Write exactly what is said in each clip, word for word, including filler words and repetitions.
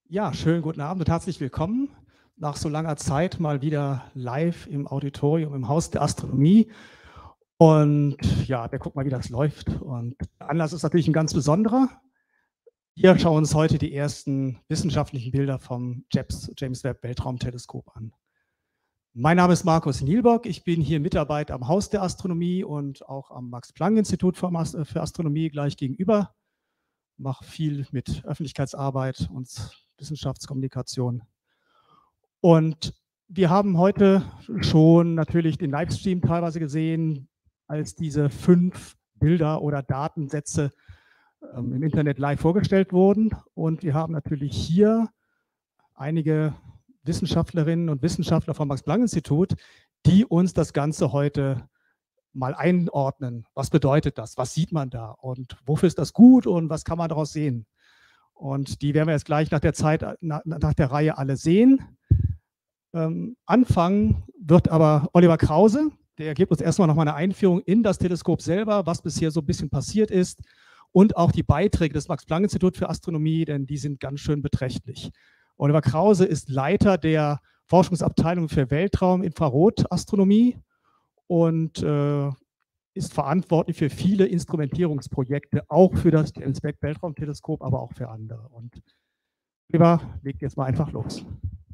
Ja, schönen guten Abend und herzlich willkommen. Nach so langer Zeit mal wieder live im Auditorium im Haus der Astronomie. Und ja, wir gucken mal, wie das läuft. Und der Anlass ist natürlich ein ganz besonderer. Wir schauen uns heute die ersten wissenschaftlichen Bilder vom James, James Webb Weltraumteleskop an. Mein Name ist Markus Nielbock. Ich bin hier Mitarbeiter am Haus der Astronomie und auch am Max-Planck-Institut für Mas- für Astronomie gleich gegenüber. Mache viel mit Öffentlichkeitsarbeit und Wissenschaftskommunikation. Und wir haben heute schon natürlich den Livestream teilweise gesehen, als diese fünf Bilder oder Datensätze ähm, im Internet live vorgestellt wurden. Und wir haben natürlich hier einige Wissenschaftlerinnen und Wissenschaftler vom Max-Planck-Institut, die uns das Ganze heute mal einordnen. Was bedeutet das? Was sieht man da? Und wofür ist das gut? Und was kann man daraus sehen? Und die werden wir jetzt gleich nach der Zeit, nach, nach der Reihe alle sehen. Ähm, anfangen wird aber Oliver Krause. Der gibt uns erstmal noch mal eine Einführung in das Teleskop selber, was bisher so ein bisschen passiert ist und auch die Beiträge des Max-Planck-Instituts für Astronomie, denn die sind ganz schön beträchtlich. Oliver Krause ist Leiter der Forschungsabteilung für Weltraum-Infrarotastronomie und äh, ist verantwortlich für viele Instrumentierungsprojekte, auch für das James Webb Weltraumteleskop, aber auch für andere. Und Oliver, legt jetzt mal einfach los.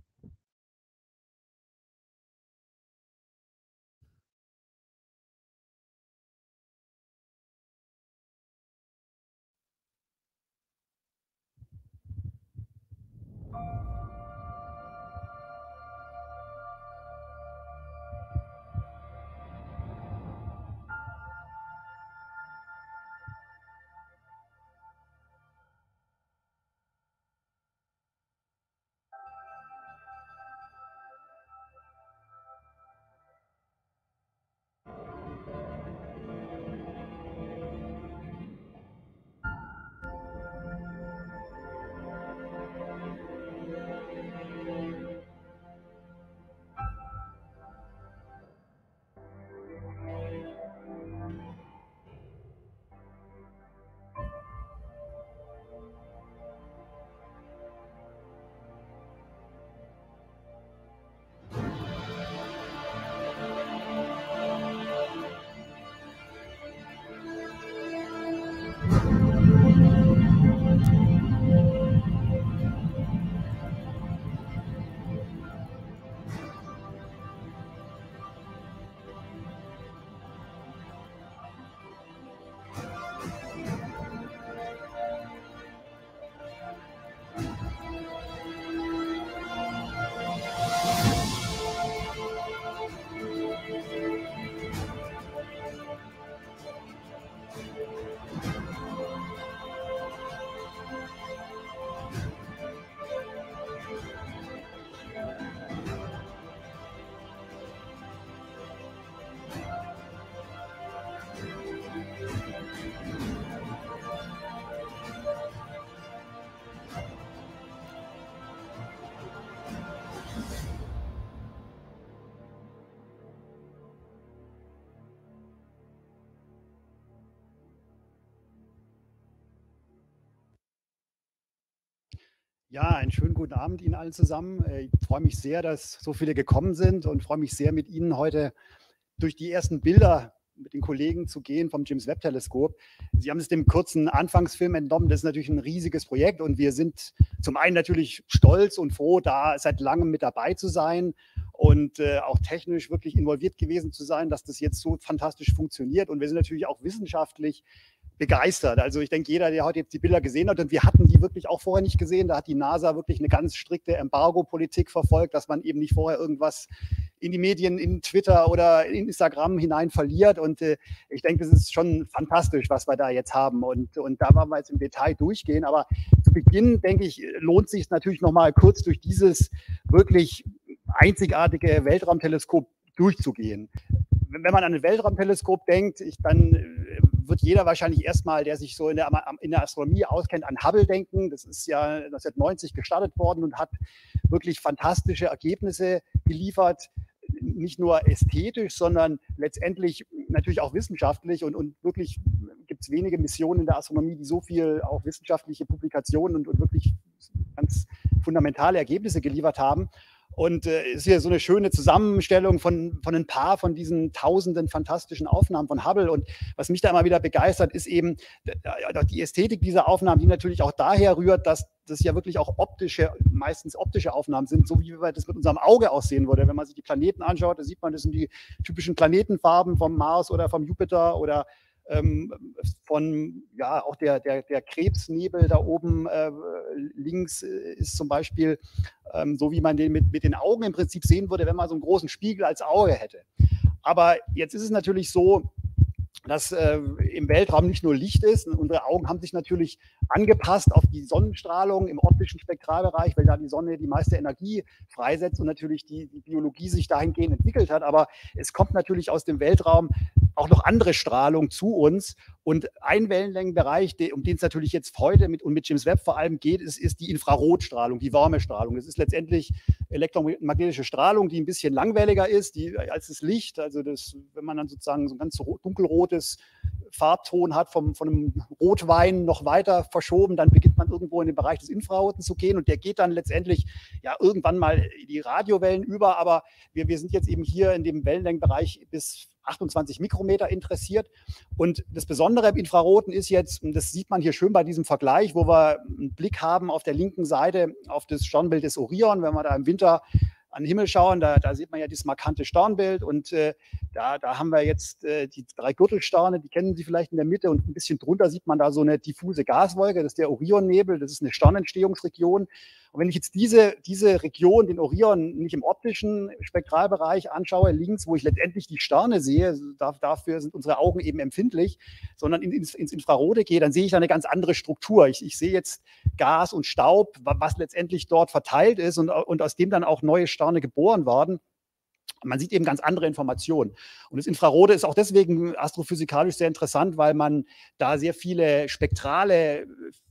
Ja, einen schönen guten Abend Ihnen allen zusammen. Ich freue mich sehr, dass so viele gekommen sind und freue mich sehr, mit Ihnen heute durch die ersten Bilder mit den Kollegen zu gehen vom James Webb Teleskop. Sie haben es dem kurzen Anfangsfilm entnommen. Das ist natürlich ein riesiges Projekt und wir sind zum einen natürlich stolz und froh, da seit langem mit dabei zu sein und äh, auch technisch wirklich involviert gewesen zu sein, dass das jetzt so fantastisch funktioniert. Und wir sind natürlich auch wissenschaftlich begeistert. Also ich denke, jeder, der heute jetzt die Bilder gesehen hat, und wir hatten die wirklich auch vorher nicht gesehen, da hat die NASA wirklich eine ganz strikte Embargo-Politik verfolgt, dass man eben nicht vorher irgendwas in die Medien, in Twitter oder in Instagram hinein verliert. Und äh, ich denke, es ist schon fantastisch, was wir da jetzt haben. Und, und da wollen wir jetzt im Detail durchgehen. Aber zu Beginn, denke ich, lohnt sich es natürlich noch mal kurz durch dieses wirklich einzigartige Weltraumteleskop durchzugehen. Wenn man an ein Weltraumteleskop denkt, ich, dann wird jeder wahrscheinlich erstmal, der sich so in der, in der Astronomie auskennt, an Hubble denken. Das ist ja neunzehnhundertneunzig gestartet worden und hat wirklich fantastische Ergebnisse geliefert. Nicht nur ästhetisch, sondern letztendlich natürlich auch wissenschaftlich. Und, und wirklich gibt es wenige Missionen in der Astronomie, die so viel auch wissenschaftliche Publikationen und, und wirklich ganz fundamentale Ergebnisse geliefert haben. Und es äh, ist hier so eine schöne Zusammenstellung von, von ein paar von diesen tausenden fantastischen Aufnahmen von Hubble. Und was mich da immer wieder begeistert, ist eben die Ästhetik dieser Aufnahmen, die natürlich auch daher rührt, dass das ja wirklich auch optische, meistens optische Aufnahmen sind, so wie wir das mit unserem Auge aussehen würde. Wenn man sich die Planeten anschaut, da sieht man, das sind die typischen Planetenfarben vom Mars oder vom Jupiter oder ähm, von, ja, auch der, der, der Krebsnebel da oben äh, links ist zum Beispiel ähm, so, wie man den mit, mit den Augen im Prinzip sehen würde, wenn man so einen großen Spiegel als Auge hätte. Aber jetzt ist es natürlich so, dass äh, im Weltraum nicht nur Licht ist. Unsere Augen haben sich natürlich angepasst auf die Sonnenstrahlung im optischen Spektralbereich, weil da die Sonne die meiste Energie freisetzt und natürlich die, die Biologie sich dahingehend entwickelt hat. Aber es kommt natürlich aus dem Weltraum auch noch andere Strahlung zu uns. Und ein Wellenlängenbereich, um den es natürlich jetzt heute mit, und mit James Webb vor allem geht, ist, ist die Infrarotstrahlung, die Wärmestrahlung. Das ist letztendlich elektromagnetische Strahlung, die ein bisschen langwelliger ist die, als das Licht. Also das, wenn man dann sozusagen so ein ganz dunkelrotes Farbton hat, vom, von einem Rotwein noch weiter verschoben, dann beginnt man irgendwo in den Bereich des Infraroten zu gehen und der geht dann letztendlich ja irgendwann mal in die Radiowellen über, aber wir, wir sind jetzt eben hier in dem Wellenlängenbereich bis achtundzwanzig Mikrometer interessiert. Und das Besondere im Infraroten ist jetzt, und das sieht man hier schön bei diesem Vergleich, wo wir einen Blick haben auf der linken Seite auf das Sternbild des Orion, wenn wir da im Winter an den Himmel schauen, da, da sieht man ja dieses markante Sternbild und äh, da, da haben wir jetzt äh, die drei Gürtelsterne, die kennen Sie vielleicht in der Mitte und ein bisschen drunter sieht man da so eine diffuse Gaswolke, das ist der Orionnebel, das ist eine Sternentstehungsregion. Und wenn ich jetzt diese, diese Region, den Orion, nicht im optischen Spektralbereich anschaue, links, wo ich letztendlich die Sterne sehe, da, dafür sind unsere Augen eben empfindlich, sondern in, ins, ins Infrarote gehe, dann sehe ich da eine ganz andere Struktur. Ich, ich sehe jetzt Gas und Staub, was letztendlich dort verteilt ist und, und aus dem dann auch neue Sterne geboren werden. Man sieht eben ganz andere Informationen. Und das Infrarote ist auch deswegen astrophysikalisch sehr interessant, weil man da sehr viele spektrale,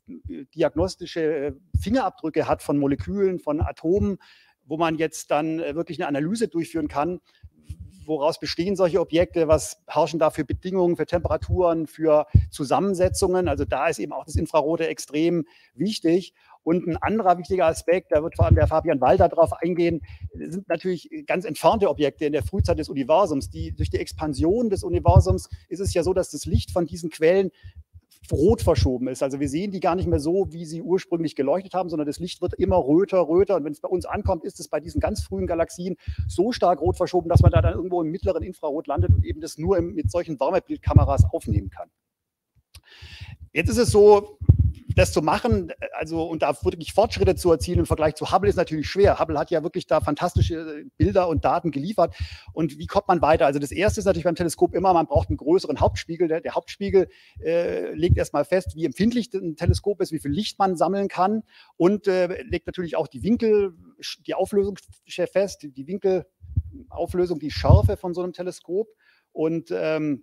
diagnostische Fingerabdrücke hat von Molekülen, von Atomen, wo man jetzt dann wirklich eine Analyse durchführen kann, woraus bestehen solche Objekte, was herrschen da für Bedingungen, für Temperaturen, für Zusammensetzungen. Also da ist eben auch das Infrarote extrem wichtig. Und ein anderer wichtiger Aspekt, da wird vor allem der Fabian Walter drauf eingehen, sind natürlich ganz entfernte Objekte in der Frühzeit des Universums. Die, durch die Expansion des Universums ist es ja so, dass das Licht von diesen Quellen rot verschoben ist. Also wir sehen die gar nicht mehr so, wie sie ursprünglich geleuchtet haben, sondern das Licht wird immer röter, röter. Und wenn es bei uns ankommt, ist es bei diesen ganz frühen Galaxien so stark rot verschoben, dass man da dann irgendwo im mittleren Infrarot landet und eben das nur im, mit solchen Wärmebildkameras aufnehmen kann. Jetzt ist es so, das zu machen, also und da wirklich Fortschritte zu erzielen im Vergleich zu Hubble ist natürlich schwer. Hubble hat ja wirklich da fantastische Bilder und Daten geliefert. Und wie kommt man weiter? Also das Erste ist natürlich beim Teleskop immer, man braucht einen größeren Hauptspiegel. Der, der Hauptspiegel äh, legt erstmal fest, wie empfindlich ein Teleskop ist, wie viel Licht man sammeln kann und äh, legt natürlich auch die Winkel, die Auflösung fest, die Winkelauflösung, die Schärfe von so einem Teleskop. Und ähm,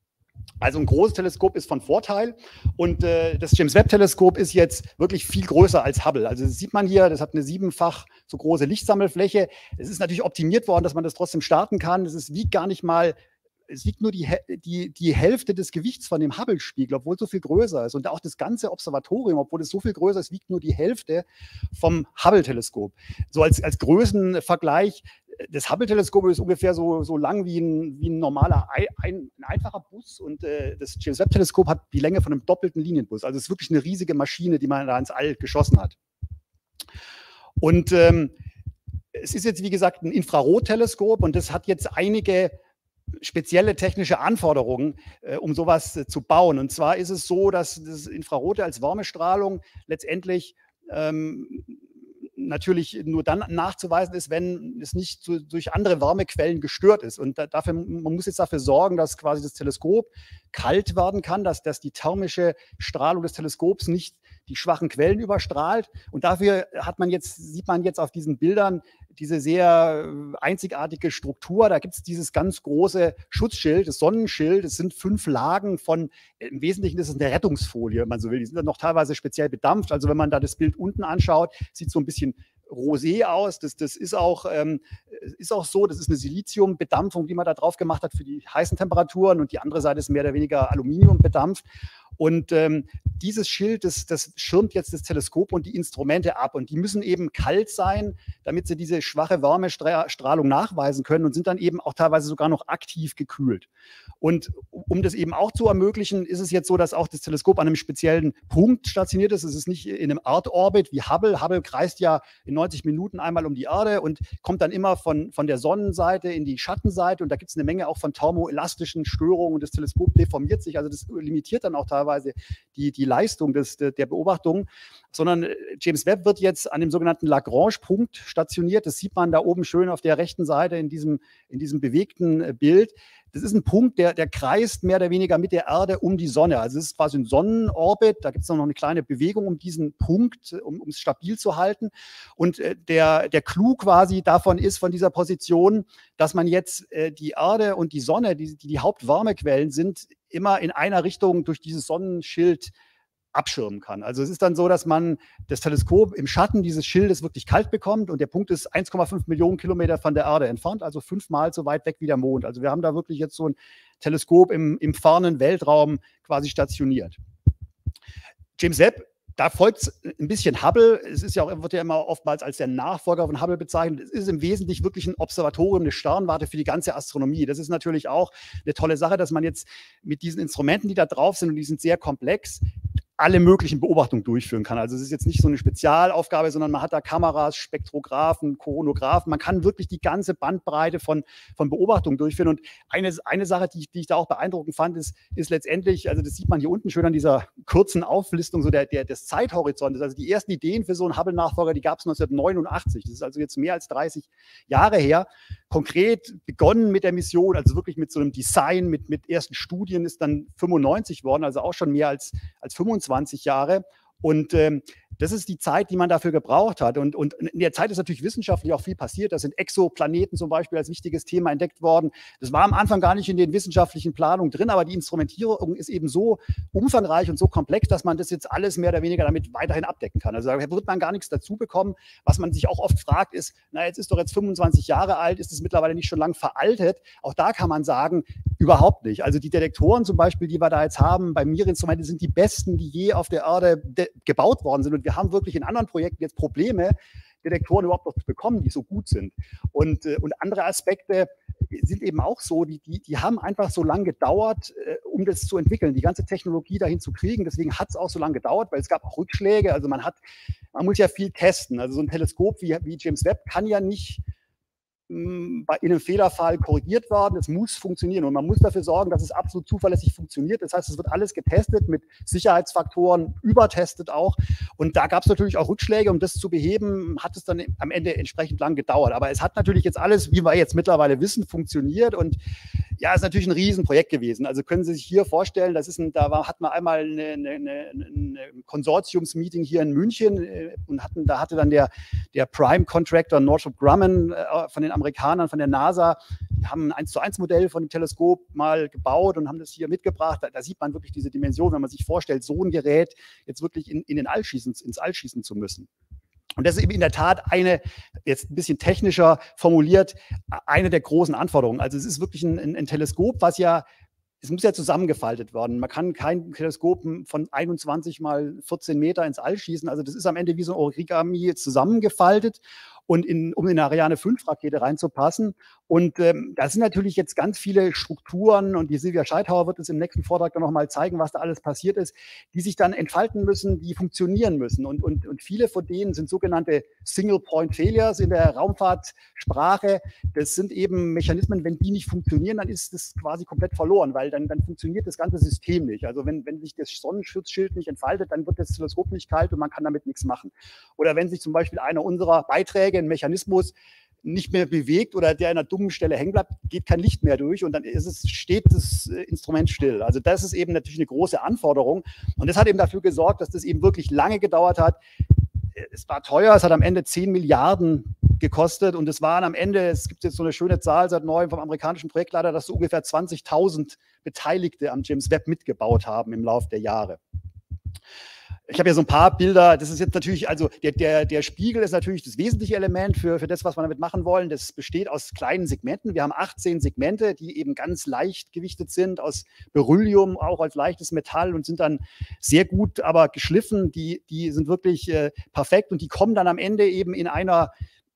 also ein großes Teleskop ist von Vorteil und äh, das James Webb-Teleskop ist jetzt wirklich viel größer als Hubble. Also das sieht man hier, das hat eine siebenfach so große Lichtsammelfläche. Es ist natürlich optimiert worden, dass man das trotzdem starten kann. Es wiegt gar nicht mal, es wiegt nur die, die, die Hälfte des Gewichts von dem Hubble-Spiegel, obwohl es so viel größer ist. Und auch das ganze Observatorium, obwohl es so viel größer ist, wiegt nur die Hälfte vom Hubble-Teleskop. So als, als Größenvergleich, das Hubble-Teleskop ist ungefähr so, so lang wie ein, wie ein normaler, ein, ein einfacher Bus und äh, das James Webb-Teleskop hat die Länge von einem doppelten Linienbus. Also es ist wirklich eine riesige Maschine, die man da ins All geschossen hat. Und ähm, es ist jetzt, wie gesagt, ein Infrarotteleskop und das hat jetzt einige spezielle technische Anforderungen, äh, um sowas äh, zu bauen. Und zwar ist es so, dass das Infrarote als Wärmestrahlung letztendlich ähm, natürlich nur dann nachzuweisen ist, wenn es nicht zu, durch andere Wärmequellen gestört ist. Und da, dafür, man muss jetzt dafür sorgen, dass quasi das Teleskop kalt werden kann, dass, dass die thermische Strahlung des Teleskops nicht die schwachen Quellen überstrahlt. Und dafür hat man jetzt, sieht man jetzt auf diesen Bildern diese sehr einzigartige Struktur. Da gibt es dieses ganz große Schutzschild, das Sonnenschild. Es sind fünf Lagen von, im Wesentlichen ist es eine Rettungsfolie, wenn man so will. Die sind dann noch teilweise speziell bedampft. Also wenn man da das Bild unten anschaut, sieht so ein bisschen rosé aus. Das, das ist, auch, ähm, ist auch so, das ist eine Siliziumbedampfung, die man da drauf gemacht hat für die heißen Temperaturen und die andere Seite ist mehr oder weniger Aluminium bedampft. Und ähm, dieses Schild, das, das schirmt jetzt das Teleskop und die Instrumente ab. Und die müssen eben kalt sein, damit sie diese schwache Wärmestrahlung nachweisen können und sind dann eben auch teilweise sogar noch aktiv gekühlt. Und um das eben auch zu ermöglichen, ist es jetzt so, dass auch das Teleskop an einem speziellen Punkt stationiert ist. Es ist nicht in einem Erdorbit wie Hubble. Hubble kreist ja in neunzig Minuten einmal um die Erde und kommt dann immer von, von der Sonnenseite in die Schattenseite. Und da gibt es eine Menge auch von thermoelastischen Störungen und das Teleskop deformiert sich. Also das limitiert dann auch teilweise die, die Leistung des, der Beobachtung. Sondern James Webb wird jetzt an dem sogenannten Lagrange-Punkt stationiert. Das sieht man da oben schön auf der rechten Seite in diesem, in diesem bewegten Bild. Das ist ein Punkt, der, der kreist mehr oder weniger mit der Erde um die Sonne. Also es ist quasi ein Sonnenorbit. Da gibt es noch eine kleine Bewegung um diesen Punkt, um es stabil zu halten. Und äh, der, der Clou quasi davon ist, von dieser Position, dass man jetzt äh, die Erde und die Sonne, die, die die Hauptwärmequellen sind, immer in einer Richtung durch dieses Sonnenschild abschirmen kann. Also es ist dann so, dass man das Teleskop im Schatten dieses Schildes wirklich kalt bekommt und der Punkt ist eins Komma fünf Millionen Kilometer von der Erde entfernt, also fünfmal so weit weg wie der Mond. Also wir haben da wirklich jetzt so ein Teleskop im, im fernen Weltraum quasi stationiert. James Webb, da folgt ein bisschen Hubble. Es ist ja auch, wird ja immer oftmals als der Nachfolger von Hubble bezeichnet. Es ist im Wesentlichen wirklich ein Observatorium, eine Sternwarte für die ganze Astronomie. Das ist natürlich auch eine tolle Sache, dass man jetzt mit diesen Instrumenten, die da drauf sind, und die sind sehr komplex, alle möglichen Beobachtungen durchführen kann. Also es ist jetzt nicht so eine Spezialaufgabe, sondern man hat da Kameras, Spektrographen, Koronographen. Man kann wirklich die ganze Bandbreite von, von Beobachtungen durchführen. Und eine, eine Sache, die ich, die ich da auch beeindruckend fand, ist, ist letztendlich, also das sieht man hier unten schön an dieser kurzen Auflistung so der, der, des Zeithorizontes. Also die ersten Ideen für so einen Hubble-Nachfolger, die gab es neunzehnhundertneunundachtzig. Das ist also jetzt mehr als dreißig Jahre her. Konkret begonnen mit der Mission, also wirklich mit so einem Design, mit, mit ersten Studien ist dann fünfundneunzig worden, also auch schon mehr als, als fünfundzwanzig Jahre. Und ähm, das ist die Zeit, die man dafür gebraucht hat. Und, und in der Zeit ist natürlich wissenschaftlich auch viel passiert. Da sind Exoplaneten zum Beispiel als wichtiges Thema entdeckt worden. Das war am Anfang gar nicht in den wissenschaftlichen Planungen drin, aber die Instrumentierung ist eben so umfangreich und so komplex, dass man das jetzt alles mehr oder weniger damit weiterhin abdecken kann. Also da wird man gar nichts dazu bekommen. Was man sich auch oft fragt ist, na jetzt ist doch jetzt fünfundzwanzig Jahre alt, ist es mittlerweile nicht schon lang veraltet? Auch da kann man sagen, überhaupt nicht. Also die Detektoren zum Beispiel, die wir da jetzt haben, bei Mir-Instrumente sind die besten, die je auf der Erde gebaut worden sind. Und wir haben wirklich in anderen Projekten jetzt Probleme, Detektoren überhaupt noch zu bekommen, die so gut sind. Und, äh, und andere Aspekte sind eben auch so, die, die, die haben einfach so lange gedauert, äh, um das zu entwickeln, die ganze Technologie dahin zu kriegen. Deswegen hat es auch so lange gedauert, weil es gab auch Rückschläge. Also man hat, man muss ja viel testen. Also so ein Teleskop wie, wie James Webb kann ja nicht in einem Fehlerfall korrigiert werden. Es muss funktionieren und man muss dafür sorgen, dass es absolut zuverlässig funktioniert. Das heißt, es wird alles getestet mit Sicherheitsfaktoren, übertestet auch. Und da gab es natürlich auch Rückschläge. Um das zu beheben, hat es dann am Ende entsprechend lang gedauert. Aber es hat natürlich jetzt alles, wie wir jetzt mittlerweile wissen, funktioniert. Und ja, ist natürlich ein Riesenprojekt gewesen. Also können Sie sich hier vorstellen, das ist ein, da war, hatten wir einmal eine, eine, eine Konsortiumsmeeting hier in München und hatten, da hatte dann der, der Prime-Contractor Northrop Grumman äh, von den Amerikanern, von der NASA, die haben ein eins zu eins Modell von dem Teleskop mal gebaut und haben das hier mitgebracht. Da, da sieht man wirklich diese Dimension, wenn man sich vorstellt, so ein Gerät jetzt wirklich in, in den All schießen, ins All schießen zu müssen. Und das ist eben in der Tat eine, jetzt ein bisschen technischer formuliert, eine der großen Anforderungen. Also es ist wirklich ein, ein, ein Teleskop, was ja, es muss ja zusammengefaltet werden. Man kann kein Teleskop von einundzwanzig mal vierzehn Meter ins All schießen. Also das ist am Ende wie so ein Origami zusammengefaltet. Und in, um in eine Ariane fünf Rakete reinzupassen. Und ähm, da sind natürlich jetzt ganz viele Strukturen und die Silvia Scheithauer wird es im nächsten Vortrag dann nochmal zeigen, was da alles passiert ist, die sich dann entfalten müssen, die funktionieren müssen. Und, und, und viele von denen sind sogenannte Single-Point-Failures in der Raumfahrtsprache. Das sind eben Mechanismen, wenn die nicht funktionieren, dann ist das quasi komplett verloren, weil dann, dann funktioniert das ganze System nicht. Also wenn, wenn sich das Sonnenschutzschild nicht entfaltet, dann wird das Teleskop nicht kalt und man kann damit nichts machen. Oder wenn sich zum Beispiel einer unserer Beiträge, ein Mechanismus, nicht mehr bewegt oder der an einer dummen Stelle hängen bleibt, geht kein Licht mehr durch und dann ist es, steht das Instrument still. Also das ist eben natürlich eine große Anforderung und das hat eben dafür gesorgt, dass das eben wirklich lange gedauert hat. Es war teuer, es hat am Ende zehn Milliarden gekostet und es waren am Ende, es gibt jetzt so eine schöne Zahl seit neuem vom amerikanischen Projektleiter, dass so ungefähr zwanzigtausend Beteiligte am James Webb mitgebaut haben im Laufe der Jahre. Ich habe ja so ein paar Bilder, das ist jetzt natürlich, also der, der, der Spiegel ist natürlich das wesentliche Element für, für das, was wir damit machen wollen. Das besteht aus kleinen Segmenten. Wir haben achtzehn Segmente, die eben ganz leicht gewichtet sind, aus Beryllium, auch als leichtes Metall und sind dann sehr gut aber geschliffen. Die, die sind wirklich äh, perfekt und die kommen dann am Ende eben in einer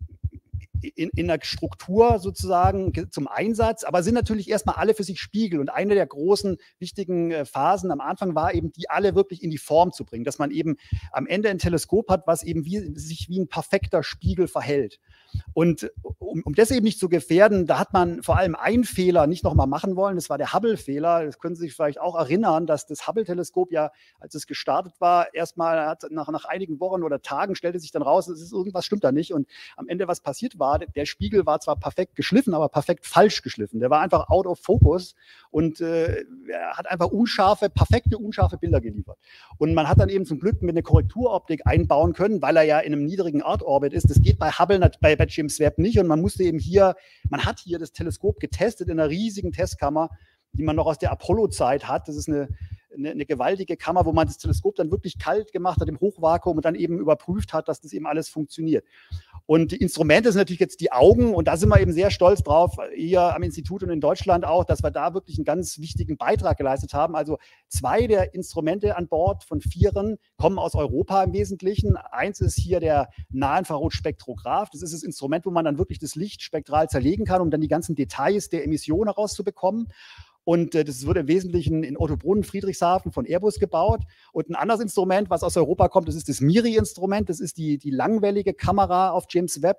In, in der Struktur sozusagen zum Einsatz, aber sind natürlich erstmal alle für sich Spiegel. Und eine der großen, wichtigen äh, Phasen am Anfang war eben, die alle wirklich in die Form zu bringen, dass man eben am Ende ein Teleskop hat, was eben wie, sich wie ein perfekter Spiegel verhält. Und um, um das eben nicht zu gefährden, da hat man vor allem einen Fehler nicht nochmal machen wollen, das war der Hubble-Fehler. Das können Sie sich vielleicht auch erinnern, dass das Hubble-Teleskop ja, als es gestartet war, erstmal hat, nach, nach einigen Wochen oder Tagen stellte sich dann raus, es ist irgendwas stimmt da nicht. Und am Ende, was passiert war, der Spiegel war zwar perfekt geschliffen, aber perfekt falsch geschliffen. Der war einfach out of focus und äh, er hat einfach unscharfe, perfekte unscharfe Bilder geliefert. Und man hat dann eben zum Glück mit einer Korrekturoptik einbauen können, weil er ja in einem niedrigen Erdorbit ist. Das geht bei Hubble, bei, bei James Webb nicht. Und man musste eben hier, man hat hier das Teleskop getestet in einer riesigen Testkammer, die man noch aus der Apollo-Zeit hat. Das ist eine, eine, eine gewaltige Kammer, wo man das Teleskop dann wirklich kalt gemacht hat im Hochvakuum und dann eben überprüft hat, dass das eben alles funktioniert. Und die Instrumente sind natürlich jetzt die Augen und da sind wir eben sehr stolz drauf, hier am Institut und in Deutschland auch, dass wir da wirklich einen ganz wichtigen Beitrag geleistet haben. Also zwei der Instrumente an Bord von vieren kommen aus Europa im Wesentlichen. Eins ist hier der Nahinfrarotspektrograph. Das ist das Instrument, wo man dann wirklich das Licht spektral zerlegen kann, um dann die ganzen Details der Emission herauszubekommen. Und äh, das wird im Wesentlichen in Ottobrunn, Friedrichshafen von Airbus gebaut. Und ein anderes Instrument, was aus Europa kommt, das ist das MIRI-Instrument. Das ist die, die langwellige Kamera auf James Webb.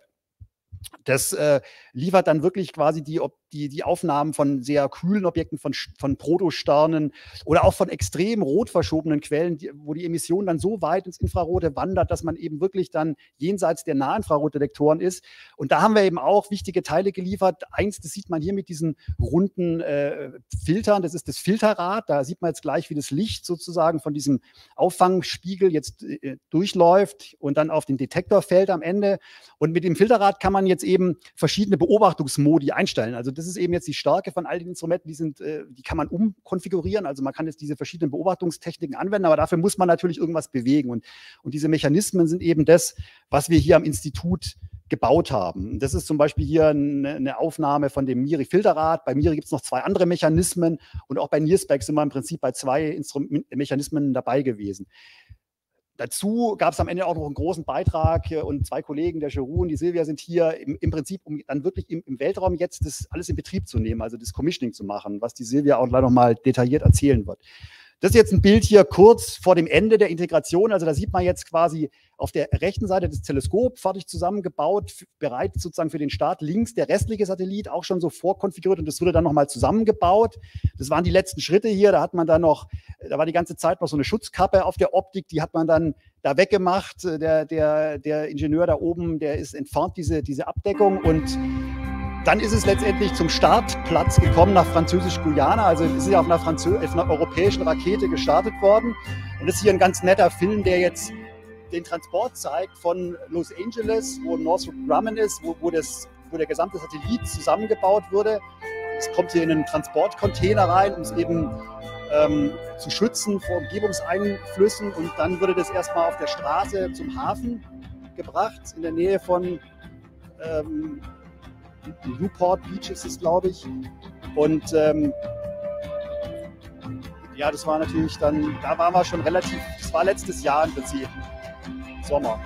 Das äh, liefert dann wirklich quasi die, die, die Aufnahmen von sehr kühlen Objekten, von, von Protosternen oder auch von extrem rot verschobenen Quellen, die, wo die Emission dann so weit ins Infrarote wandert, dass man eben wirklich dann jenseits der Nahinfrarotdetektoren ist. Und da haben wir eben auch wichtige Teile geliefert. Eins, das sieht man hier mit diesen runden äh, Filtern, das ist das Filterrad. Da sieht man jetzt gleich, wie das Licht sozusagen von diesem Auffangspiegel jetzt äh, durchläuft und dann auf den Detektor fällt am Ende. Und mit dem Filterrad kann man jetzt eben verschiedene Beobachtungsmodi einstellen. Also das ist eben jetzt die Stärke von all den Instrumenten, die sind, äh, die kann man umkonfigurieren. Also man kann jetzt diese verschiedenen Beobachtungstechniken anwenden, aber dafür muss man natürlich irgendwas bewegen. Und, und diese Mechanismen sind eben das, was wir hier am Institut gebaut haben. Das ist zum Beispiel hier eine, eine Aufnahme von dem MIRI-Filterrad. Bei MIRI gibt es noch zwei andere Mechanismen und auch bei NIRSPEC sind wir im Prinzip bei zwei Instrum- Mechanismen dabei gewesen. Dazu gab es am Ende auch noch einen großen Beitrag und zwei Kollegen, der Giroux und die Silvia, sind hier im, im Prinzip, um dann wirklich im, im Weltraum jetzt das alles in Betrieb zu nehmen, also das Commissioning zu machen, was die Silvia auch gleich noch mal detailliert erzählen wird. Das ist jetzt ein Bild hier kurz vor dem Ende der Integration. Also da sieht man jetzt quasi auf der rechten Seite das Teleskop fertig zusammengebaut, bereit sozusagen für den Start. Links der restliche Satellit auch schon so vorkonfiguriert und das wurde dann nochmal zusammengebaut. Das waren die letzten Schritte hier. Da hat man dann noch, da war die ganze Zeit noch so eine Schutzkappe auf der Optik, die hat man dann da weggemacht. Der, der, der Ingenieur da oben, der ist entfernt, diese, diese Abdeckung, und dann ist es letztendlich zum Startplatz gekommen nach Französisch-Guyana. Also es ist ja auf einer, Franzö auf einer europäischen Rakete gestartet worden. Und das ist hier ein ganz netter Film, der jetzt den Transport zeigt von Los Angeles, wo Northrop Grumman ist, wo, wo, das, wo der gesamte Satellit zusammengebaut wurde. Es kommt hier in einen Transportcontainer rein, um es eben ähm, zu schützen vor Umgebungseinflüssen. Und dann wurde das erstmal auf der Straße zum Hafen gebracht, in der Nähe von ähm, Newport Beach ist es, glaube ich. Und ähm, ja, das war natürlich dann, da waren wir schon relativ, das war letztes Jahr im Prinzip, Sommer.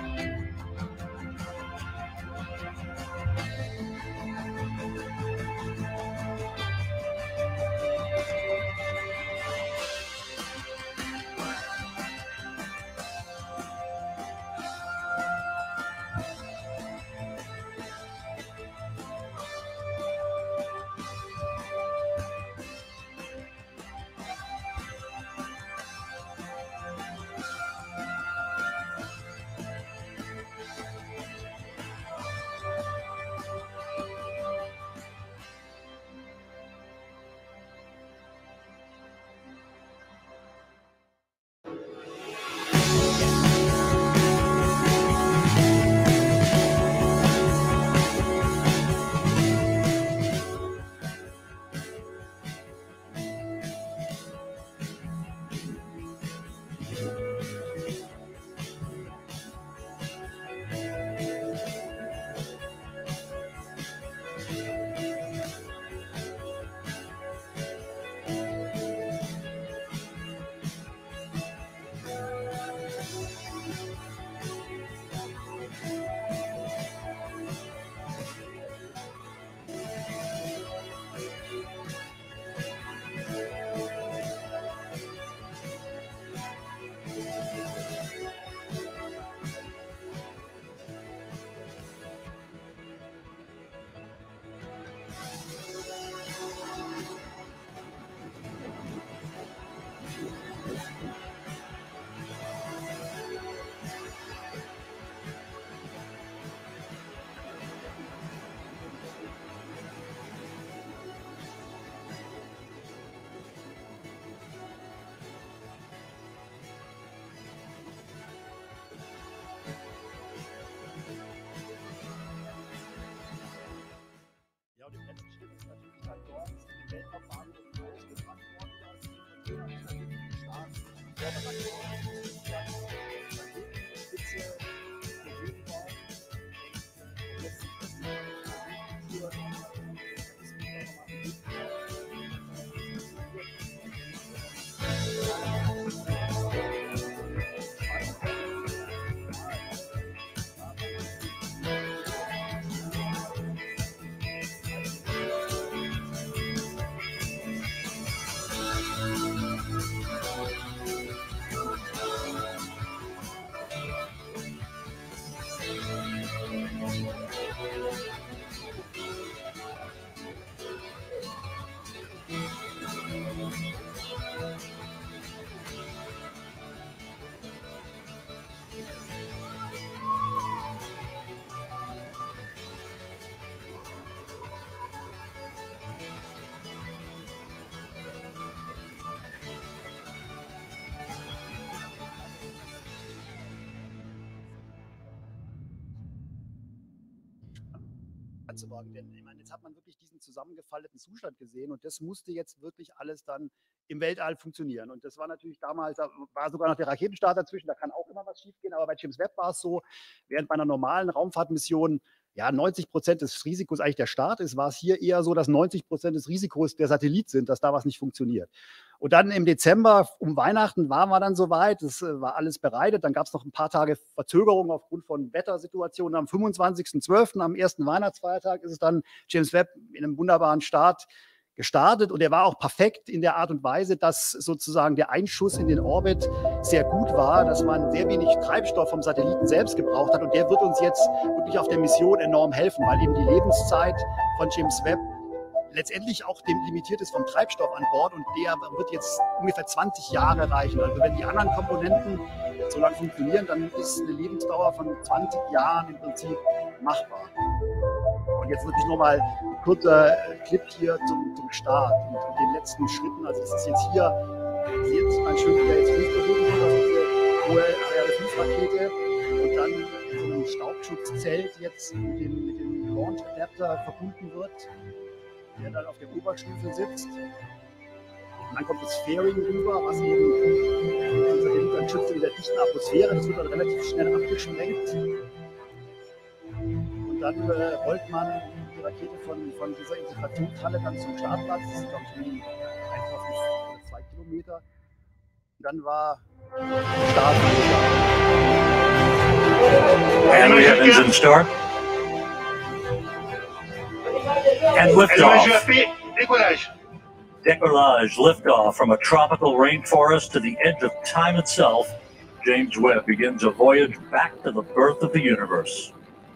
Ja, und im letzten Schritt ist natürlich dann dort die Weltverfahren ausgebracht worden. Das ist natürlich die Start vorbereitet worden. Die Spitze gegeben worden. Und jetzt ist die Tür anzuborgen. Denn ich meine, jetzt hat man wirklich diesen zusammengefalteten Zustand gesehen und das musste jetzt wirklich alles dann im Weltall funktionieren. Und das war natürlich damals, da war sogar noch der Raketenstart dazwischen, da kann auch immer was schiefgehen, aber bei James Webb war es so, während bei einer normalen Raumfahrtmission ja neunzig Prozent des Risikos eigentlich der Start ist, war es hier eher so, dass neunzig Prozent des Risikos der Satellit sind, dass da was nicht funktioniert. Und dann im Dezember um Weihnachten waren wir dann soweit, es war alles bereitet, dann gab es noch ein paar Tage Verzögerung aufgrund von Wettersituationen. Am fünfundzwanzigsten zwölften, am ersten Weihnachtsfeiertag, ist es dann James Webb in einem wunderbaren Start gestartet und er war auch perfekt in der Art und Weise, dass sozusagen der Einschuss in den Orbit sehr gut war, dass man sehr wenig Treibstoff vom Satelliten selbst gebraucht hat und der wird uns jetzt wirklich auf der Mission enorm helfen, weil eben die Lebenszeit von James Webb letztendlich auch dem limitiert ist vom Treibstoff an Bord und der wird jetzt ungefähr zwanzig Jahre reichen. Also wenn die anderen Komponenten so lange funktionieren, dann ist eine Lebensdauer von zwanzig Jahren im Prinzip machbar. Und jetzt wirklich nochmal ein kurzer Clip hier zum, zum Start und den letzten Schritten. Also es ist jetzt hier, sieht man schön, wie der jetzt hochgehoben wird auf diese hohe Ariane fünf Rakete und dann in so einem Staubschutzzelt jetzt mit dem, mit dem Launch Adapter verbunden wird, der dann auf der Oberstufe sitzt. Und dann kommt das Fairing rüber, was eben den Satelliten dann schützt in der dichten Atmosphäre. Das wird dann relativ schnell abgeschwenkt. Und dann äh, rollt man die Rakete von, von dieser Integrationshalle dann zum Startplatz. Das ist, glaube ich, irgendwie eins oder zwei Kilometer. Und dann war Start. And we have engine start. And liftoff. Decollage, liftoff from a tropical rainforest to the edge of time itself. James Webb begins a voyage back to the birth of the universe.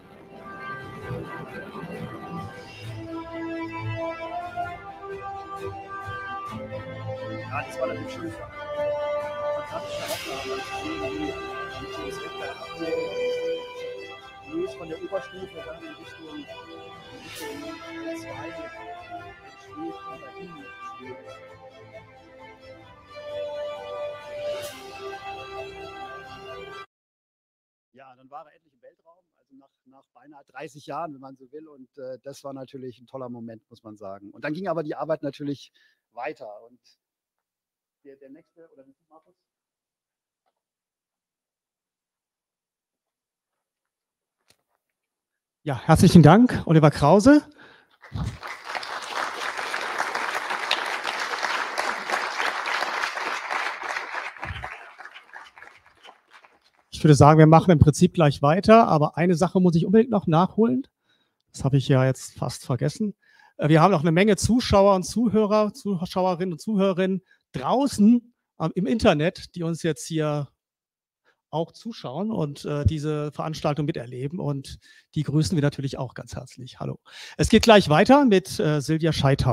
Ja, das war natürlich schön. Fantastische Aufnahme. Wie James Webb abgelöst von der Oberstufe dann in Richtung, in Richtung zwei schwebt und dahin schwebt. Ja, dann war er endlich im Weltraum, also nach, nach beinahe dreißig Jahren, wenn man so will. Und äh, das war natürlich ein toller Moment, muss man sagen. Und dann ging aber die Arbeit natürlich weiter. Und der, der nächste, oder wie Markus? Ja, herzlichen Dank, Oliver Krause. Ich würde sagen, wir machen im Prinzip gleich weiter, aber eine Sache muss ich unbedingt noch nachholen. Das habe ich ja jetzt fast vergessen. Wir haben noch eine Menge Zuschauer und Zuhörer, Zuschauerinnen und Zuhörerinnen draußen im Internet, die uns jetzt hier auch zuschauen und äh, diese Veranstaltung miterleben und die grüßen wir natürlich auch ganz herzlich. Hallo. Es geht gleich weiter mit äh, Silvia Scheithauer.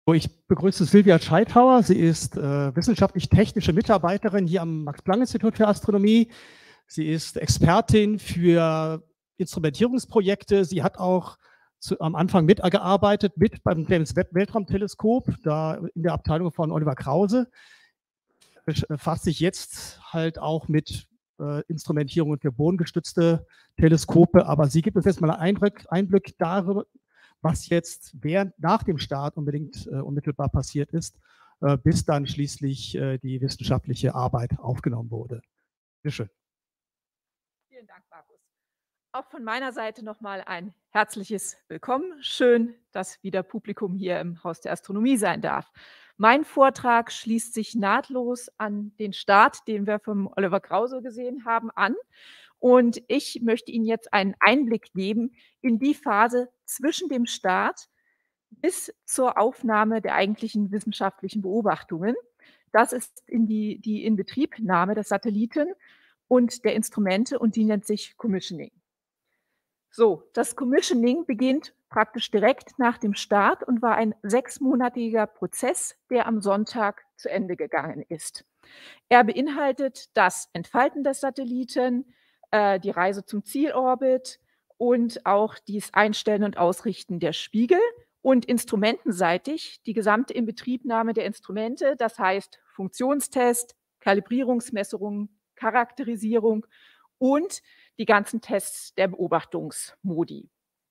Ich begrüße Silvia Scheithauer. Sie ist äh, wissenschaftlich-technische Mitarbeiterin hier am Max-Planck-Institut für Astronomie. Sie ist Expertin für Instrumentierungsprojekte. Sie hat auch zu, am Anfang mitgearbeitet mit beim James Webb Weltraumteleskop, da in der Abteilung von Oliver Krause. Befasst sich jetzt halt auch mit äh, Instrumentierungen für bodengestützte Teleskope. Aber sie gibt uns jetzt mal einen Einblick, Einblick darüber, was jetzt während, nach dem Start unbedingt äh, unmittelbar passiert ist, äh, bis dann schließlich äh, die wissenschaftliche Arbeit aufgenommen wurde. Bitte schön. Vielen Dank, Markus. Auch von meiner Seite nochmal ein herzliches Willkommen. Schön, dass wieder Publikum hier im Haus der Astronomie sein darf. Mein Vortrag schließt sich nahtlos an den Start, den wir vom Oliver Krause gesehen haben, an. Und ich möchte Ihnen jetzt einen Einblick geben in die Phase zwischen dem Start bis zur Aufnahme der eigentlichen wissenschaftlichen Beobachtungen. Das ist in die, die Inbetriebnahme des Satelliten und der Instrumente und die nennt sich Commissioning. So, das Commissioning beginnt praktisch direkt nach dem Start und war ein sechsmonatiger Prozess, der am Sonntag zu Ende gegangen ist. Er beinhaltet das Entfalten des Satelliten, die Reise zum Zielorbit und auch das Einstellen und Ausrichten der Spiegel und instrumentenseitig die gesamte Inbetriebnahme der Instrumente, das heißt Funktionstest, Kalibrierungsmessungen, Charakterisierung und die ganzen Tests der Beobachtungsmodi.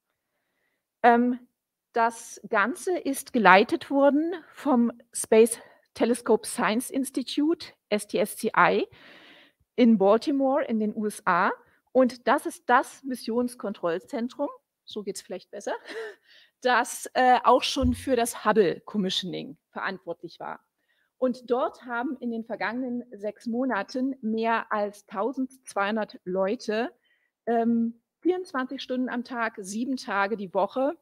Das Ganze ist geleitet worden vom Space Telescope Science Institute, S T S C I, in Baltimore in den U S A. Und das ist das Missionskontrollzentrum, so geht es vielleicht besser, das äh, auch schon für das Hubble Commissioning verantwortlich war. Und dort haben in den vergangenen sechs Monaten mehr als eintausendzweihundert Leute ähm, vierundzwanzig Stunden am Tag, sieben Tage die Woche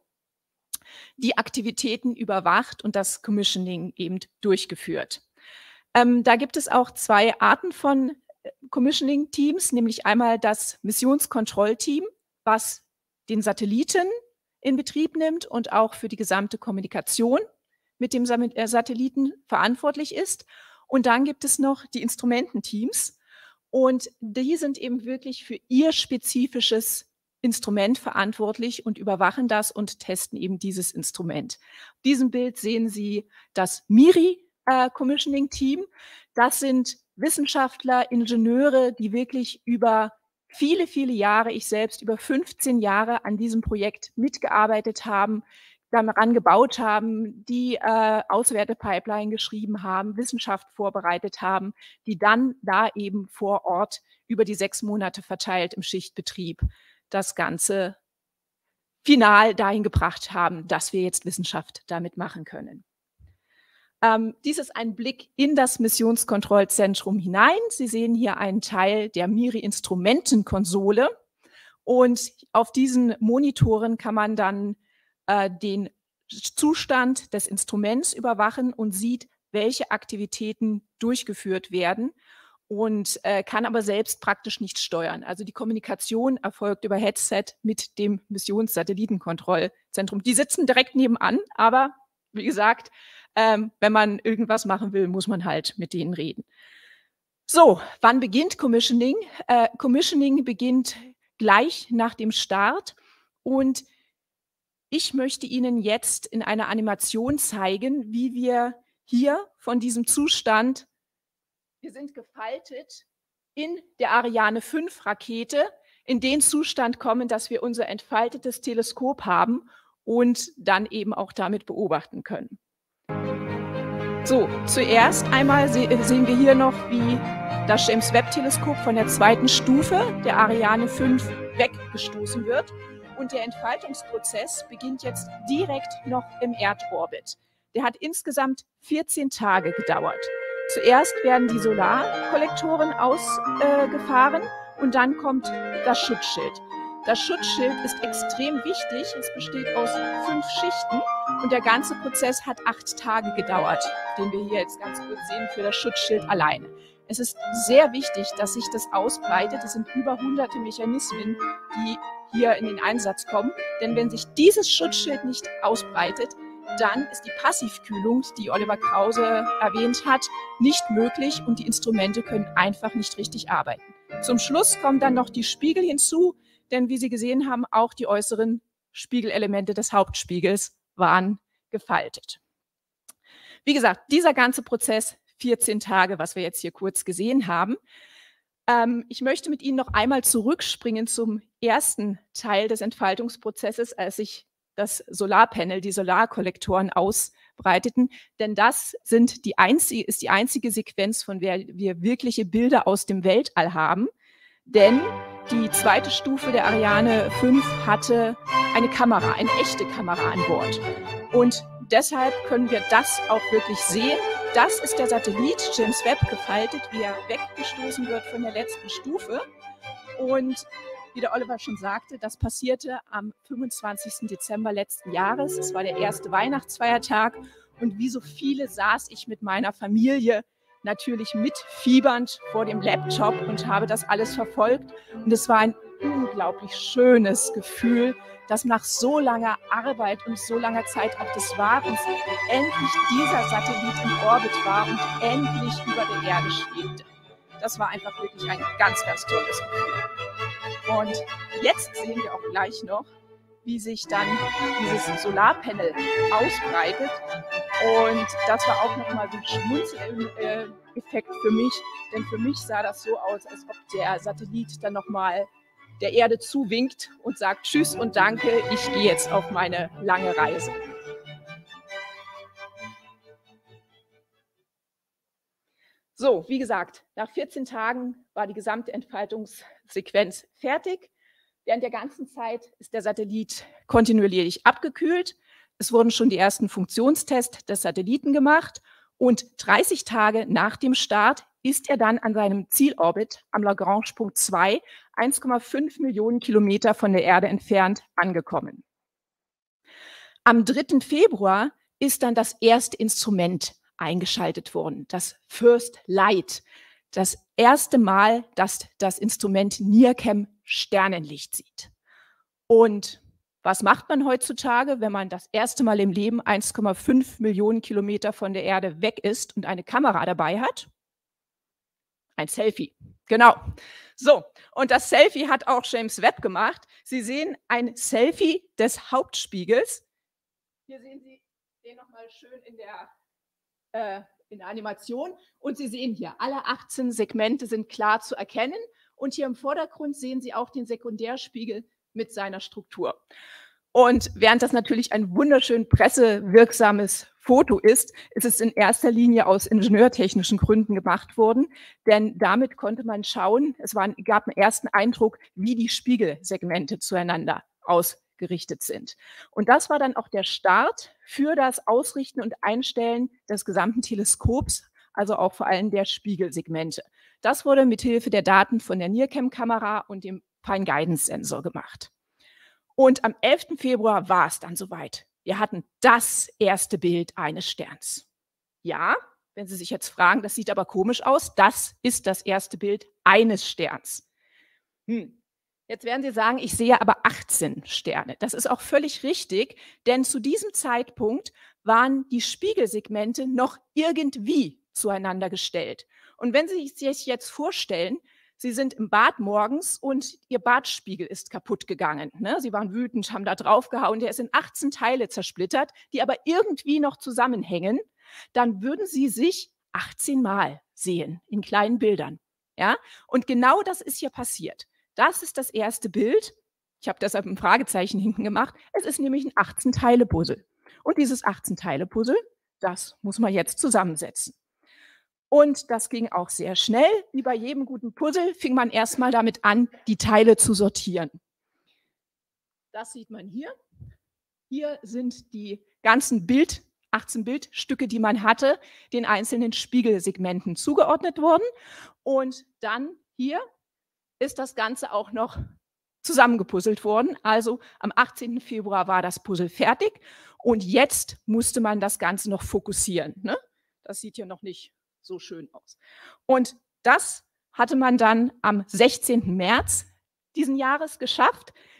die Aktivitäten überwacht und das Commissioning eben durchgeführt. Ähm, da gibt es auch zwei Arten von Commissioning-Teams, nämlich einmal das Missionskontrollteam, was den Satelliten in Betrieb nimmt und auch für die gesamte Kommunikation mit dem Satelliten verantwortlich ist. Und dann gibt es noch die Instrumententeams und die sind eben wirklich für ihr spezifisches Instrument verantwortlich und überwachen das und testen eben dieses Instrument. Auf diesem Bild sehen Sie das MIRI-Commissioning-Team. Das sind Wissenschaftler, Ingenieure, die wirklich über viele, viele Jahre, ich selbst über fünfzehn Jahre an diesem Projekt mitgearbeitet haben, daran gebaut haben, die äh, Auswertepipeline geschrieben haben, Wissenschaft vorbereitet haben, die dann da eben vor Ort über die sechs Monate verteilt im Schichtbetrieb das Ganze final dahin gebracht haben, dass wir jetzt Wissenschaft damit machen können. Ähm, dies ist ein Blick in das Missionskontrollzentrum hinein. Sie sehen hier einen Teil der MIRI-Instrumentenkonsole und auf diesen Monitoren kann man dann äh, den Zustand des Instruments überwachen und sieht, welche Aktivitäten durchgeführt werden und äh, kann aber selbst praktisch nicht steuern. Also die Kommunikation erfolgt über Headset mit dem Missionssatellitenkontrollzentrum. Die sitzen direkt nebenan, aber wie gesagt, ähm, wenn man irgendwas machen will, muss man halt mit denen reden. So, wann beginnt Commissioning? Äh, Commissioning beginnt gleich nach dem Start und ich möchte Ihnen jetzt in einer Animation zeigen, wie wir hier von diesem Zustand, wir sind gefaltet, in der Ariane fünf Rakete in den Zustand kommen, dass wir unser entfaltetes Teleskop haben und dann eben auch damit beobachten können. So, zuerst einmal se- sehen wir hier noch, wie das James Webb Teleskop von der zweiten Stufe der Ariane fünf weggestoßen wird. Und der Entfaltungsprozess beginnt jetzt direkt noch im Erdorbit. Der hat insgesamt vierzehn Tage gedauert. Zuerst werden die Solarkollektoren ausgefahren äh, und dann kommt das Schutzschild. Das Schutzschild ist extrem wichtig. Es besteht aus fünf Schichten und der ganze Prozess hat acht Tage gedauert, den wir hier jetzt ganz kurz sehen für das Schutzschild alleine. Es ist sehr wichtig, dass sich das ausbreitet. Es sind über hunderte Mechanismen, die hier in den Einsatz kommen. Denn wenn sich dieses Schutzschild nicht ausbreitet, dann ist die Passivkühlung, die Oliver Krause erwähnt hat, nicht möglich und die Instrumente können einfach nicht richtig arbeiten. Zum Schluss kommen dann noch die Spiegel hinzu, denn wie Sie gesehen haben, auch die äußeren Spiegelelemente des Hauptspiegels waren gefaltet. Wie gesagt, dieser ganze Prozess, vierzehn Tage, was wir jetzt hier kurz gesehen haben. Ähm, ich möchte mit Ihnen noch einmal zurückspringen zum ersten Teil des Entfaltungsprozesses, als sich das Solarpanel, die Solarkollektoren ausbreiteten, denn das sind die einzige, ist die einzige Sequenz, von der wir wirkliche Bilder aus dem Weltall haben, denn die zweite Stufe der Ariane fünf hatte eine Kamera, eine echte Kamera an Bord. Und deshalb können wir das auch wirklich sehen. Das ist der Satellit James Webb gefaltet, wie er weggestoßen wird von der letzten Stufe. Und wie der Oliver schon sagte, das passierte am fünfundzwanzigsten Dezember letzten Jahres. Es war der erste Weihnachtsfeiertag. Und wie so viele saß ich mit meiner Familie natürlich mitfiebernd vor dem Laptop und habe das alles verfolgt. Und es war ein unglaublich schönes Gefühl, dass nach so langer Arbeit und so langer Zeit auch des Wartens endlich dieser Satellit im Orbit war und endlich über der Erde schwebte. Das war einfach wirklich ein ganz, ganz tolles Gefühl. Und jetzt sehen wir auch gleich noch, wie sich dann dieses Solarpanel ausbreitet. Und das war auch nochmal so ein Schmunzeleffekt für mich, denn für mich sah das so aus, als ob der Satellit dann nochmal der Erde zuwinkt und sagt Tschüss und Danke, ich gehe jetzt auf meine lange Reise. So, wie gesagt, nach vierzehn Tagen war die gesamte Entfaltungssequenz fertig. Während der ganzen Zeit ist der Satellit kontinuierlich abgekühlt. Es wurden schon die ersten Funktionstests des Satelliten gemacht und dreißig Tage nach dem Start ist er dann an seinem Zielorbit am Lagrange-Punkt zwei, eins Komma fünf Millionen Kilometer von der Erde entfernt, angekommen. Am dritten Februar ist dann das erste Instrument eingeschaltet worden, das First Light. Das erste Mal, dass das Instrument NIRCam Sternenlicht sieht. Und was macht man heutzutage, wenn man das erste Mal im Leben eins Komma fünf Millionen Kilometer von der Erde weg ist und eine Kamera dabei hat? Ein Selfie, genau. So, und das Selfie hat auch James Webb gemacht. Sie sehen ein Selfie des Hauptspiegels. Hier sehen Sie den nochmal schön in der, äh, in der Animation. Und Sie sehen hier, alle achtzehn Segmente sind klar zu erkennen. Und hier im Vordergrund sehen Sie auch den Sekundärspiegel mit seiner Struktur. Und während das natürlich ein wunderschön pressewirksames Foto ist, ist es in erster Linie aus ingenieurtechnischen Gründen gemacht worden, denn damit konnte man schauen, es war, gab einen ersten Eindruck, wie die Spiegelsegmente zueinander ausgerichtet sind. Und das war dann auch der Start für das Ausrichten und Einstellen des gesamten Teleskops, also auch vor allem der Spiegelsegmente. Das wurde mithilfe der Daten von der NIRCam-Kamera und dem Fine-Guidance-Sensor gemacht. Und am elften Februar war es dann soweit. Wir hatten das erste Bild eines Sterns. Ja, wenn Sie sich jetzt fragen, das sieht aber komisch aus, das ist das erste Bild eines Sterns. Hm. Jetzt werden Sie sagen, ich sehe aber achtzehn Sterne. Das ist auch völlig richtig, denn zu diesem Zeitpunkt waren die Spiegelsegmente noch irgendwie zueinander gestellt. Und wenn Sie sich jetzt vorstellen, Sie sind im Bad morgens und Ihr Badspiegel ist kaputt gegangen. Ne? Sie waren wütend, haben da draufgehauen, der ist in achtzehn Teile zersplittert, die aber irgendwie noch zusammenhängen. Dann würden Sie sich achtzehn Mal sehen in kleinen Bildern. Ja? Und genau das ist hier passiert. Das ist das erste Bild. Ich habe deshalb ein Fragezeichen hinten gemacht. Es ist nämlich ein achtzehn Teile Puzzle. Und dieses achtzehn Teile Puzzle, das muss man jetzt zusammensetzen. Und das ging auch sehr schnell. Wie bei jedem guten Puzzle fing man erstmal damit an, die Teile zu sortieren. Das sieht man hier. Hier sind die ganzen Bild, achtzehn Bildstücke, die man hatte, den einzelnen Spiegelsegmenten zugeordnet worden. Und dann hier ist das Ganze auch noch zusammengepuzzelt worden. Also am achtzehnten Februar war das Puzzle fertig. Und jetzt musste man das Ganze noch fokussieren. Ne? Das sieht hier noch nicht so schön aus. Und das hatte man dann am sechzehnten März diesen Jahres geschafft.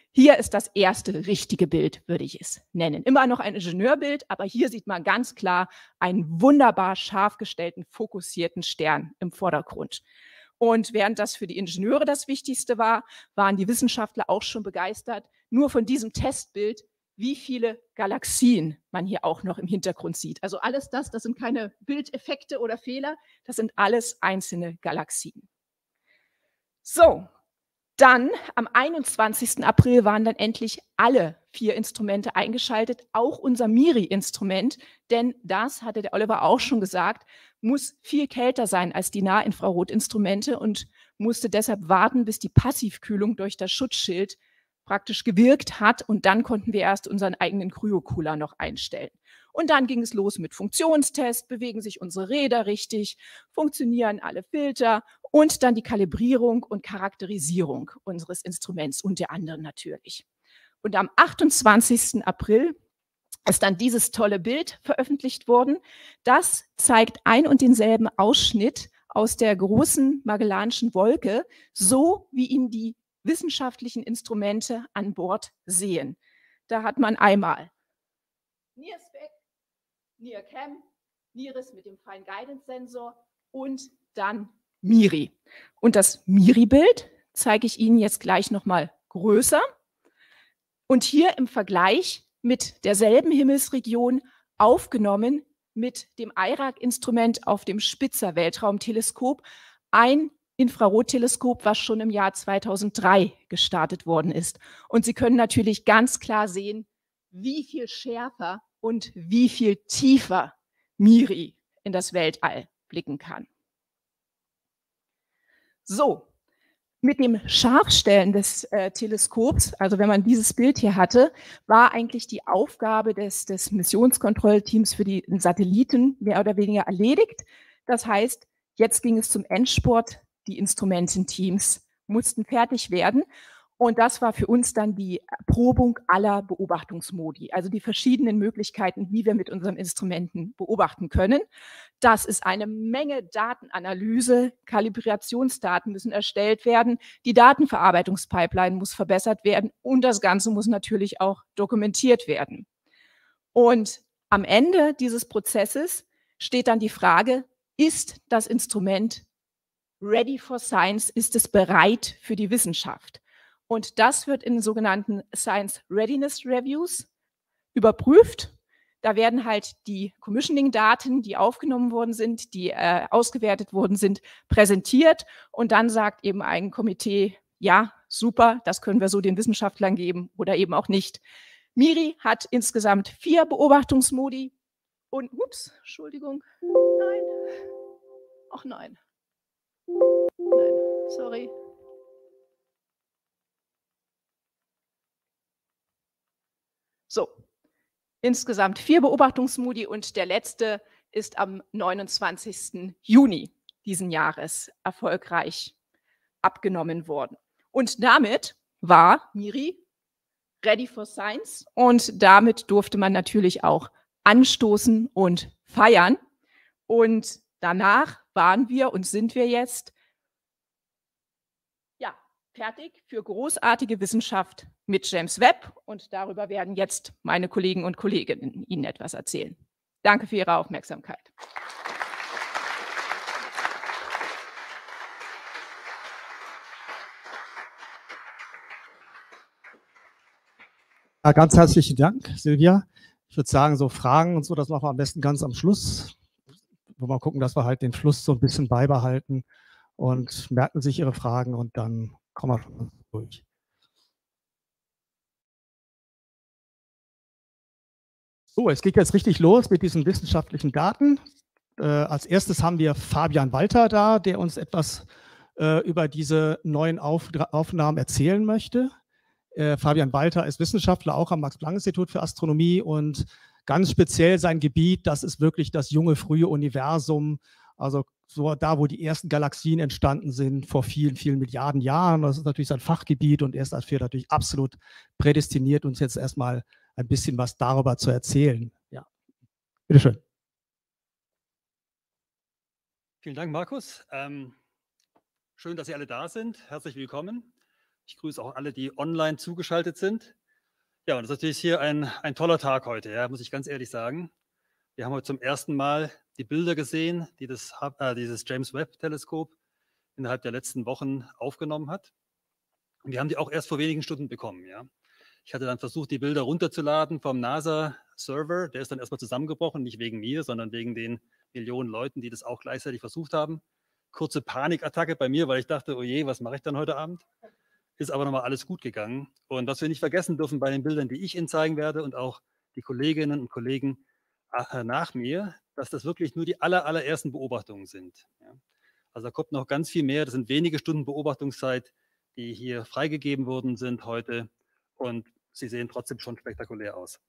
Hier ist das erste richtige Bild, würde ich es nennen. Immer noch ein Ingenieurbild, aber hier sieht man ganz klar einen wunderbar scharf gestellten, fokussierten Stern im Vordergrund. Und während das für die Ingenieure das Wichtigste war, waren die Wissenschaftler auch schon begeistert, nur von diesem Testbild, wie viele Galaxien man hier auch noch im Hintergrund sieht. Also alles das, das sind keine Bildeffekte oder Fehler, das sind alles einzelne Galaxien. So. Dann am einundzwanzigsten April waren dann endlich alle vier Instrumente eingeschaltet, auch unser MIRI-Instrument, denn das, hatte der Oliver auch schon gesagt, muss viel kälter sein als die Nahinfrarotinstrumente und musste deshalb warten, bis die Passivkühlung durch das Schutzschild praktisch gewirkt hat und dann konnten wir erst unseren eigenen Kryokooler noch einstellen. Und dann ging es los mit Funktionstest, bewegen sich unsere Räder richtig, funktionieren alle Filter und dann die Kalibrierung und Charakterisierung unseres Instruments und der anderen natürlich. Und am achtundzwanzigsten April ist dann dieses tolle Bild veröffentlicht worden. Das zeigt ein und denselben Ausschnitt aus der großen Magellanischen Wolke, so wie ihn die wissenschaftlichen Instrumente an Bord sehen. Da hat man einmal NIRSpec, NIRCam, NIRIS mit dem Fine Guidance Sensor und dann MIRI. Und das MIRI-Bild zeige ich Ihnen jetzt gleich nochmal größer. Und hier im Vergleich mit derselben Himmelsregion aufgenommen mit dem I R A C-Instrument auf dem Spitzer Weltraumteleskop, ein Infrarotteleskop, was schon im Jahr zweitausenddrei gestartet worden ist. Und Sie können natürlich ganz klar sehen, wie viel schärfer und wie viel tiefer MIRI in das Weltall blicken kann. So, mit dem Scharfstellen des äh, Teleskops, also wenn man dieses Bild hier hatte, war eigentlich die Aufgabe des, des Missionskontrollteams für die Satelliten mehr oder weniger erledigt. Das heißt, jetzt ging es zum Endspurt. Die Instrumententeams mussten fertig werden. Und das war für uns dann die Erprobung aller Beobachtungsmodi, also die verschiedenen Möglichkeiten, wie wir mit unseren Instrumenten beobachten können. Das ist eine Menge Datenanalyse, Kalibrationsdaten müssen erstellt werden, die Datenverarbeitungspipeline muss verbessert werden und das Ganze muss natürlich auch dokumentiert werden. Und am Ende dieses Prozesses steht dann die Frage, ist das Instrument ready for science, ist es bereit für die Wissenschaft? Und das wird in sogenannten Science Readiness Reviews überprüft. Da werden halt die Commissioning-Daten, die aufgenommen worden sind, die äh, ausgewertet worden sind, präsentiert. Und dann sagt eben ein Komitee, ja, super, das können wir so den Wissenschaftlern geben oder eben auch nicht. MIRI hat insgesamt vier Beobachtungsmodi. Und, ups, Entschuldigung, nein, ach nein, nein, sorry. So, insgesamt vier Beobachtungsmodi und der letzte ist am neunundzwanzigsten Juni diesen Jahres erfolgreich abgenommen worden. Und damit war MIRI ready for science und damit durfte man natürlich auch anstoßen und feiern. Und danach waren wir und sind wir jetzt ja, fertig für großartige Wissenschaft mit James Webb und darüber werden jetzt meine Kollegen und Kolleginnen Ihnen etwas erzählen. Danke für Ihre Aufmerksamkeit. Ja, ganz herzlichen Dank, Silvia. Ich würde sagen, so Fragen und so, das machen wir am besten ganz am Schluss. Wo wir gucken, dass wir halt den Fluss so ein bisschen beibehalten und merken sich Ihre Fragen und dann kommen wir schon durch. So, es geht jetzt richtig los mit diesen wissenschaftlichen Daten. Äh, als erstes haben wir Fabian Walter da, der uns etwas äh, über diese neuen Auf Aufnahmen erzählen möchte. Äh, Fabian Walter ist Wissenschaftler auch am Max-Planck-Institut für Astronomie und ganz speziell sein Gebiet, das ist wirklich das junge, frühe Universum, also so da, wo die ersten Galaxien entstanden sind, vor vielen, vielen Milliarden Jahren. Das ist natürlich sein Fachgebiet und er ist dafür natürlich absolut prädestiniert, uns jetzt erstmal ein bisschen was darüber zu erzählen. Ja, bitteschön. Vielen Dank, Markus. Ähm, schön, dass Sie alle da sind. Herzlich willkommen. Ich grüße auch alle, die online zugeschaltet sind. Ja, und das ist natürlich hier ein, ein toller Tag heute, ja, muss ich ganz ehrlich sagen. Wir haben heute zum ersten Mal die Bilder gesehen, die das, äh, dieses James Webb-Teleskop innerhalb der letzten Wochen aufgenommen hat. Und wir haben die auch erst vor wenigen Stunden bekommen. Ja. Ich hatte dann versucht, die Bilder runterzuladen vom NASA-Server. Der ist dann erstmal zusammengebrochen, nicht wegen mir, sondern wegen den Millionen Leuten, die das auch gleichzeitig versucht haben. Kurze Panikattacke bei mir, weil ich dachte, oh je, was mache ich dann heute Abend? Ist aber nochmal alles gut gegangen. Und was wir nicht vergessen dürfen bei den Bildern, die ich Ihnen zeigen werde und auch die Kolleginnen und Kollegen nach mir, dass das wirklich nur die aller, allerersten Beobachtungen sind. Ja. Also da kommt noch ganz viel mehr. Das sind wenige Stunden Beobachtungszeit, die hier freigegeben worden sind heute. Und sie sehen trotzdem schon spektakulär aus.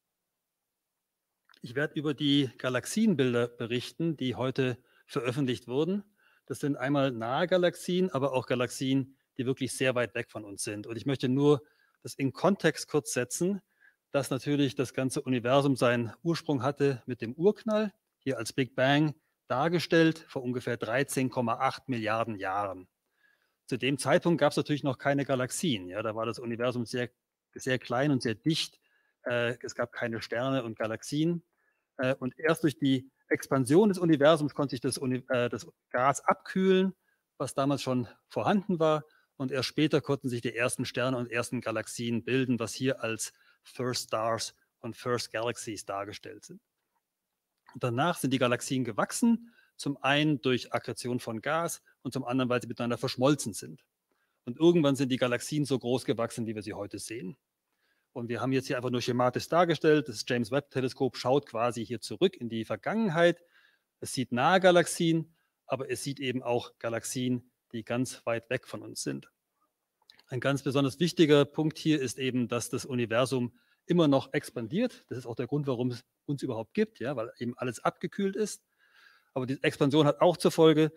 Ich werde über die Galaxienbilder berichten, die heute veröffentlicht wurden. Das sind einmal nahe Galaxien, aber auch Galaxien, die wirklich sehr weit weg von uns sind. Und ich möchte nur das in Kontext kurz setzen, dass natürlich das ganze Universum seinen Ursprung hatte mit dem Urknall, hier als Big Bang dargestellt, vor ungefähr dreizehn Komma acht Milliarden Jahren. Zu dem Zeitpunkt gab es natürlich noch keine Galaxien. Ja, da war das Universum sehr, sehr klein und sehr dicht. Äh, es gab keine Sterne und Galaxien. Äh, und erst durch die Expansion des Universums konnte sich das, Uni äh, das Gas abkühlen, was damals schon vorhanden war. Und erst später konnten sich die ersten Sterne und ersten Galaxien bilden, was hier als First Stars und First Galaxies dargestellt sind. Und danach sind die Galaxien gewachsen, zum einen durch Akkretion von Gas und zum anderen, weil sie miteinander verschmolzen sind. Und irgendwann sind die Galaxien so groß gewachsen, wie wir sie heute sehen. Und wir haben jetzt hier einfach nur schematisch dargestellt, das James Webb-Teleskop schaut quasi hier zurück in die Vergangenheit. Es sieht nahe Galaxien, aber es sieht eben auch Galaxien, die ganz weit weg von uns sind. Ein ganz besonders wichtiger Punkt hier ist eben, dass das Universum immer noch expandiert. Das ist auch der Grund, warum es uns überhaupt gibt, ja, weil eben alles abgekühlt ist. Aber die Expansion hat auch zur Folge,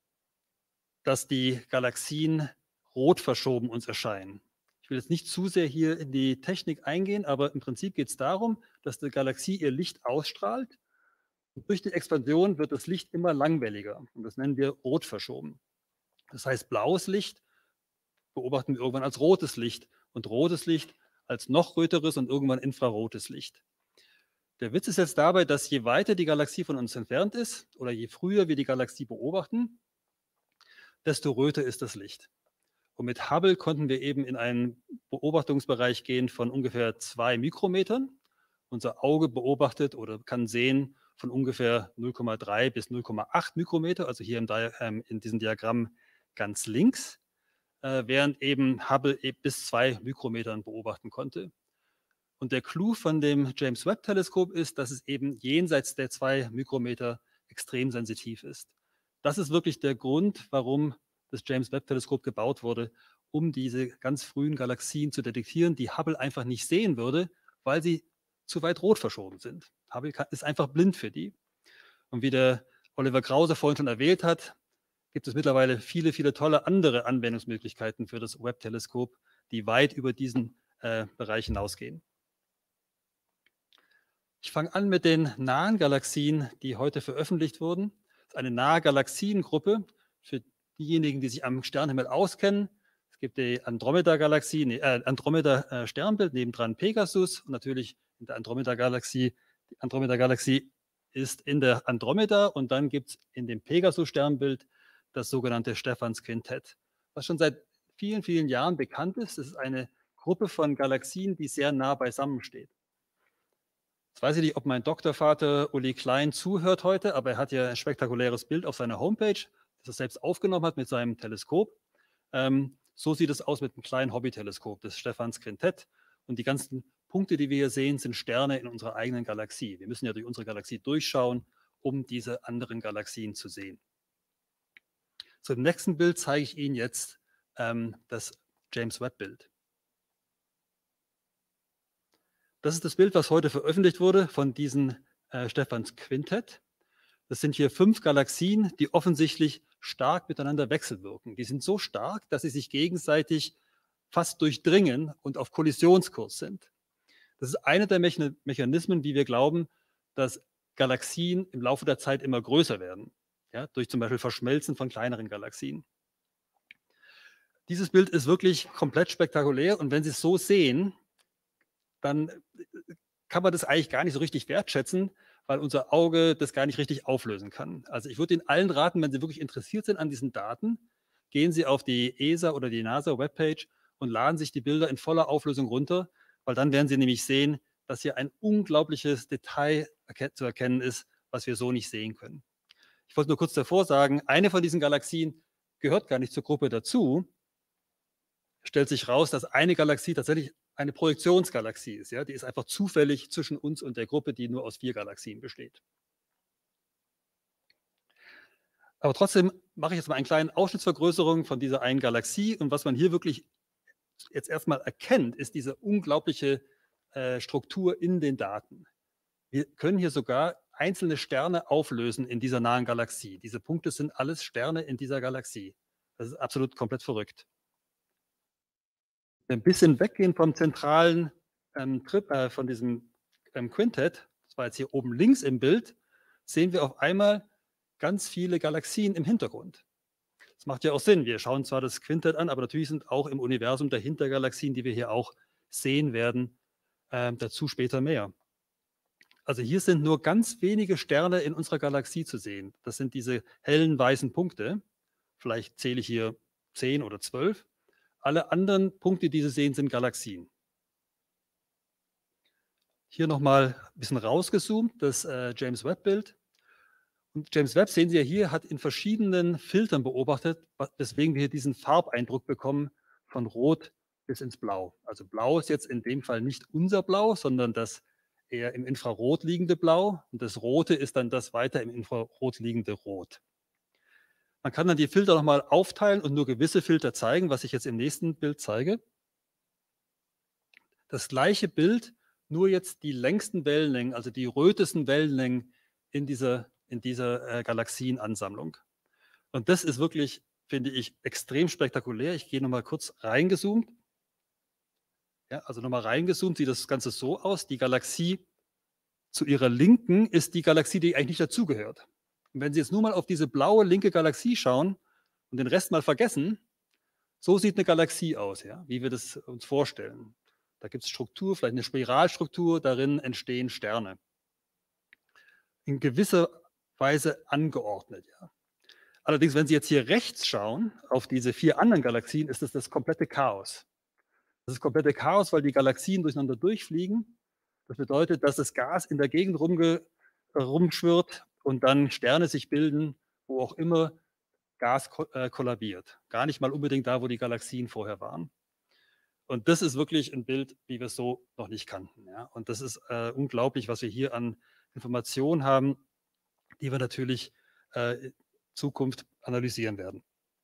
dass die Galaxien rot verschoben uns erscheinen. Ich will jetzt nicht zu sehr hier in die Technik eingehen, aber im Prinzip geht es darum, dass die Galaxie ihr Licht ausstrahlt. Und durch die Expansion wird das Licht immer langwelliger. Und das nennen wir rot verschoben. Das heißt, blaues Licht beobachten wir irgendwann als rotes Licht und rotes Licht als noch röteres und irgendwann infrarotes Licht. Der Witz ist jetzt dabei, dass je weiter die Galaxie von uns entfernt ist oder je früher wir die Galaxie beobachten, desto röter ist das Licht. Und mit Hubble konnten wir eben in einen Beobachtungsbereich gehen von ungefähr zwei Mikrometern. Unser Auge beobachtet oder kann sehen von ungefähr null Komma drei bis null Komma acht Mikrometer, also hier im Di ähm, in diesem Diagramm ganz links, äh, während eben Hubble bis zwei Mikrometern beobachten konnte. Und der Clou von dem James Webb-Teleskop ist, dass es eben jenseits der zwei Mikrometer extrem sensitiv ist. Das ist wirklich der Grund, warum das James Webb-Teleskop gebaut wurde, um diese ganz frühen Galaxien zu detektieren, die Hubble einfach nicht sehen würde, weil sie zu weit rot verschoben sind. Hubble ist einfach blind für die. Und wie der Oliver Krause vorhin schon erwähnt hat, gibt es mittlerweile viele, viele tolle andere Anwendungsmöglichkeiten für das Webb-Teleskop, die weit über diesen äh, Bereich hinausgehen. Ich fange an mit den nahen Galaxien, die heute veröffentlicht wurden. Das ist eine nahe Galaxiengruppe für diejenigen, die sich am Sternenhimmel auskennen. Es gibt die Andromeda-Galaxie, äh, Andromeda-Sternbild, nebendran Pegasus und natürlich in der Andromeda-Galaxie. Die Andromeda-Galaxie ist in der Andromeda und dann gibt es in dem Pegasus-Sternbild das sogenannte Stephans-Quintett, was schon seit vielen, vielen Jahren bekannt ist. Es ist eine Gruppe von Galaxien, die sehr nah beisammen steht. Jetzt weiß ich nicht, ob mein Doktorvater Uli Klein zuhört heute, aber er hat ja ein spektakuläres Bild auf seiner Homepage, das er selbst aufgenommen hat mit seinem Teleskop. Ähm, so sieht es aus mit einem kleinen Hobbyteleskop, das Stephans Quintett. Und die ganzen Punkte, die wir hier sehen, sind Sterne in unserer eigenen Galaxie. Wir müssen ja durch unsere Galaxie durchschauen, um diese anderen Galaxien zu sehen. Zum nächsten Bild zeige ich Ihnen jetzt ähm, das James Webb-Bild. Das ist das Bild, was heute veröffentlicht wurde von diesem äh, Stephans Quintett. Das sind hier fünf Galaxien, die offensichtlich stark miteinander wechselwirken. Die sind so stark, dass sie sich gegenseitig fast durchdringen und auf Kollisionskurs sind. Das ist einer der Me- Mechanismen, wie wir glauben, dass Galaxien im Laufe der Zeit immer größer werden, ja, durch zum Beispiel Verschmelzen von kleineren Galaxien. Dieses Bild ist wirklich komplett spektakulär und wenn Sie es so sehen, dann kann man das eigentlich gar nicht so richtig wertschätzen, weil unser Auge das gar nicht richtig auflösen kann. Also ich würde Ihnen allen raten, wenn Sie wirklich interessiert sind an diesen Daten, gehen Sie auf die E S A oder die NASA-Webpage und laden sich die Bilder in voller Auflösung runter, weil dann werden Sie nämlich sehen, dass hier ein unglaubliches Detail zu erkennen ist, was wir so nicht sehen können. Ich wollte nur kurz davor sagen, eine von diesen Galaxien gehört gar nicht zur Gruppe dazu. Stellt sich raus, dass eine Galaxie tatsächlich eine Projektionsgalaxie ist. Ja? Die ist einfach zufällig zwischen uns und der Gruppe, die nur aus vier Galaxien besteht. Aber trotzdem mache ich jetzt mal einen kleinen Ausschnittsvergrößerung von dieser einen Galaxie. Und was man hier wirklich jetzt erstmal erkennt, ist diese unglaubliche äh, Struktur in den Daten. Wir können hier sogar einzelne Sterne auflösen in dieser nahen Galaxie. Diese Punkte sind alles Sterne in dieser Galaxie. Das ist absolut komplett verrückt. Ein bisschen weggehen vom zentralen ähm, Trip, äh, von diesem ähm, Quintet, das war jetzt hier oben links im Bild, sehen wir auf einmal ganz viele Galaxien im Hintergrund. Das macht ja auch Sinn. Wir schauen zwar das Quintet an, aber natürlich sind auch im Universum dahinter Galaxien, die wir hier auch sehen werden. Äh, dazu später mehr. Also hier sind nur ganz wenige Sterne in unserer Galaxie zu sehen. Das sind diese hellen weißen Punkte. Vielleicht zähle ich hier zehn oder zwölf. Alle anderen Punkte, die Sie sehen, sind Galaxien. Hier nochmal ein bisschen rausgezoomt, das äh, James Webb-Bild. Und James Webb, sehen Sie ja hier, hat in verschiedenen Filtern beobachtet, weswegen wir hier diesen Farbeindruck bekommen von Rot bis ins Blau. Also Blau ist jetzt in dem Fall nicht unser Blau, sondern das eher im Infrarot liegende Blau. Und das Rote ist dann das weiter im Infrarot liegende Rot. Man kann dann die Filter nochmal aufteilen und nur gewisse Filter zeigen, was ich jetzt im nächsten Bild zeige. Das gleiche Bild, nur jetzt die längsten Wellenlängen, also die rötesten Wellenlängen in dieser, in dieser äh, Galaxienansammlung. Und das ist wirklich, finde ich, extrem spektakulär. Ich gehe nochmal kurz reingezoomt. Ja, also nochmal reingezoomt sieht das Ganze so aus. Die Galaxie zu ihrer Linken ist die Galaxie, die eigentlich nicht dazugehört. Und wenn Sie jetzt nur mal auf diese blaue linke Galaxie schauen und den Rest mal vergessen, so sieht eine Galaxie aus, ja, wie wir das uns vorstellen. Da gibt es Struktur, vielleicht eine Spiralstruktur, darin entstehen Sterne. In gewisser Weise angeordnet, ja. Allerdings, wenn Sie jetzt hier rechts schauen, auf diese vier anderen Galaxien, ist das das komplette Chaos. Das ist komplette Chaos, weil die Galaxien durcheinander durchfliegen. Das bedeutet, dass das Gas in der Gegend rumge rumschwirrt und dann Sterne sich bilden, wo auch immer Gas ko äh, kollabiert. Gar nicht mal unbedingt da, wo die Galaxien vorher waren. Und das ist wirklich ein Bild, wie wir es so noch nicht kannten. Ja? Und das ist äh, unglaublich, was wir hier an Informationen haben, die wir natürlich äh, in Zukunft analysieren werden.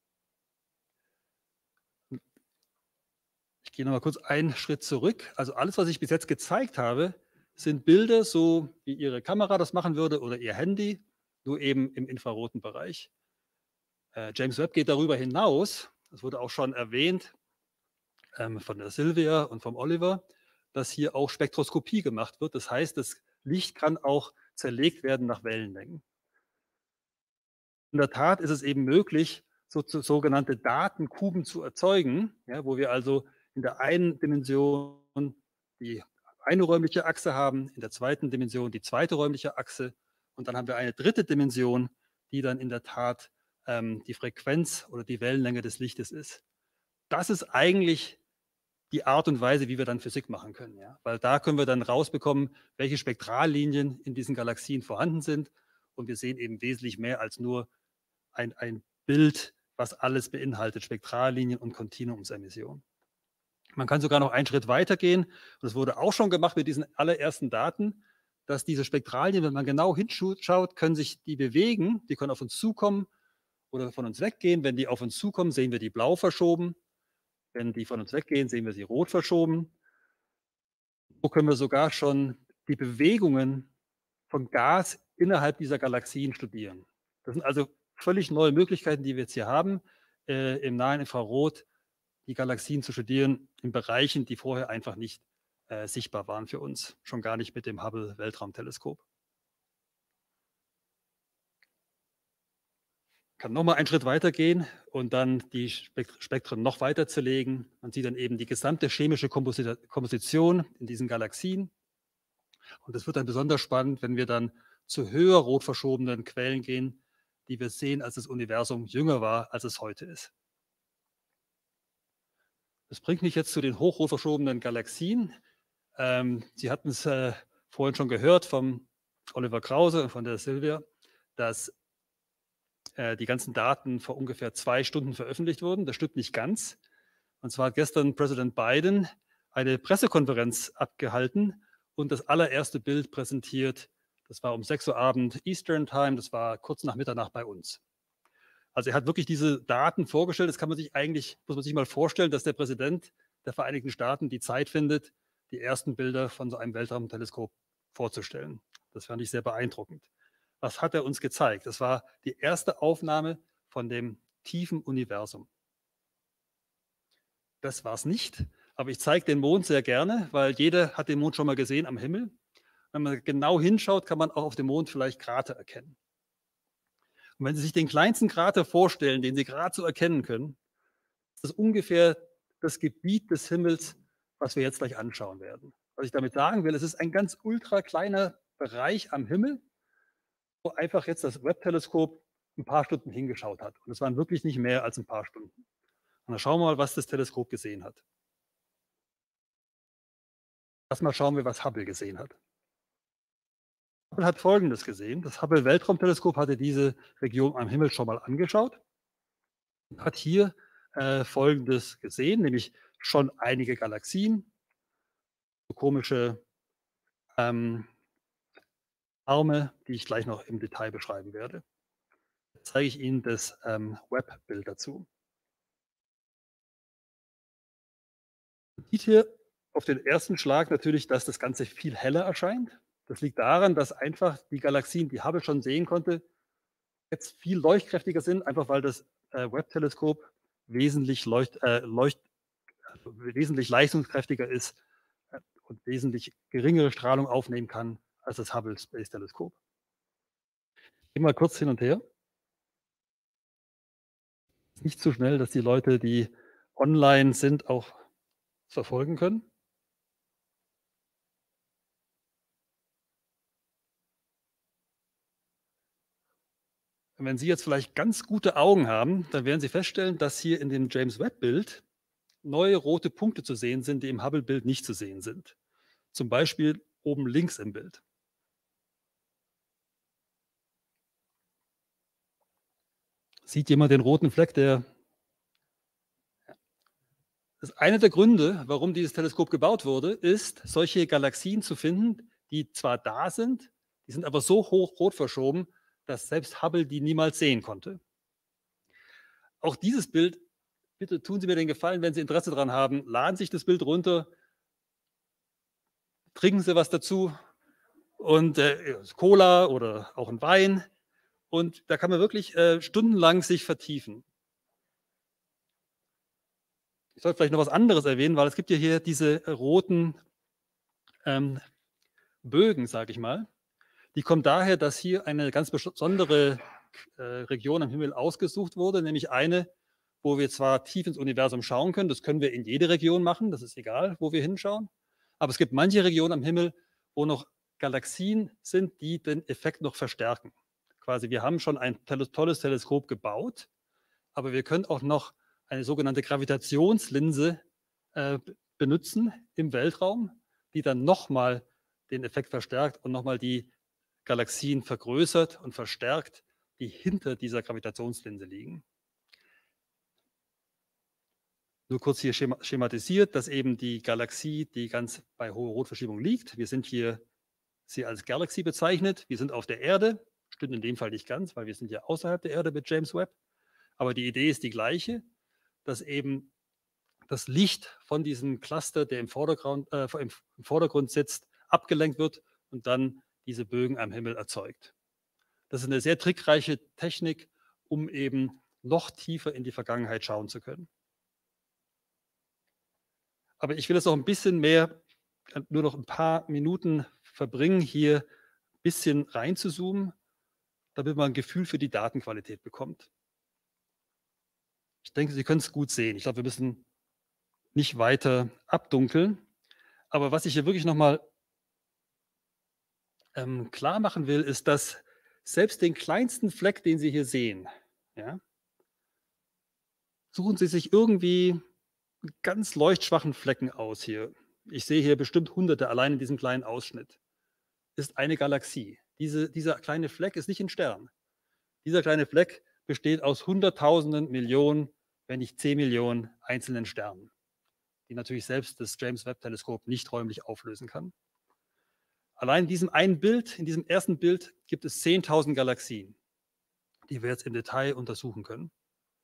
Ich gehe noch mal kurz einen Schritt zurück. Also alles, was ich bis jetzt gezeigt habe, sind Bilder, so wie Ihre Kamera das machen würde oder Ihr Handy, nur eben im infraroten Bereich. Äh, James Webb geht darüber hinaus, das wurde auch schon erwähnt ähm, von der Silvia und vom Oliver, dass hier auch Spektroskopie gemacht wird. Das heißt, das Licht kann auch zerlegt werden nach Wellenlängen. In der Tat ist es eben möglich, so, so, sogenannte Datenkuben zu erzeugen, ja, wo wir also in der einen Dimension die eine räumliche Achse haben, in der zweiten Dimension die zweite räumliche Achse und dann haben wir eine dritte Dimension, die dann in der Tat ähm, die Frequenz oder die Wellenlänge des Lichtes ist. Das ist eigentlich die Art und Weise, wie wir dann Physik machen können. Ja? Weil da können wir dann rausbekommen, welche Spektrallinien in diesen Galaxien vorhanden sind und wir sehen eben wesentlich mehr als nur ein, ein Bild, was alles beinhaltet, Spektrallinien und Kontinuumsemission. Man kann sogar noch einen Schritt weiter gehen, und das wurde auch schon gemacht mit diesen allerersten Daten, dass diese Spektralien, wenn man genau hinschaut, können sich die bewegen, die können auf uns zukommen oder von uns weggehen. Wenn die auf uns zukommen, sehen wir die blau verschoben. Wenn die von uns weggehen, sehen wir sie rot verschoben. So können wir sogar schon die Bewegungen von Gas innerhalb dieser Galaxien studieren. Das sind also völlig neue Möglichkeiten, die wir jetzt hier haben, äh, im nahen Infrarot die Galaxien zu studieren in Bereichen, die vorher einfach nicht äh, sichtbar waren für uns, schon gar nicht mit dem Hubble-Weltraumteleskop. kann nochmal einen Schritt weiter gehen und dann die Spektren noch weiter zerlegen. Man sieht dann eben die gesamte chemische Komposition in diesen Galaxien. Und das wird dann besonders spannend, wenn wir dann zu höher rot verschobenen Quellen gehen, die wir sehen, als das Universum jünger war, als es heute ist. Das bringt mich jetzt zu den hochrot verschobenen Galaxien. Ähm, Sie hatten es äh, vorhin schon gehört vom Oliver Krause und von der Silvia, dass äh, die ganzen Daten vor ungefähr zwei Stunden veröffentlicht wurden. Das stimmt nicht ganz. Und zwar hat gestern Präsident Biden eine Pressekonferenz abgehalten und das allererste Bild präsentiert. Das war um sechs Uhr Abend Eastern Time, das war kurz nach Mitternacht bei uns. Also er hat wirklich diese Daten vorgestellt. Das kann man sich eigentlich, muss man sich mal vorstellen, dass der Präsident der Vereinigten Staaten die Zeit findet, die ersten Bilder von so einem Weltraumteleskop vorzustellen. Das fand ich sehr beeindruckend. Was hat er uns gezeigt? Das war die erste Aufnahme von dem tiefen Universum. Das war es nicht, aber ich zeige den Mond sehr gerne, weil jeder hat den Mond schon mal gesehen am Himmel. Wenn man genau hinschaut, kann man auch auf dem Mond vielleicht Krater erkennen. Und wenn Sie sich den kleinsten Krater vorstellen, den Sie gerade so erkennen können, ist das ungefähr das Gebiet des Himmels, was wir jetzt gleich anschauen werden. Was ich damit sagen will, es ist ein ganz ultra kleiner Bereich am Himmel, wo einfach jetzt das Webb-Teleskop ein paar Stunden hingeschaut hat. Und es waren wirklich nicht mehr als ein paar Stunden. Und dann schauen wir mal, was das Teleskop gesehen hat. Erstmal schauen wir, was Hubble gesehen hat. Hubble hat Folgendes gesehen. Das Hubble-Weltraumteleskop hatte diese Region am Himmel schon mal angeschaut und hat hier äh, Folgendes gesehen, nämlich schon einige Galaxien, so komische ähm, Arme, die ich gleich noch im Detail beschreiben werde. Jetzt zeige ich Ihnen das ähm, Webb-Bild dazu. Man sieht hier auf den ersten Schlag natürlich, dass das Ganze viel heller erscheint. Das liegt daran, dass einfach die Galaxien, die Hubble schon sehen konnte, jetzt viel leuchtkräftiger sind, einfach weil das äh, Webb-Teleskop wesentlich, leucht, äh, leucht, wesentlich leistungskräftiger ist äh, und wesentlich geringere Strahlung aufnehmen kann als das Hubble Space Teleskop. Gehen wir mal kurz hin und her. Nicht zu schnell, dass die Leute, die online sind, auch verfolgen können. Und wenn Sie jetzt vielleicht ganz gute Augen haben, dann werden Sie feststellen, dass hier in dem James-Webb-Bild neue rote Punkte zu sehen sind, die im Hubble-Bild nicht zu sehen sind. Zum Beispiel oben links im Bild. Sieht jemand den roten Fleck, der... Das ist einer der Gründe, warum dieses Teleskop gebaut wurde, ist, solche Galaxien zu finden, die zwar da sind, die sind aber so hoch rot verschoben, dass selbst Hubble die niemals sehen konnte. Auch dieses Bild, bitte tun Sie mir den Gefallen, wenn Sie Interesse daran haben, laden Sie sich das Bild runter, trinken Sie was dazu und äh, Cola oder auch ein Wein und da kann man wirklich äh, stundenlang sich vertiefen. Ich sollte vielleicht noch was anderes erwähnen, weil es gibt ja hier diese roten ähm, Bögen, sage ich mal. Die kommen daher, dass hier eine ganz besondere äh, Region am Himmel ausgesucht wurde, nämlich eine, wo wir zwar tief ins Universum schauen können, das können wir in jede Region machen, das ist egal, wo wir hinschauen, aber es gibt manche Regionen am Himmel, wo noch Galaxien sind, die den Effekt noch verstärken. Quasi, wir haben schon ein tolles Teleskop gebaut, aber wir können auch noch eine sogenannte Gravitationslinse äh, benutzen im Weltraum, die dann nochmal den Effekt verstärkt und nochmal die Galaxien vergrößert und verstärkt, die hinter dieser Gravitationslinse liegen. Nur kurz hier schematisiert, dass eben die Galaxie, die ganz bei hoher Rotverschiebung liegt, wir sind hier sie als Galaxy bezeichnet, wir sind auf der Erde, stimmt in dem Fall nicht ganz, weil wir sind ja außerhalb der Erde mit James Webb, aber die Idee ist die gleiche, dass eben das Licht von diesem Cluster, der im Vordergrund, äh, im Vordergrund sitzt, abgelenkt wird und dann diese Bögen am Himmel erzeugt. Das ist eine sehr trickreiche Technik, um eben noch tiefer in die Vergangenheit schauen zu können. Aber ich will jetzt noch ein bisschen mehr, nur noch ein paar Minuten verbringen, hier ein bisschen reinzuzoomen, damit man ein Gefühl für die Datenqualität bekommt. Ich denke, Sie können es gut sehen. Ich glaube, wir müssen nicht weiter abdunkeln. Aber was ich hier wirklich nochmal ähm, klar machen will, ist, dass selbst den kleinsten Fleck, den Sie hier sehen, ja, suchen Sie sich irgendwie einen ganz leuchtschwachen Flecken aus hier. Ich sehe hier bestimmt Hunderte allein in diesem kleinen Ausschnitt. Ist eine Galaxie. Diese, dieser kleine Fleck ist nicht ein Stern. Dieser kleine Fleck besteht aus Hunderttausenden, Millionen, wenn nicht zehn Millionen einzelnen Sternen, die natürlich selbst das James Webb-Teleskop nicht räumlich auflösen kann. Allein in diesem einen Bild, in diesem ersten Bild, gibt es zehntausend Galaxien, die wir jetzt im Detail untersuchen können.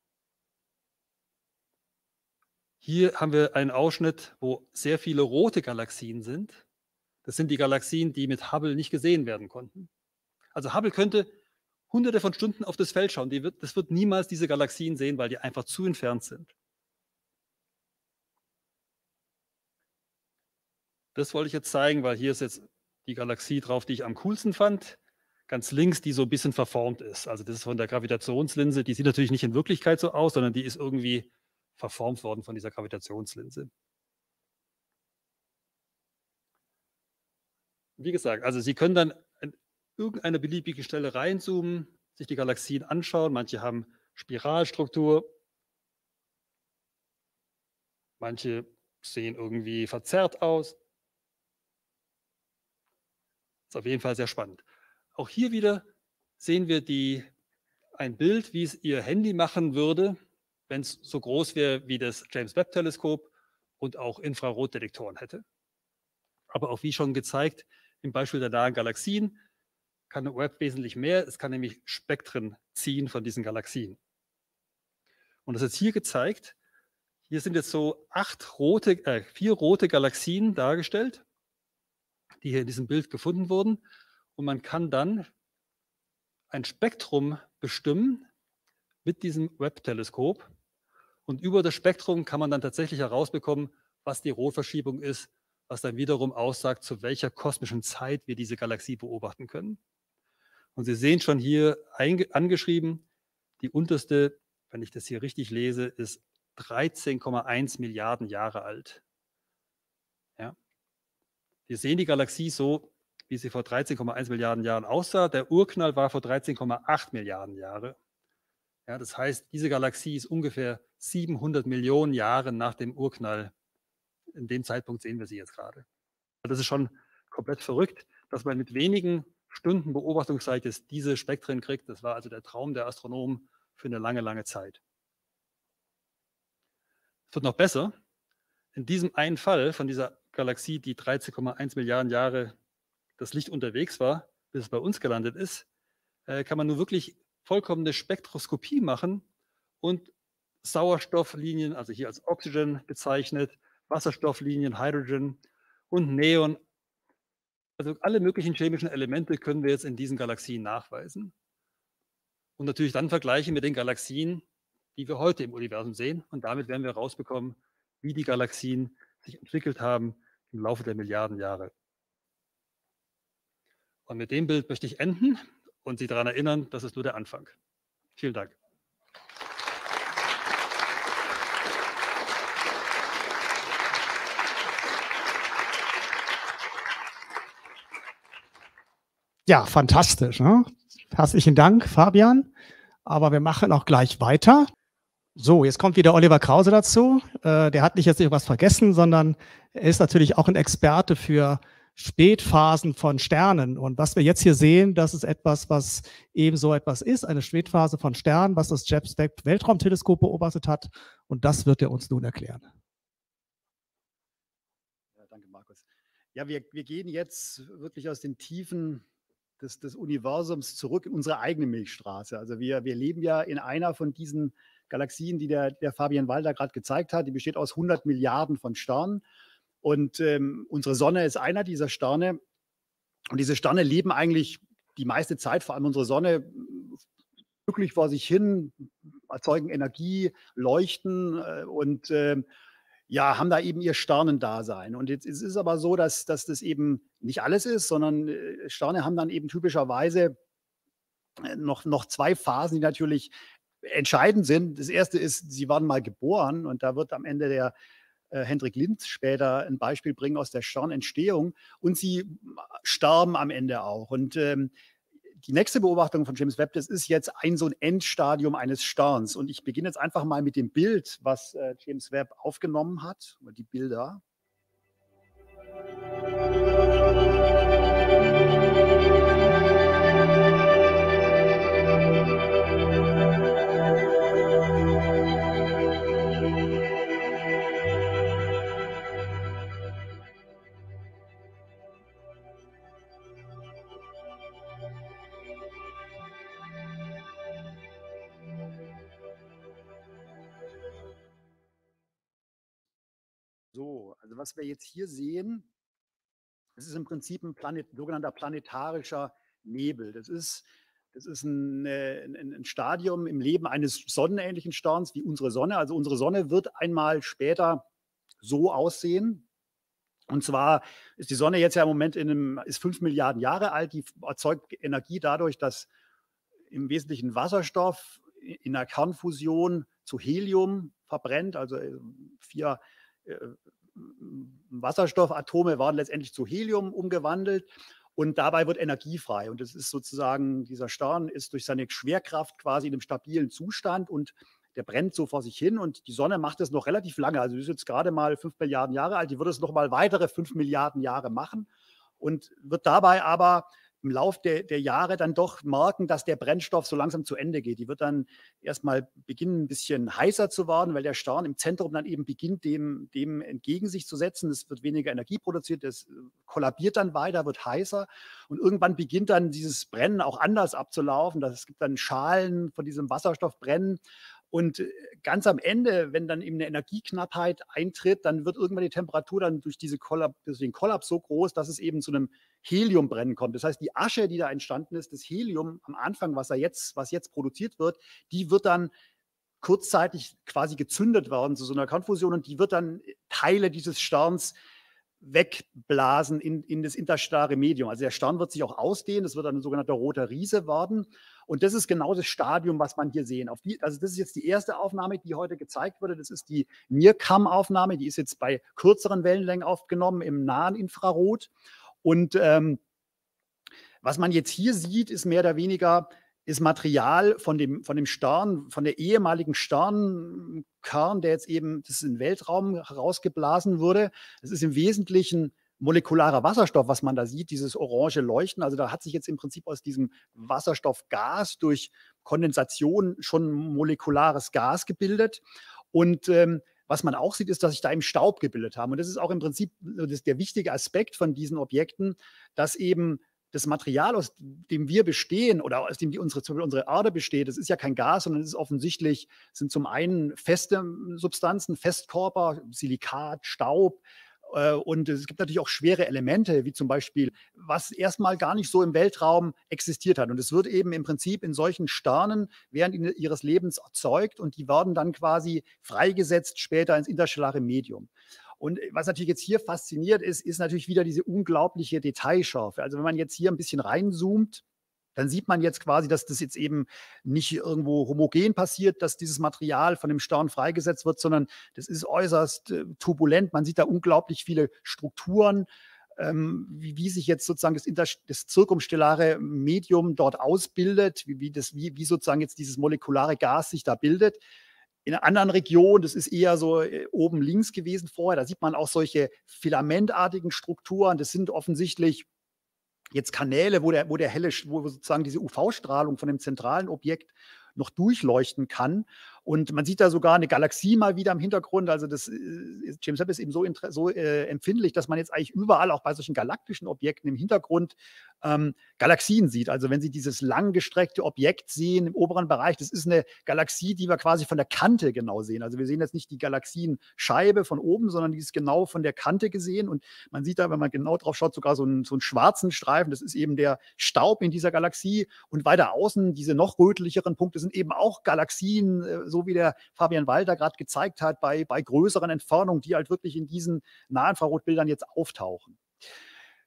Hier haben wir einen Ausschnitt, wo sehr viele rote Galaxien sind. Das sind die Galaxien, die mit Hubble nicht gesehen werden konnten. Also Hubble könnte hunderte von Stunden auf das Feld schauen. Die wird, das wird niemals diese Galaxien sehen, weil die einfach zu entfernt sind. Das wollte ich jetzt zeigen, weil hier ist jetzt die Galaxie drauf, die ich am coolsten fand. Ganz links, die so ein bisschen verformt ist. Also das ist von der Gravitationslinse. Die sieht natürlich nicht in Wirklichkeit so aus, sondern die ist irgendwie verformt worden von dieser Gravitationslinse. Wie gesagt, also Sie können dann an irgendeine beliebige Stelle reinzoomen, sich die Galaxien anschauen. Manche haben Spiralstruktur, manche sehen irgendwie verzerrt aus. Ist auf jeden Fall sehr spannend. Auch hier wieder sehen wir die, ein Bild, wie es Ihr Handy machen würde, wenn es so groß wäre wie das James Webb-Teleskop und auch Infrarotdetektoren hätte. Aber auch wie schon gezeigt, im Beispiel der nahen Galaxien kann der Webb wesentlich mehr. Es kann nämlich Spektren ziehen von diesen Galaxien. Und das ist jetzt hier gezeigt. Hier sind jetzt so acht rote, äh, vier rote Galaxien dargestellt, die hier in diesem Bild gefunden wurden. Und man kann dann ein Spektrum bestimmen mit diesem Webb-Teleskop. Und über das Spektrum kann man dann tatsächlich herausbekommen, was die Rotverschiebung ist, was dann wiederum aussagt, zu welcher kosmischen Zeit wir diese Galaxie beobachten können. Und Sie sehen schon hier angeschrieben, die unterste, wenn ich das hier richtig lese, ist dreizehn Komma eins Milliarden Jahre alt. Ja. Wir sehen die Galaxie so, wie sie vor dreizehn Komma eins Milliarden Jahren aussah. Der Urknall war vor dreizehn Komma acht Milliarden Jahre. Ja, das heißt, diese Galaxie ist ungefähr siebenhundert Millionen Jahre nach dem Urknall. In dem Zeitpunkt sehen wir sie jetzt gerade. Das ist schon komplett verrückt, dass man mit wenigen Stunden Beobachtungszeit diese Spektren kriegt. Das war also der Traum der Astronomen für eine lange, lange Zeit. Es wird noch besser. In diesem einen Fall von dieser Galaxie, die dreizehn Komma eins Milliarden Jahre das Licht unterwegs war, bis es bei uns gelandet ist, kann man nur wirklich vollkommene Spektroskopie machen und Sauerstofflinien, also hier als Oxygen bezeichnet, Wasserstofflinien, Hydrogen und Neon. Also alle möglichen chemischen Elemente können wir jetzt in diesen Galaxien nachweisen. Und natürlich dann vergleichen mit den Galaxien, die wir heute im Universum sehen. Und damit werden wir rausbekommen, wie die Galaxien sich entwickelt haben im Laufe der Milliarden Jahre. Und mit dem Bild möchte ich enden und Sie daran erinnern, das ist nur der Anfang. Vielen Dank. Ja, fantastisch. Ne? Herzlichen Dank, Fabian. Aber wir machen auch gleich weiter. So, jetzt kommt wieder Oliver Krause dazu. Äh, der hat nicht jetzt irgendwas vergessen, sondern er ist natürlich auch ein Experte für Spätphasen von Sternen. Und was wir jetzt hier sehen, das ist etwas, was eben so etwas ist, eine Spätphase von Sternen, was das James Webb Weltraumteleskop beobachtet hat. Und das wird er uns nun erklären. Ja, danke, Markus. Ja, wir, wir gehen jetzt wirklich aus den Tiefen des, des Universums zurück in unsere eigene Milchstraße. Also wir, wir leben ja in einer von diesen Galaxien, die der, der Fabian Walder gerade gezeigt hat. Die besteht aus hundert Milliarden von Sternen. Und ähm, unsere Sonne ist einer dieser Sterne. Und diese Sterne leben eigentlich die meiste Zeit, vor allem unsere Sonne, glücklich vor sich hin, erzeugen Energie, leuchten äh, und äh, ja, haben da eben ihr Sternendasein. Und jetzt ist es aber so, dass, dass das eben nicht alles ist, sondern äh, Sterne haben dann eben typischerweise noch, noch zwei Phasen, die natürlich entscheidend sind. Das erste ist, sie waren mal geboren und da wird am Ende der äh, Hendrik Linz später ein Beispiel bringen aus der Sternentstehung und sie sterben am Ende auch. Und ähm, die nächste Beobachtung von James Webb, das ist jetzt ein so ein Endstadium eines Sterns. Und ich beginne jetzt einfach mal mit dem Bild, was äh, James Webb aufgenommen hat, die Bilder. So, also was wir jetzt hier sehen, das ist im Prinzip ein Planet, sogenannter planetarischer Nebel. Das ist, das ist ein, ein, ein Stadium im Leben eines sonnenähnlichen Sterns wie unsere Sonne. Also unsere Sonne wird einmal später so aussehen. Und zwar ist die Sonne jetzt ja im Moment in einem, ist fünf Milliarden Jahre alt. Die erzeugt Energie dadurch, dass im Wesentlichen Wasserstoff in der Kernfusion zu Helium verbrennt. Also vier Wasserstoffatome waren letztendlich zu Helium umgewandelt und dabei wird Energie frei. Und das ist sozusagen, dieser Stern ist durch seine Schwerkraft quasi in einem stabilen Zustand und der brennt so vor sich hin und die Sonne macht das noch relativ lange. Also die ist jetzt gerade mal fünf Milliarden Jahre alt, die wird es noch mal weitere fünf Milliarden Jahre machen und wird dabei aber im Lauf der, der Jahre dann doch merken, dass der Brennstoff so langsam zu Ende geht. Die wird dann erstmal beginnen, ein bisschen heißer zu werden, weil der Stern im Zentrum dann eben beginnt, dem, dem entgegen sich zu setzen. Es wird weniger Energie produziert, es kollabiert dann weiter, wird heißer und irgendwann beginnt dann dieses Brennen auch anders abzulaufen. Es gibt dann Schalen von diesem Wasserstoffbrennen. Und ganz am Ende, wenn dann eben eine Energieknappheit eintritt, dann wird irgendwann die Temperatur dann durch, diese Kollaps, durch den Kollaps so groß, dass es eben zu einem Heliumbrennen kommt. Das heißt, die Asche, die da entstanden ist, das Helium am Anfang, was, er jetzt, was jetzt produziert wird, die wird dann kurzzeitig quasi gezündet werden zu so einer Kernfusion und die wird dann Teile dieses Sterns wegblasen in, in das interstellare Medium. Also der Stern wird sich auch ausdehnen, das wird dann ein sogenannter roter Riese werden. Und das ist genau das Stadium, was man hier sehen. Auf die, also das ist jetzt die erste Aufnahme, die heute gezeigt wurde. Das ist die NIRCam-Aufnahme. Die ist jetzt bei kürzeren Wellenlängen aufgenommen im nahen Infrarot. Und ähm, was man jetzt hier sieht, ist mehr oder weniger ist Material von dem, von dem Stern, von der ehemaligen Sternkern, der jetzt eben das in den Weltraum herausgeblasen wurde. Das ist im Wesentlichen molekularer Wasserstoff, was man da sieht, dieses orange Leuchten. Also da hat sich jetzt im Prinzip aus diesem Wasserstoffgas durch Kondensation schon molekulares Gas gebildet. Und ähm, was man auch sieht, ist, dass sich da im Staub gebildet haben. Und das ist auch im Prinzip das ist der wichtige Aspekt von diesen Objekten, dass eben das Material, aus dem wir bestehen oder aus dem die unsere, zum Beispiel unsere Erde besteht, das ist ja kein Gas, sondern es ist offensichtlich, sind zum einen feste Substanzen, Festkörper, Silikat, Staub. Und es gibt natürlich auch schwere Elemente, wie zum Beispiel, was erstmal gar nicht so im Weltraum existiert hat. Und es wird eben im Prinzip in solchen Sternen während ihres Lebens erzeugt und die werden dann quasi freigesetzt später ins interstellare Medium. Und was natürlich jetzt hier fasziniert ist, ist natürlich wieder diese unglaubliche Detailschärfe. Also wenn man jetzt hier ein bisschen reinzoomt, dann sieht man jetzt quasi, dass das jetzt eben nicht irgendwo homogen passiert, dass dieses Material von dem Stern freigesetzt wird, sondern das ist äußerst äh, turbulent. Man sieht da unglaublich viele Strukturen, ähm, wie, wie sich jetzt sozusagen das, Inter das zirkumstellare Medium dort ausbildet, wie, wie, das, wie, wie sozusagen jetzt dieses molekulare Gas sich da bildet. In einer anderen Region, das ist eher so äh, oben links gewesen vorher, da sieht man auch solche filamentartigen Strukturen. Das sind offensichtlich jetzt Kanäle, wo der, wo der helle, wo sozusagen diese U V-Strahlung von dem zentralen Objekt noch durchleuchten kann. Und man sieht da sogar eine Galaxie mal wieder im Hintergrund. Also das ist, James Webb ist eben so, so äh, empfindlich, dass man jetzt eigentlich überall, auch bei solchen galaktischen Objekten im Hintergrund ähm, Galaxien sieht. Also wenn Sie dieses langgestreckte Objekt sehen im oberen Bereich, das ist eine Galaxie, die wir quasi von der Kante genau sehen. Also wir sehen jetzt nicht die Galaxienscheibe von oben, sondern die ist genau von der Kante gesehen. Und man sieht da, wenn man genau drauf schaut, sogar so einen, so einen schwarzen Streifen. Das ist eben der Staub in dieser Galaxie. Und weiter außen, diese noch rötlicheren Punkte sind eben auch Galaxien, äh, so wie der Fabian Walter gerade gezeigt hat, bei, bei größeren Entfernungen, die halt wirklich in diesen Nahinfrarotbildern jetzt auftauchen.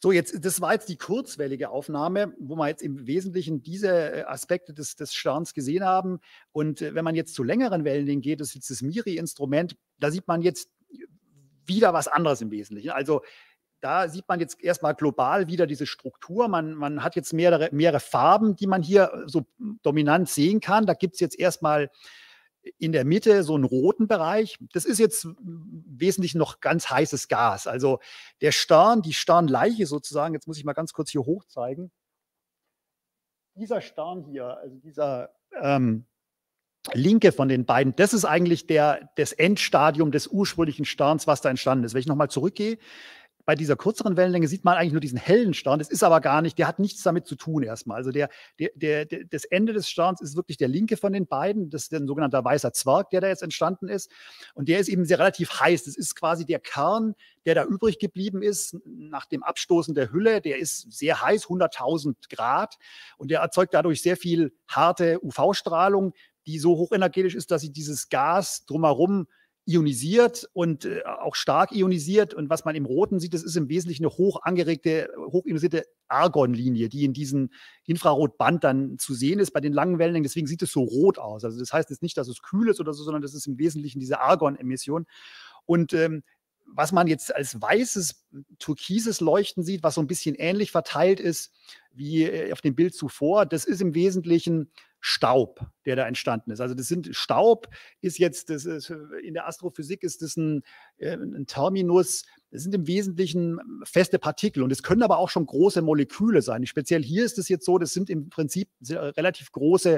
So, jetzt, das war jetzt die kurzwellige Aufnahme, wo wir jetzt im Wesentlichen diese Aspekte des, des Sterns gesehen haben. Und äh, wenn man jetzt zu längeren Wellenlängen geht, das ist jetzt das MIRI-Instrument, da sieht man jetzt wieder was anderes im Wesentlichen. Also da sieht man jetzt erstmal global wieder diese Struktur. Man, man hat jetzt mehrere, mehrere Farben, die man hier so dominant sehen kann. Da gibt es jetzt erstmal in der Mitte so einen roten Bereich. Das ist jetzt wesentlich noch ganz heißes Gas. Also der Stern, die Sternleiche sozusagen, jetzt muss ich mal ganz kurz hier hoch zeigen. Dieser Stern hier, also dieser ähm, linke von den beiden, das ist eigentlich der, das Endstadium des ursprünglichen Sterns, was da entstanden ist. Wenn ich nochmal zurückgehe, bei dieser kürzeren Wellenlänge sieht man eigentlich nur diesen hellen Stern. Das ist aber gar nicht, der hat nichts damit zu tun erstmal. Also der, der, der, der, das Ende des Sterns ist wirklich der linke von den beiden. Das ist ein sogenannter weißer Zwerg, der da jetzt entstanden ist. Und der ist eben sehr relativ heiß. Das ist quasi der Kern, der da übrig geblieben ist nach dem Abstoßen der Hülle. Der ist sehr heiß, hunderttausend Grad. Und der erzeugt dadurch sehr viel harte U V-Strahlung, die so hochenergetisch ist, dass sie dieses Gas drumherum ionisiert und äh, auch stark ionisiert. Und was man im Roten sieht, das ist im Wesentlichen eine hoch angeregte, hoch ionisierte Argonlinie, die in diesem Infrarotband dann zu sehen ist bei den langen Wellenlängen. Deswegen sieht es so rot aus. Also das heißt jetzt nicht, dass es kühl ist oder so, sondern das ist im Wesentlichen diese Argon-Emission. Und ähm, was man jetzt als weißes, türkises Leuchten sieht, was so ein bisschen ähnlich verteilt ist wie auf dem Bild zuvor, das ist im Wesentlichen Staub, der da entstanden ist. Also das sind Staub ist jetzt, das ist, in der Astrophysik ist das ein, ein Terminus, das sind im Wesentlichen feste Partikel und es können aber auch schon große Moleküle sein. Speziell hier ist es jetzt so, das sind im Prinzip relativ große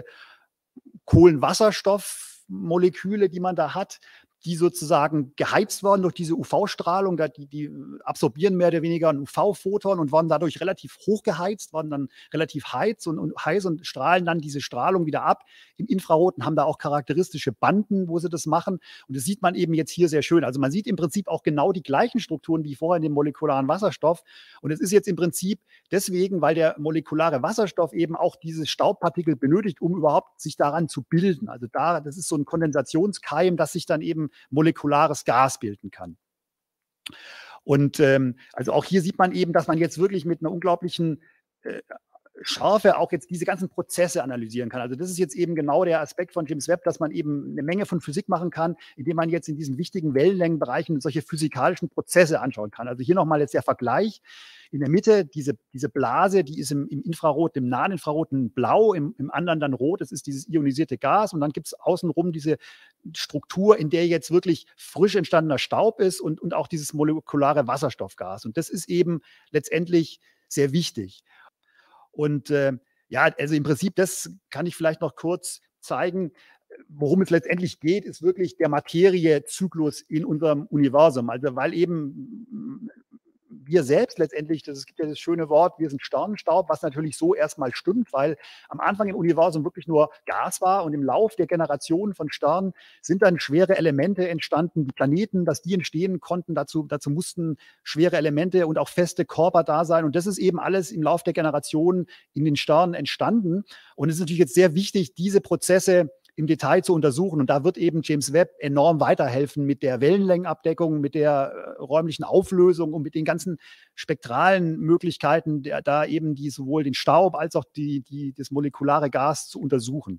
Kohlenwasserstoffmoleküle, die man da hat, die sozusagen geheizt worden durch diese U V-Strahlung, die, die absorbieren mehr oder weniger ein U V-Photon und werden dadurch relativ hoch geheizt, werden dann relativ heiß und, und heiß und strahlen dann diese Strahlung wieder ab. Im Infraroten haben da auch charakteristische Banden, wo sie das machen. Und das sieht man eben jetzt hier sehr schön. Also man sieht im Prinzip auch genau die gleichen Strukturen wie vorher in dem molekularen Wasserstoff. Und es ist jetzt im Prinzip deswegen, weil der molekulare Wasserstoff eben auch diese Staubpartikel benötigt, um überhaupt sich daran zu bilden. Also da, das ist so ein Kondensationskeim, das sich dann eben molekulares Gas bilden kann. Und ähm, also auch hier sieht man eben, dass man jetzt wirklich mit einer unglaublichen äh, Schärfe auch jetzt diese ganzen Prozesse analysieren kann. Also das ist jetzt eben genau der Aspekt von James Webb, dass man eben eine Menge von Physik machen kann, indem man jetzt in diesen wichtigen Wellenlängenbereichen solche physikalischen Prozesse anschauen kann. Also hier nochmal jetzt der Vergleich. In der Mitte, diese, diese Blase, die ist im, im Infrarot, im nahen Infraroten blau, im, im anderen dann rot. Das ist dieses ionisierte Gas. Und dann gibt es außenrum diese Struktur, in der jetzt wirklich frisch entstandener Staub ist und, und auch dieses molekulare Wasserstoffgas. Und das ist eben letztendlich sehr wichtig. Und äh, ja, also im Prinzip, das kann ich vielleicht noch kurz zeigen. Worum es letztendlich geht, ist wirklich der Materiezyklus in unserem Universum. Also weil eben wir selbst letztendlich, das, es gibt ja das schöne Wort, wir sind Sternenstaub, was natürlich so erstmal stimmt, weil am Anfang im Universum wirklich nur Gas war und im Lauf der Generationen von Sternen sind dann schwere Elemente entstanden, die Planeten, dass die entstehen konnten, dazu, dazu mussten schwere Elemente und auch feste Körper da sein und das ist eben alles im Lauf der Generationen in den Sternen entstanden und es ist natürlich jetzt sehr wichtig, diese Prozesse im Detail zu untersuchen. Und da wird eben James Webb enorm weiterhelfen mit der Wellenlängenabdeckung, mit der äh, räumlichen Auflösung und mit den ganzen spektralen Möglichkeiten, der, da eben die sowohl den Staub als auch die, die, das molekulare Gas zu untersuchen.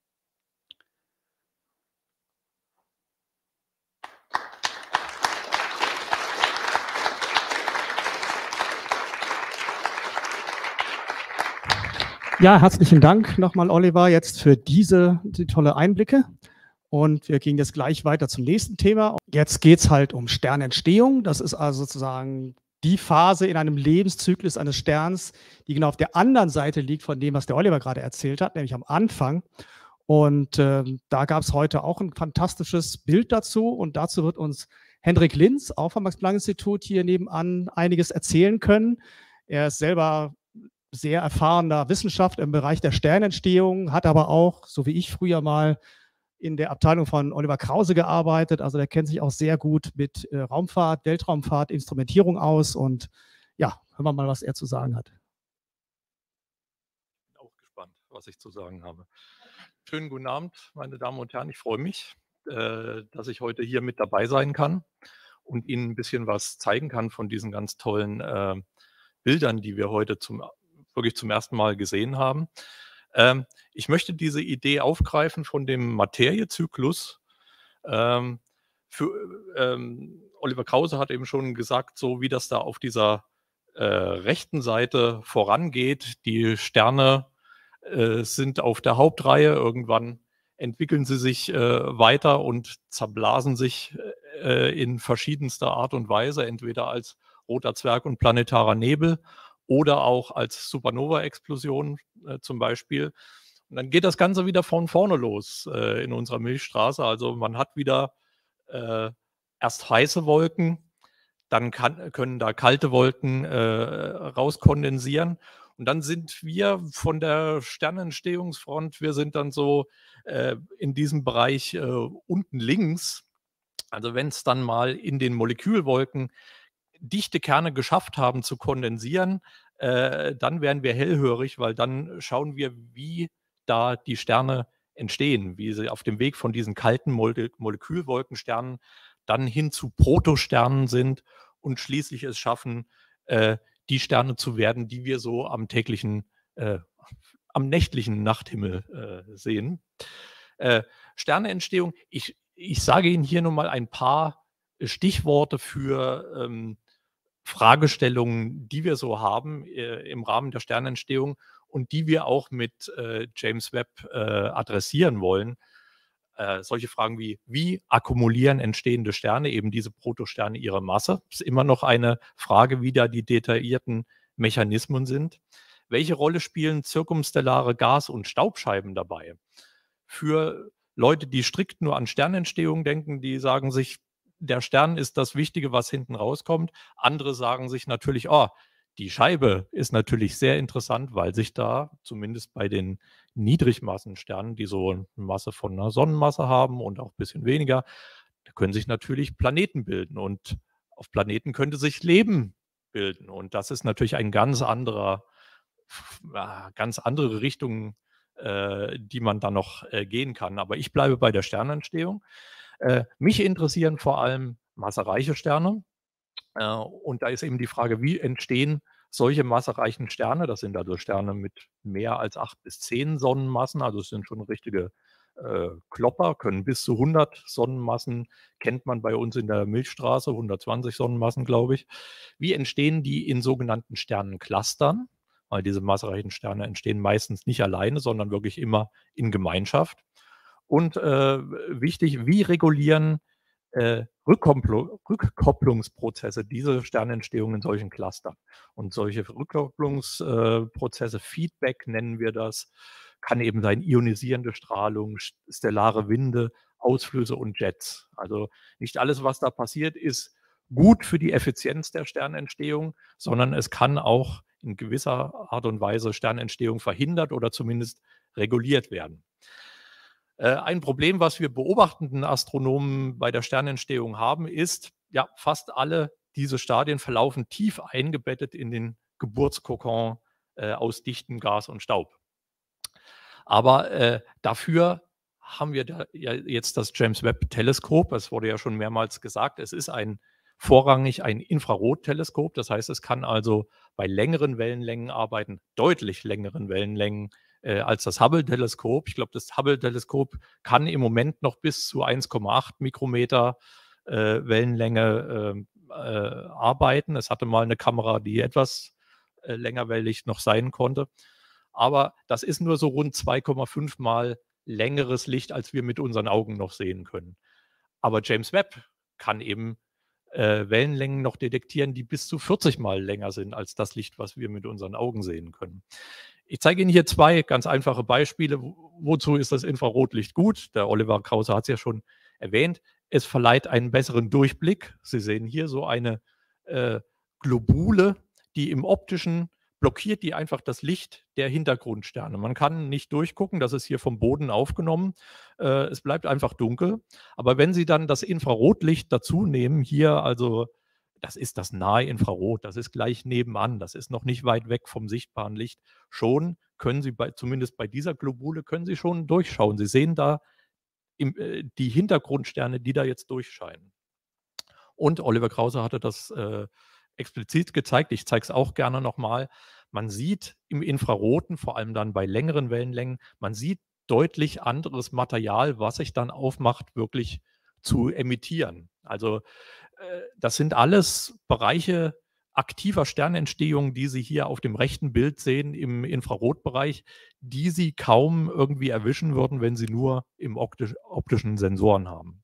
Ja, herzlichen Dank nochmal, Oliver, jetzt für diese die tolle Einblicke. Und wir gehen jetzt gleich weiter zum nächsten Thema. Jetzt geht es halt um Sternentstehung. Das ist also sozusagen die Phase in einem Lebenszyklus eines Sterns, die genau auf der anderen Seite liegt von dem, was der Oliver gerade erzählt hat, nämlich am Anfang. Und äh, da gab es heute auch ein fantastisches Bild dazu. Und dazu wird uns Hendrik Linz, auch vom Max-Planck-Institut, hier nebenan einiges erzählen können. Er ist selber sehr erfahrener Wissenschaftler im Bereich der Sternentstehung, hat aber auch, so wie ich früher mal, in der Abteilung von Oliver Krause gearbeitet. Also der kennt sich auch sehr gut mit äh, Raumfahrt, Weltraumfahrt, Instrumentierung aus. Und ja, hören wir mal, was er zu sagen hat. Ich bin auch gespannt, was ich zu sagen habe. Schönen guten Abend, meine Damen und Herren. Ich freue mich, äh, dass ich heute hier mit dabei sein kann und Ihnen ein bisschen was zeigen kann von diesen ganz tollen äh, Bildern, die wir heute zum, wirklich zum ersten Mal gesehen haben. Ähm, ich möchte diese Idee aufgreifen von dem Materiezyklus. Ähm, für, ähm, Oliver Krause hat eben schon gesagt, so wie das da auf dieser äh, rechten Seite vorangeht. Die Sterne äh, sind auf der Hauptreihe, irgendwann entwickeln sie sich äh, weiter und zerblasen sich äh, in verschiedenster Art und Weise, entweder als roter Zwerg und planetarer Nebel oder auch als Supernova-Explosion äh, zum Beispiel. Und dann geht das Ganze wieder von vorne los äh, in unserer Milchstraße. Also man hat wieder äh, erst heiße Wolken, dann kann, können da kalte Wolken äh, rauskondensieren. Und dann sind wir von der Sternentstehungsfront, wir sind dann so äh, in diesem Bereich äh, unten links. Also wenn es dann mal in den Molekülwolken dichte Kerne geschafft haben zu kondensieren, äh, dann werden wir hellhörig, weil dann schauen wir, wie da die Sterne entstehen, wie sie auf dem Weg von diesen kalten Mole Molekülwolkensternen dann hin zu Protosternen sind und schließlich es schaffen, äh, die Sterne zu werden, die wir so am täglichen, äh, am nächtlichen Nachthimmel äh, sehen. Äh, Sterneentstehung, ich, ich sage Ihnen hier nur mal ein paar Stichworte für ähm, Fragestellungen, die wir so haben äh, im Rahmen der Sternentstehung und die wir auch mit äh, James Webb äh, adressieren wollen. Äh, solche Fragen wie, wie akkumulieren entstehende Sterne, eben diese Protosterne, ihre Masse? Das ist immer noch eine Frage, wie da die detaillierten Mechanismen sind. Welche Rolle spielen zirkumstellare Gas- und Staubscheiben dabei? Für Leute, die strikt nur an Sternentstehung denken, die sagen sich, der Stern ist das Wichtige, was hinten rauskommt. Andere sagen sich natürlich, oh, die Scheibe ist natürlich sehr interessant, weil sich da zumindest bei den Niedrigmassensternen, die so eine Masse von einer Sonnenmasse haben und auch ein bisschen weniger, da können sich natürlich Planeten bilden und auf Planeten könnte sich Leben bilden. Und das ist natürlich ein ganz anderer, ganz andere Richtung, äh, die man da noch äh, gehen kann. Aber ich bleibe bei der Sternentstehung. Äh, mich interessieren vor allem massereiche Sterne. Äh, und da ist eben die Frage, wie entstehen solche massereichen Sterne? Das sind also Sterne mit mehr als acht bis zehn Sonnenmassen. Also es sind schon richtige äh, Klopper, können bis zu hundert Sonnenmassen, kennt man bei uns in der Milchstraße, hundertzwanzig Sonnenmassen, glaube ich. Wie entstehen die in sogenannten Sternenclustern? Weil diese massereichen Sterne entstehen meistens nicht alleine, sondern wirklich immer in Gemeinschaft. Und äh, wichtig, wie regulieren äh, Rückkoppl Rückkopplungsprozesse diese Sternentstehung in solchen Clustern? Und solche Rückkopplungsprozesse, äh, Feedback nennen wir das, kann eben sein ionisierende Strahlung, stellare Winde, Ausflüsse und Jets. Also nicht alles, was da passiert, ist gut für die Effizienz der Sternentstehung, sondern es kann auch in gewisser Art und Weise Sternentstehung verhindert oder zumindest reguliert werden. Ein Problem, was wir beobachtenden Astronomen bei der Sternentstehung haben, ist, ja, fast alle diese Stadien verlaufen tief eingebettet in den Geburtskokon äh, aus dichtem Gas und Staub. Aber äh, dafür haben wir da ja jetzt das James Webb-Teleskop. Es wurde ja schon mehrmals gesagt, es ist ein vorrangig ein Infrarotteleskop. Das heißt, es kann also bei längeren Wellenlängen arbeiten, deutlich längeren Wellenlängen äh, als das Hubble-Teleskop. Ich glaube, das Hubble-Teleskop kann im Moment noch bis zu eins Komma acht Mikrometer äh, Wellenlänge äh, äh, arbeiten. Es hatte mal eine Kamera, die etwas äh, längerwellig noch sein konnte. Aber das ist nur so rund zwei Komma fünf Mal längeres Licht, als wir mit unseren Augen noch sehen können. Aber James Webb kann eben äh, Wellenlängen noch detektieren, die bis zu vierzig Mal länger sind als das Licht, was wir mit unseren Augen sehen können. Ich zeige Ihnen hier zwei ganz einfache Beispiele. Wozu ist das Infrarotlicht gut? Der Oliver Krause hat es ja schon erwähnt. Es verleiht einen besseren Durchblick. Sie sehen hier so eine äh, Globule, die im optischen blockiert die einfach das Licht der Hintergrundsterne. Man kann nicht durchgucken, das ist hier vom Boden aufgenommen. Äh, es bleibt einfach dunkel. Aber wenn Sie dann das Infrarotlicht dazu nehmen, hier also, das ist das nahe Infrarot, das ist gleich nebenan, das ist noch nicht weit weg vom sichtbaren Licht. Schon können Sie, bei, zumindest bei dieser Globule, können Sie schon durchschauen. Sie sehen da im, äh, die Hintergrundsterne, die da jetzt durchscheinen. Und Oliver Krause hatte das äh, explizit gezeigt. Ich zeige es auch gerne nochmal. Man sieht im Infraroten, vor allem dann bei längeren Wellenlängen, man sieht deutlich anderes Material, was sich dann aufmacht, wirklich zu emittieren. Also äh, das sind alles Bereiche aktiver Sternentstehung, die Sie hier auf dem rechten Bild sehen im Infrarotbereich, die Sie kaum irgendwie erwischen würden, wenn Sie nur im optisch, optischen Sensoren haben.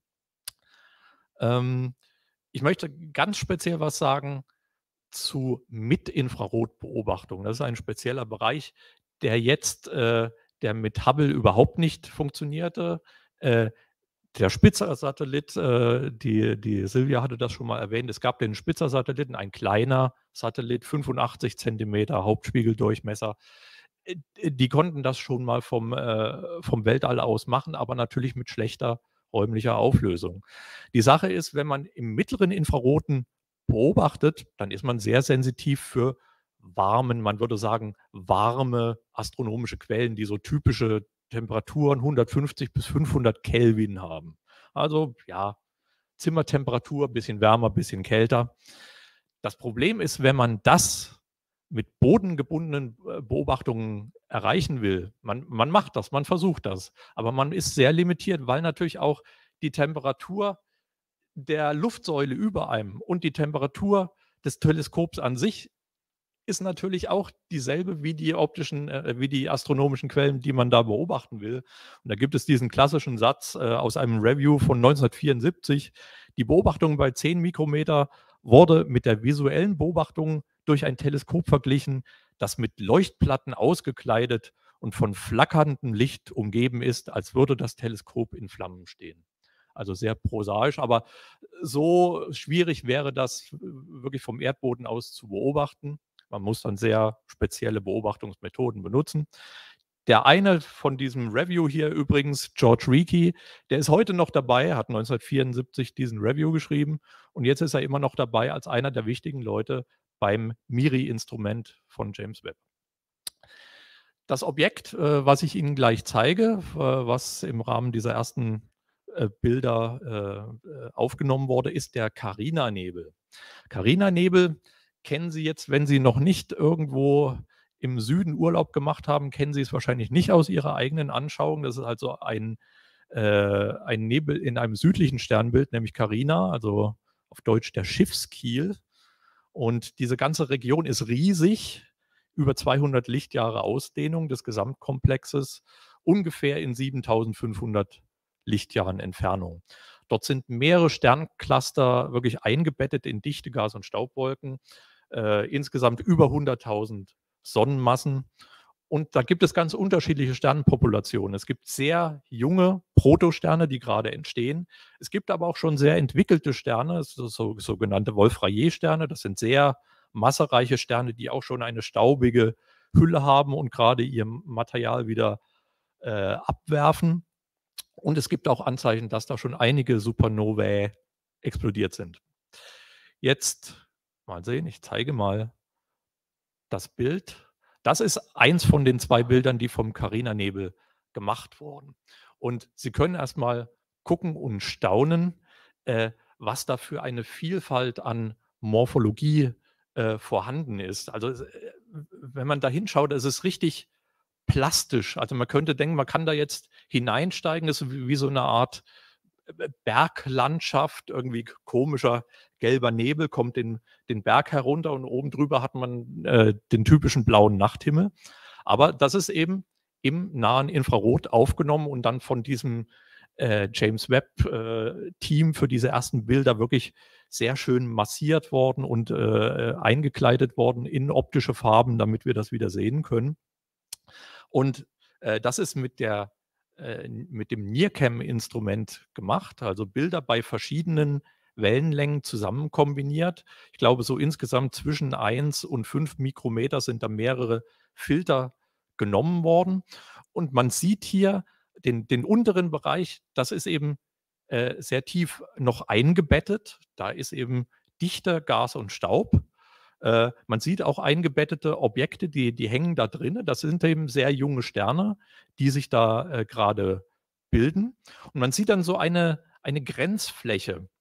Ähm, ich möchte ganz speziell was sagen zu Mit-Infrarot-Beobachtung. Das ist ein spezieller Bereich, der jetzt, äh, der mit Hubble überhaupt nicht funktionierte. Äh, der Spitzer-Satellit, äh, die, die Silvia hatte das schon mal erwähnt, es gab den Spitzer-Satelliten, ein kleiner Satellit, fünfundachtzig Zentimeter Hauptspiegeldurchmesser. Äh, Die konnten das schon mal vom, äh, vom Weltall aus machen, aber natürlich mit schlechter räumlicher Auflösung. Die Sache ist, wenn man im mittleren Infraroten beobachtet, dann ist man sehr sensitiv für warmen, man würde sagen, warme astronomische Quellen, die so typische Temperaturen hundertfünfzig bis fünfhundert Kelvin haben. Also ja, Zimmertemperatur, bisschen wärmer, bisschen kälter. Das Problem ist, wenn man das mit bodengebundenen Beobachtungen erreichen will, man, man macht das, man versucht das, aber man ist sehr limitiert, weil natürlich auch die Temperatur der Luftsäule über einem und die Temperatur des Teleskops an sich ist natürlich auch dieselbe wie die optischen, äh, wie die astronomischen Quellen, die man da beobachten will. Und da gibt es diesen klassischen Satz äh, aus einem Review von neunzehnhundertvierundsiebzig. Die Beobachtung bei zehn Mikrometer wurde mit der visuellen Beobachtung durch ein Teleskop verglichen, das mit Leuchtplatten ausgekleidet und von flackerndem Licht umgeben ist, als würde das Teleskop in Flammen stehen. Also sehr prosaisch, aber so schwierig wäre das wirklich vom Erdboden aus zu beobachten. Man muss dann sehr spezielle Beobachtungsmethoden benutzen. Der eine von diesem Review hier übrigens, George Reiki, der ist heute noch dabei, hat neunzehnhundertvierundsiebzig diesen Review geschrieben und jetzt ist er immer noch dabei als einer der wichtigen Leute beim MIRI-Instrument von James Webb. Das Objekt, äh, was ich Ihnen gleich zeige, äh, was im Rahmen dieser ersten äh, Bilder äh, aufgenommen wurde, ist der Carina-Nebel. Carina-Nebel kennen Sie jetzt, wenn Sie noch nicht irgendwo im Süden Urlaub gemacht haben, kennen Sie es wahrscheinlich nicht aus Ihrer eigenen Anschauung. Das ist also ein, äh, ein Nebel in einem südlichen Sternbild, nämlich Carina, also auf Deutsch der Schiffskiel. Und diese ganze Region ist riesig, über zweihundert Lichtjahre Ausdehnung des Gesamtkomplexes, ungefähr in siebentausendfünfhundert Lichtjahren Entfernung. Dort sind mehrere Sterncluster wirklich eingebettet in dichte Gas- und Staubwolken, äh, insgesamt über hunderttausend Sonnenmassen. Und da gibt es ganz unterschiedliche Sternenpopulationen. Es gibt sehr junge Protosterne, die gerade entstehen. Es gibt aber auch schon sehr entwickelte Sterne, so, so, sogenannte Wolf-Rayet-Sterne. Das sind sehr massereiche Sterne, die auch schon eine staubige Hülle haben und gerade ihr Material wieder äh, abwerfen. Und es gibt auch Anzeichen, dass da schon einige Supernovae explodiert sind. Jetzt mal sehen, ich zeige mal das Bild. Das ist eins von den zwei Bildern, die vom Carina-Nebel gemacht wurden. Und Sie können erstmal gucken und staunen, äh, was da für eine Vielfalt an Morphologie äh, vorhanden ist. Also äh, wenn man da hinschaut, ist es richtig plastisch. Also man könnte denken, man kann da jetzt hineinsteigen, das ist wie, wie so eine Art Berglandschaft, irgendwie komischer gelber Nebel kommt den, den Berg herunter und oben drüber hat man äh, den typischen blauen Nachthimmel. Aber das ist eben im nahen Infrarot aufgenommen und dann von diesem äh, James Webb-Team äh, für diese ersten Bilder wirklich sehr schön massiert worden und äh, eingekleidet worden in optische Farben, damit wir das wieder sehen können. Und äh, das ist mit der mit dem NIRCam-Instrument gemacht, also Bilder bei verschiedenen Wellenlängen zusammen kombiniert. Ich glaube, so insgesamt zwischen eins und fünf Mikrometer sind da mehrere Filter genommen worden. Und man sieht hier den, den unteren Bereich, das ist eben äh, sehr tief noch eingebettet. Da ist eben dichter Gas und Staub. Äh, man sieht auch eingebettete Objekte, die, die hängen da drin. Das sind eben sehr junge Sterne, die sich da äh, gerade bilden. Und man sieht dann so eine, eine Grenzfläche.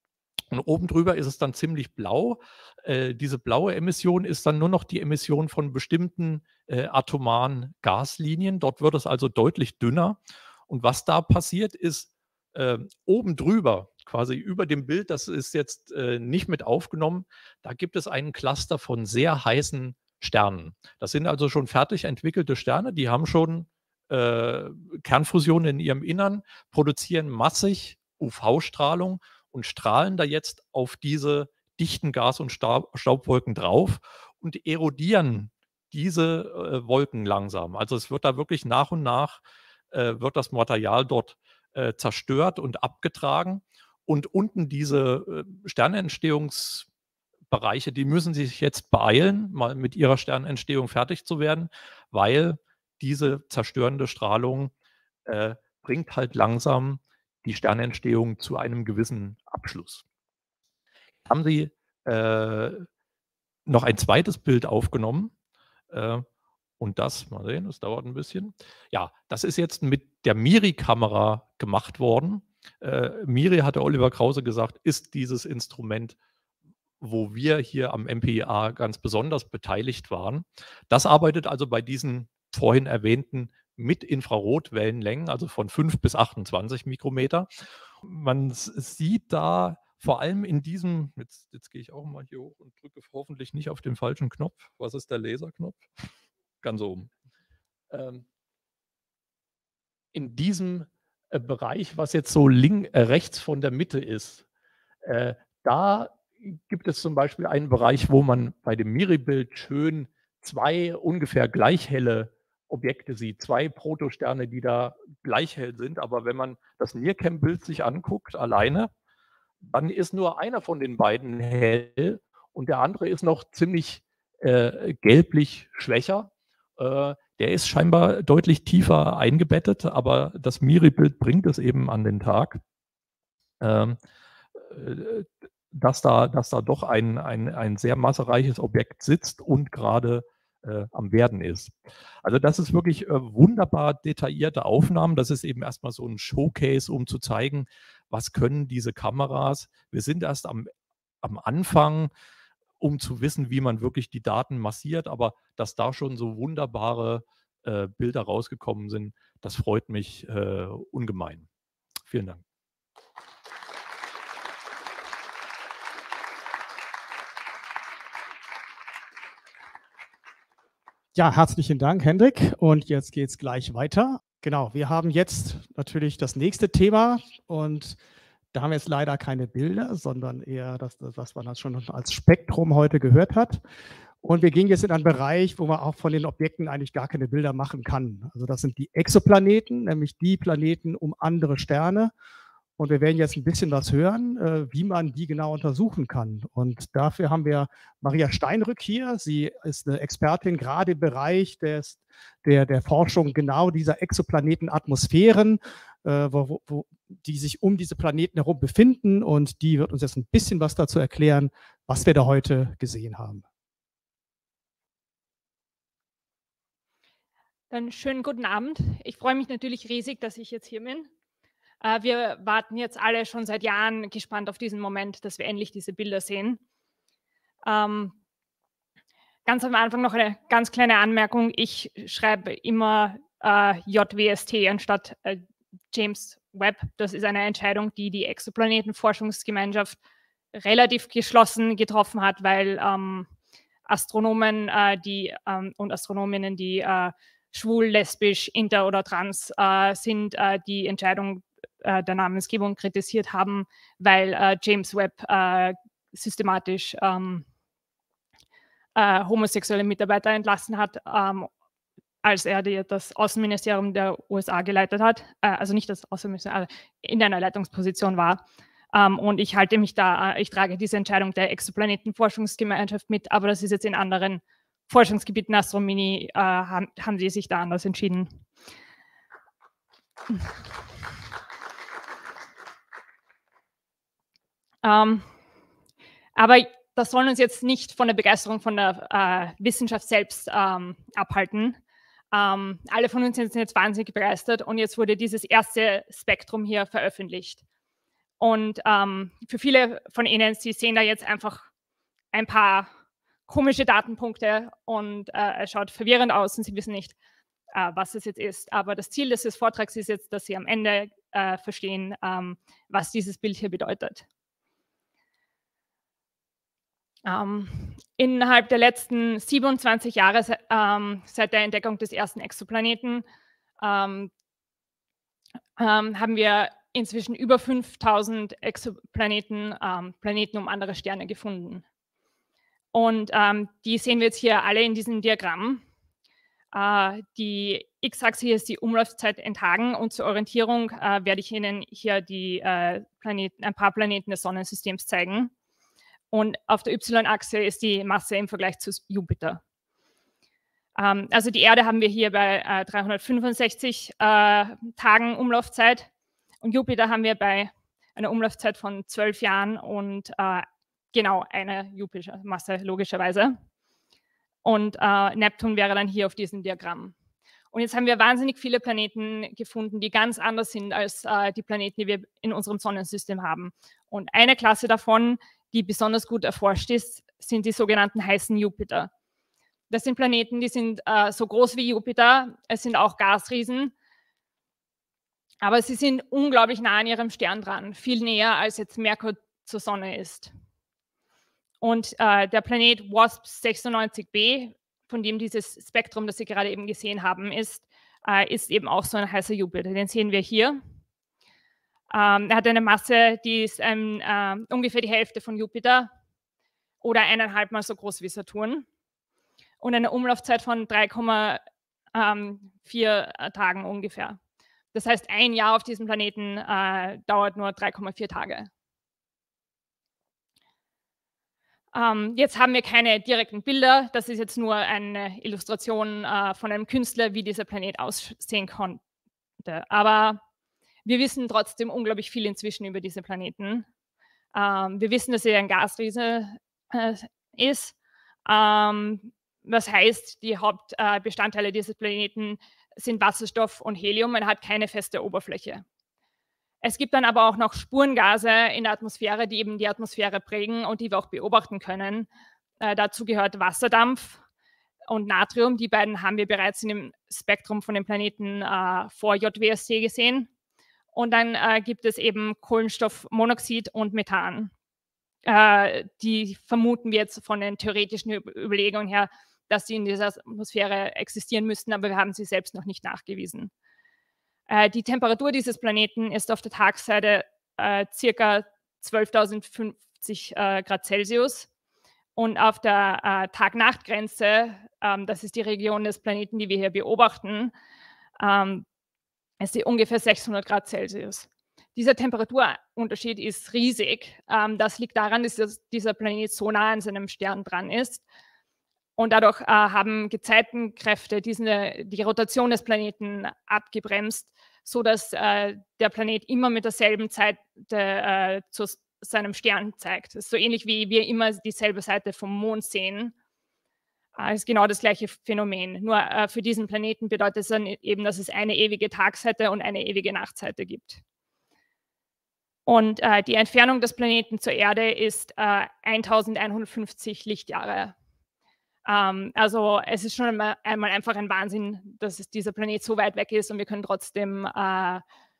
Und oben drüber ist es dann ziemlich blau. Äh, diese blaue Emission ist dann nur noch die Emission von bestimmten äh, atomaren Gaslinien. Dort wird es also deutlich dünner. Und was da passiert ist, äh, oben drüber, quasi über dem Bild, das ist jetzt äh, nicht mit aufgenommen, da gibt es einen Cluster von sehr heißen Sternen. Das sind also schon fertig entwickelte Sterne, die haben schon äh, Kernfusion in ihrem Innern, produzieren massig U V-Strahlung und strahlen da jetzt auf diese dichten Gas- und Staub Staubwolken drauf und erodieren diese äh, Wolken langsam. Also es wird da wirklich nach und nach, äh, wird das Material dort äh, zerstört und abgetragen. Und unten diese äh, Sternentstehungsbereiche, die müssen sich jetzt beeilen, mal mit ihrer Sternentstehung fertig zu werden, weil diese zerstörende Strahlung äh, bringt halt langsam die Sternentstehung zu einem gewissen Abschluss. Haben Sie äh, noch ein zweites Bild aufgenommen? Äh, und das, mal sehen, das dauert ein bisschen. Ja, das ist jetzt mit der MIRI-Kamera gemacht worden. Äh, MIRI, hatte Oliver Krause gesagt, ist dieses Instrument, wo wir hier am M P I A ganz besonders beteiligt waren. Das arbeitet also bei diesen vorhin erwähnten mit Infrarotwellenlängen, also von fünf bis achtundzwanzig Mikrometer. Man sieht da vor allem in diesem, jetzt, jetzt gehe ich auch mal hier hoch und drücke hoffentlich nicht auf den falschen Knopf. Was ist der Laserknopf? Ganz oben. Ähm, in diesem äh, Bereich, was jetzt so link, äh, rechts von der Mitte ist, äh, da gibt es zum Beispiel einen Bereich, wo man bei dem MIRI-Bild schön zwei ungefähr gleich helle Objekte sieht, zwei Protosterne, die da gleich hell sind. Aber wenn man das NIRCam-Bild sich anguckt, alleine, dann ist nur einer von den beiden hell und der andere ist noch ziemlich äh, gelblich schwächer. Äh, der ist scheinbar deutlich tiefer eingebettet, aber das MIRI-Bild bringt es eben an den Tag, ähm, äh, dass, da, dass da doch ein, ein, ein sehr massereiches Objekt sitzt und gerade äh, am Werden ist. Also das ist wirklich äh, wunderbar detaillierte Aufnahmen. Das ist eben erstmal so ein Showcase, um zu zeigen, was können diese Kameras. Wir sind erst am, am Anfang, um zu wissen, wie man wirklich die Daten massiert, aber dass da schon so wunderbare äh, Bilder rausgekommen sind, das freut mich äh, ungemein. Vielen Dank. Ja, herzlichen Dank, Hendrik. Und jetzt geht es gleich weiter. Genau, wir haben jetzt natürlich das nächste Thema und da haben wir jetzt leider keine Bilder, sondern eher das, was man schon als Spektrum heute gehört hat. Und wir gehen jetzt in einen Bereich, wo man auch von den Objekten eigentlich gar keine Bilder machen kann. Also das sind die Exoplaneten, nämlich die Planeten um andere Sterne. Und wir werden jetzt ein bisschen was hören, äh, wie man die genau untersuchen kann. Und dafür haben wir Maria Steinrück hier. Sie ist eine Expertin gerade im Bereich des, der, der Forschung genau dieser Exoplanetenatmosphären, äh, wo, wo, die sich um diese Planeten herum befinden. Und die wird uns jetzt ein bisschen was dazu erklären, was wir da heute gesehen haben. Dann schönen guten Abend. Ich freue mich natürlich riesig, dass ich jetzt hier bin. Wir warten jetzt alle schon seit Jahren gespannt auf diesen Moment, dass wir endlich diese Bilder sehen. Ähm, ganz am Anfang noch eine ganz kleine Anmerkung. Ich schreibe immer äh, J W S T anstatt äh, James Webb. Das ist eine Entscheidung, die die Exoplanetenforschungsgemeinschaft relativ geschlossen getroffen hat, weil ähm, Astronomen äh, die, ähm, und Astronominnen, die äh, schwul, lesbisch, inter oder trans äh, sind, äh, die Entscheidung äh, der Namensgebung kritisiert haben, weil äh, James Webb äh, systematisch ähm, äh, homosexuelle Mitarbeiter entlassen hat, ähm, als er die, das Außenministerium der U S A geleitet hat, äh, also nicht das Außenministerium, also in einer Leitungsposition war. Um, und ich halte mich da, ich trage diese Entscheidung der Exoplanetenforschungsgemeinschaft mit, aber das ist jetzt in anderen Forschungsgebieten Astronomie, äh, haben, haben sie sich da anders entschieden. Um, aber das soll uns jetzt nicht von der Begeisterung von der äh, Wissenschaft selbst ähm, abhalten. Um, alle von uns sind jetzt wahnsinnig begeistert und jetzt wurde dieses erste Spektrum hier veröffentlicht. Und ähm, für viele von Ihnen, Sie sehen da jetzt einfach ein paar komische Datenpunkte und äh, es schaut verwirrend aus und Sie wissen nicht, äh, was es jetzt ist. Aber das Ziel dieses Vortrags ist jetzt, dass Sie am Ende äh, verstehen, ähm, was dieses Bild hier bedeutet. Ähm, innerhalb der letzten siebenundzwanzig Jahre ähm, seit der Entdeckung des ersten Exoplaneten ähm, ähm, haben wir inzwischen über fünftausend Exoplaneten, ähm, Planeten um andere Sterne gefunden. Und ähm, die sehen wir jetzt hier alle in diesem Diagramm. Äh, die X-Achse hier ist die Umlaufzeit in Tagen und zur Orientierung äh, werde ich Ihnen hier die, äh, Planeten, ein paar Planeten des Sonnensystems zeigen. Und auf der Y-Achse ist die Masse im Vergleich zu Jupiter. Ähm, also die Erde haben wir hier bei äh, dreihundertfünfundsechzig äh, Tagen Umlaufzeit und Jupiter haben wir bei einer Umlaufzeit von zwölf Jahren und äh, genau eine Jupitermasse logischerweise. Und äh, Neptun wäre dann hier auf diesem Diagramm. Und jetzt haben wir wahnsinnig viele Planeten gefunden, die ganz anders sind als äh, die Planeten, die wir in unserem Sonnensystem haben. Und eine Klasse davon, die besonders gut erforscht ist, sind die sogenannten heißen Jupiter. Das sind Planeten, die sind äh, so groß wie Jupiter, es sind auch Gasriesen, aber sie sind unglaublich nah an ihrem Stern dran, viel näher als jetzt Merkur zur Sonne ist. Und äh, der Planet WASP sechsundneunzig b, von dem dieses Spektrum, das Sie gerade eben gesehen haben, ist, äh, ist eben auch so ein heißer Jupiter. Den sehen wir hier. Ähm, er hat eine Masse, die ist ähm, äh, ungefähr die Hälfte von Jupiter oder eineinhalb Mal so groß wie Saturn und eine Umlaufzeit von drei Komma vier Tagen ungefähr. Das heißt, ein Jahr auf diesem Planeten äh, dauert nur drei Komma vier Tage. Ähm, jetzt haben wir keine direkten Bilder, das ist jetzt nur eine Illustration äh, von einem Künstler, wie dieser Planet aussehen konnte. Aber wir wissen trotzdem unglaublich viel inzwischen über diese Planeten. Ähm, wir wissen, dass er ein Gasriese äh, ist. Ähm, was heißt, die Hauptbestandteile äh, dieses Planeten sind Wasserstoff und Helium. Man hat keine feste Oberfläche. Es gibt dann aber auch noch Spurengase in der Atmosphäre, die eben die Atmosphäre prägen und die wir auch beobachten können. Äh, dazu gehört Wasserdampf und Natrium. Die beiden haben wir bereits in dem Spektrum von den Planeten äh, vor J W S T gesehen. Und dann äh, gibt es eben Kohlenstoffmonoxid und Methan. Äh, die vermuten wir jetzt von den theoretischen Überlegungen her, dass sie in dieser Atmosphäre existieren müssten, aber wir haben sie selbst noch nicht nachgewiesen. Äh, die Temperatur dieses Planeten ist auf der Tagesseite äh, ca. zwölftausendfünfzig äh, Grad Celsius und auf der äh, Tag-Nacht-Grenze, ähm, das ist die Region des Planeten, die wir hier beobachten, ähm, ist sie ungefähr sechshundert Grad Celsius. Dieser Temperaturunterschied ist riesig. Ähm, das liegt daran, dass das, dieser Planet so nah an seinem Stern dran ist. Und dadurch äh, haben Gezeitenkräfte diese, die Rotation des Planeten abgebremst, sodass äh, der Planet immer mit derselben Zeit äh, zu seinem Stern zeigt. Das ist so ähnlich wie wir immer dieselbe Seite vom Mond sehen. Das ist genau das gleiche Phänomen. Nur äh, für diesen Planeten bedeutet es dann eben, dass es eine ewige Tagsseite und eine ewige Nachtseite gibt. Und äh, die Entfernung des Planeten zur Erde ist äh, eintausendeinhundertfünfzig Lichtjahre. Ähm, also es ist schon einmal, einmal einfach ein Wahnsinn, dass es dieser Planet so weit weg ist und wir können trotzdem äh,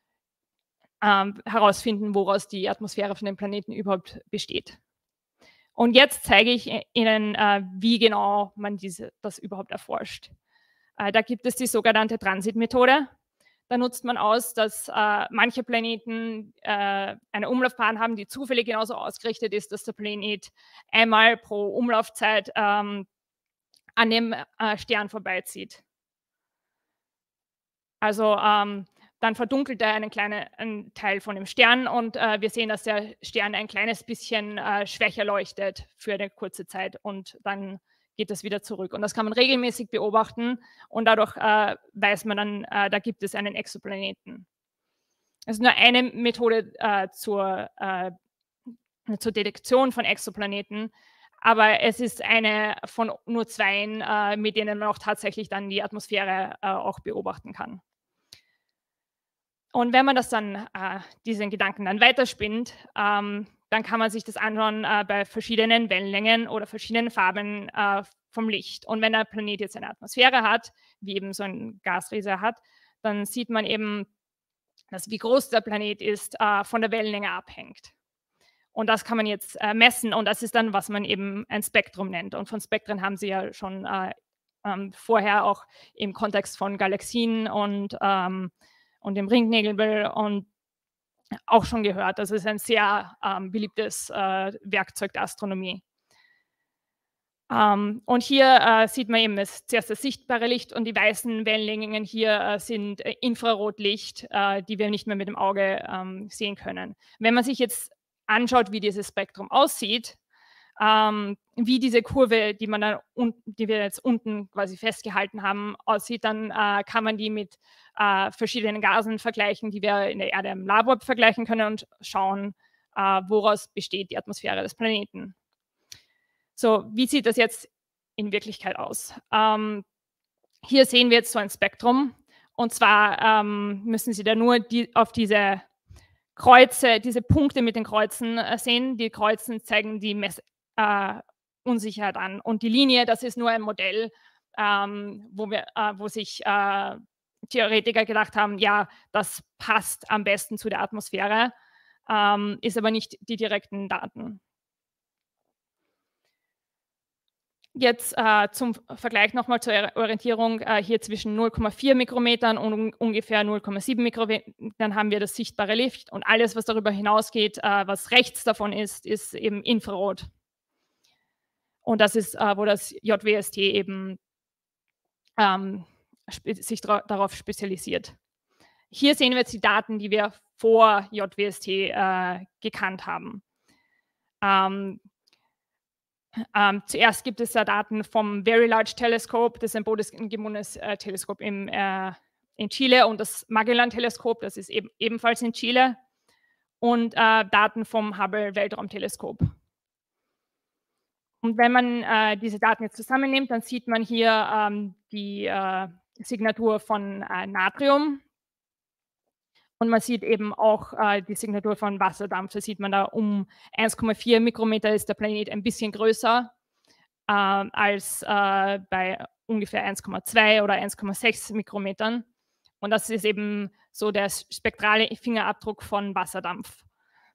äh, herausfinden, woraus die Atmosphäre von dem Planeten überhaupt besteht. Und jetzt zeige ich Ihnen, äh, wie genau man diese, das überhaupt erforscht. Äh, da gibt es die sogenannte Transitmethode. Da nutzt man aus, dass äh, manche Planeten äh, eine Umlaufbahn haben, die zufällig genauso ausgerichtet ist, dass der Planet einmal pro Umlaufzeit ähm, an dem äh, Stern vorbeizieht. Also ähm, dann verdunkelt er einen kleinen einen Teil von dem Stern und äh, wir sehen, dass der Stern ein kleines bisschen äh, schwächer leuchtet für eine kurze Zeit und dann geht das wieder zurück. Und das kann man regelmäßig beobachten und dadurch äh, weiß man dann, äh, da gibt es einen Exoplaneten. Das ist nur eine Methode äh, zur, äh, zur Detektion von Exoplaneten, aber es ist eine von nur zweien, äh, mit denen man auch tatsächlich dann die Atmosphäre äh, auch beobachten kann. Und wenn man das dann, äh, diesen Gedanken dann weiterspinnt, ähm, dann kann man sich das anschauen äh, bei verschiedenen Wellenlängen oder verschiedenen Farben äh, vom Licht. Und wenn der Planet jetzt eine Atmosphäre hat, wie eben so ein Gasriese hat, dann sieht man eben, dass wie groß der Planet ist, äh, von der Wellenlänge abhängt. Und das kann man jetzt äh, messen und das ist dann, was man eben ein Spektrum nennt. Und von Spektren haben Sie ja schon äh, ähm, vorher auch im Kontext von Galaxien und, ähm, und dem Ringnebel und auch schon gehört. Das ist ein sehr ähm, beliebtes äh, Werkzeug der Astronomie. Ähm, und hier äh, sieht man eben das, zuerst das sichtbare Licht und die weißen Wellenlängen hier äh, sind äh, Infrarotlicht, äh, die wir nicht mehr mit dem Auge ähm, sehen können. Wenn man sich jetzt anschaut, wie dieses Spektrum aussieht, ähm, wie diese Kurve, die, man dann un die wir jetzt unten quasi festgehalten haben, aussieht, dann äh, kann man die mit äh, verschiedenen Gasen vergleichen, die wir in der Erde im Labor vergleichen können und schauen, äh, woraus besteht die Atmosphäre des Planeten. So, wie sieht das jetzt in Wirklichkeit aus? Ähm, hier sehen wir jetzt so ein Spektrum und zwar ähm, müssen Sie da nur die, auf diese Kreuze, diese Punkte mit den Kreuzen äh, sehen. Die Kreuzen zeigen die Mess äh, Unsicherheit an und die Linie, das ist nur ein Modell, ähm, wo, wir, äh, wo sich äh, Theoretiker gedacht haben, ja, das passt am besten zu der Atmosphäre, ähm, ist aber nicht die direkten Daten. Jetzt äh, zum Vergleich nochmal zur Orientierung, äh, hier zwischen null Komma vier Mikrometern und un ungefähr null Komma sieben Mikrometern haben wir das sichtbare Licht und alles, was darüber hinausgeht, äh, was rechts davon ist, ist eben Infrarot. Und das ist, äh, wo das J W S T eben ähm, sich darauf spezialisiert. Hier sehen wir jetzt die Daten, die wir vor J W S T äh, gekannt haben. Ähm, Ähm, zuerst gibt es da Daten vom Very Large Telescope, das ist ein bodengebundenes äh, Teleskop im, äh, in Chile, und das Magellan-Teleskop, das ist eben, ebenfalls in Chile, und äh, Daten vom Hubble-Weltraumteleskop. Und wenn man äh, diese Daten jetzt zusammennimmt, dann sieht man hier ähm, die äh, Signatur von äh, Natrium. Und man sieht eben auch äh, die Signatur von Wasserdampf. Da sieht man da, um eins Komma vier Mikrometer ist der Planet ein bisschen größer äh, als äh, bei ungefähr eins Komma zwei oder eins Komma sechs Mikrometern. Und das ist eben so der spektrale Fingerabdruck von Wasserdampf.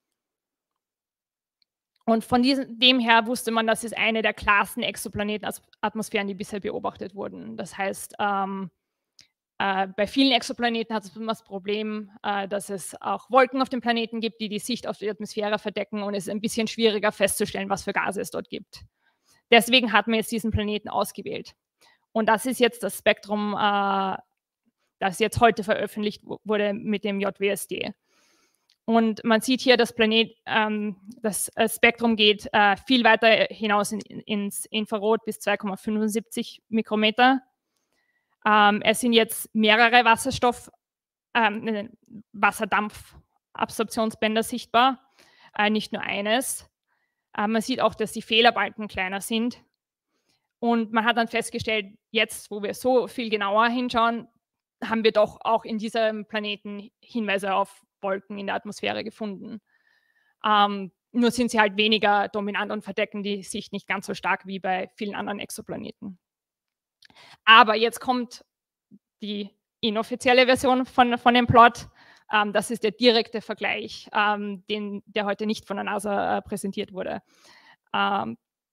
Und von diesem, dem her wusste man, das ist eine der klarsten Exoplanetenatmosphären, die bisher beobachtet wurden. Das heißt, ähm, Äh, bei vielen Exoplaneten hat es immer das Problem, äh, dass es auch Wolken auf dem Planeten gibt, die die Sicht auf die Atmosphäre verdecken, und es ist ein bisschen schwieriger festzustellen, was für Gase es dort gibt. Deswegen hat man jetzt diesen Planeten ausgewählt. Und das ist jetzt das Spektrum, äh, das jetzt heute veröffentlicht wurde mit dem J W S T. Und man sieht hier, das Planet, ähm, das Spektrum geht äh, viel weiter hinaus in, ins Infrarot bis zwei Komma fünfundsiebzig Mikrometer. Ähm, es sind jetzt mehrere Wasserstoff, ähm, Wasserdampfabsorptionsbänder sichtbar, äh, nicht nur eines. Äh, man sieht auch, dass die Fehlerbalken kleiner sind. Und man hat dann festgestellt, jetzt, wo wir so viel genauer hinschauen, haben wir doch auch in diesem Planeten Hinweise auf Wolken in der Atmosphäre gefunden. Ähm, nur sind sie halt weniger dominant und verdecken die Sicht nicht ganz so stark wie bei vielen anderen Exoplaneten. Aber jetzt kommt die inoffizielle Version von, von dem Plot. Ähm, das ist der direkte Vergleich, ähm, den, der heute nicht von der NASA äh, präsentiert wurde. Ähm,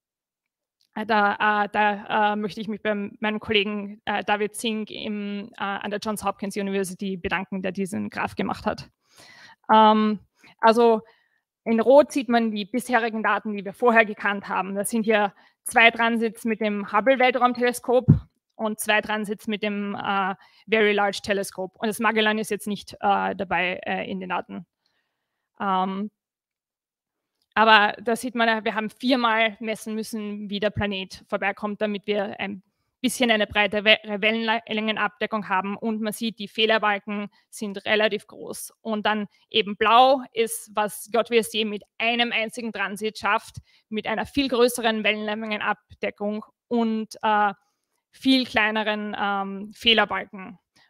da äh, da äh, möchte ich mich bei meinem Kollegen äh, David Zink im, äh, an der Johns Hopkins University bedanken, der diesen Graph gemacht hat. Ähm, also in Rot sieht man die bisherigen Daten, die wir vorher gekannt haben. Das sind hier zwei Transits mit dem Hubble-Weltraumteleskop und zwei Transits mit dem äh, Very Large Telescope. Und das Magellan ist jetzt nicht äh, dabei äh, in den Daten. Ähm, aber da sieht man, wir haben viermal messen müssen, wie der Planet vorbeikommt, damit wir ein bisschen eine breite Wellenlängenabdeckung haben. Und man sieht, die Fehlerbalken sind relativ groß. Und dann eben blau ist, was J W S T mit einem einzigen Transit schafft, mit einer viel größeren Wellenlängenabdeckung und äh, viel kleineren ähm, Fehlerbalken.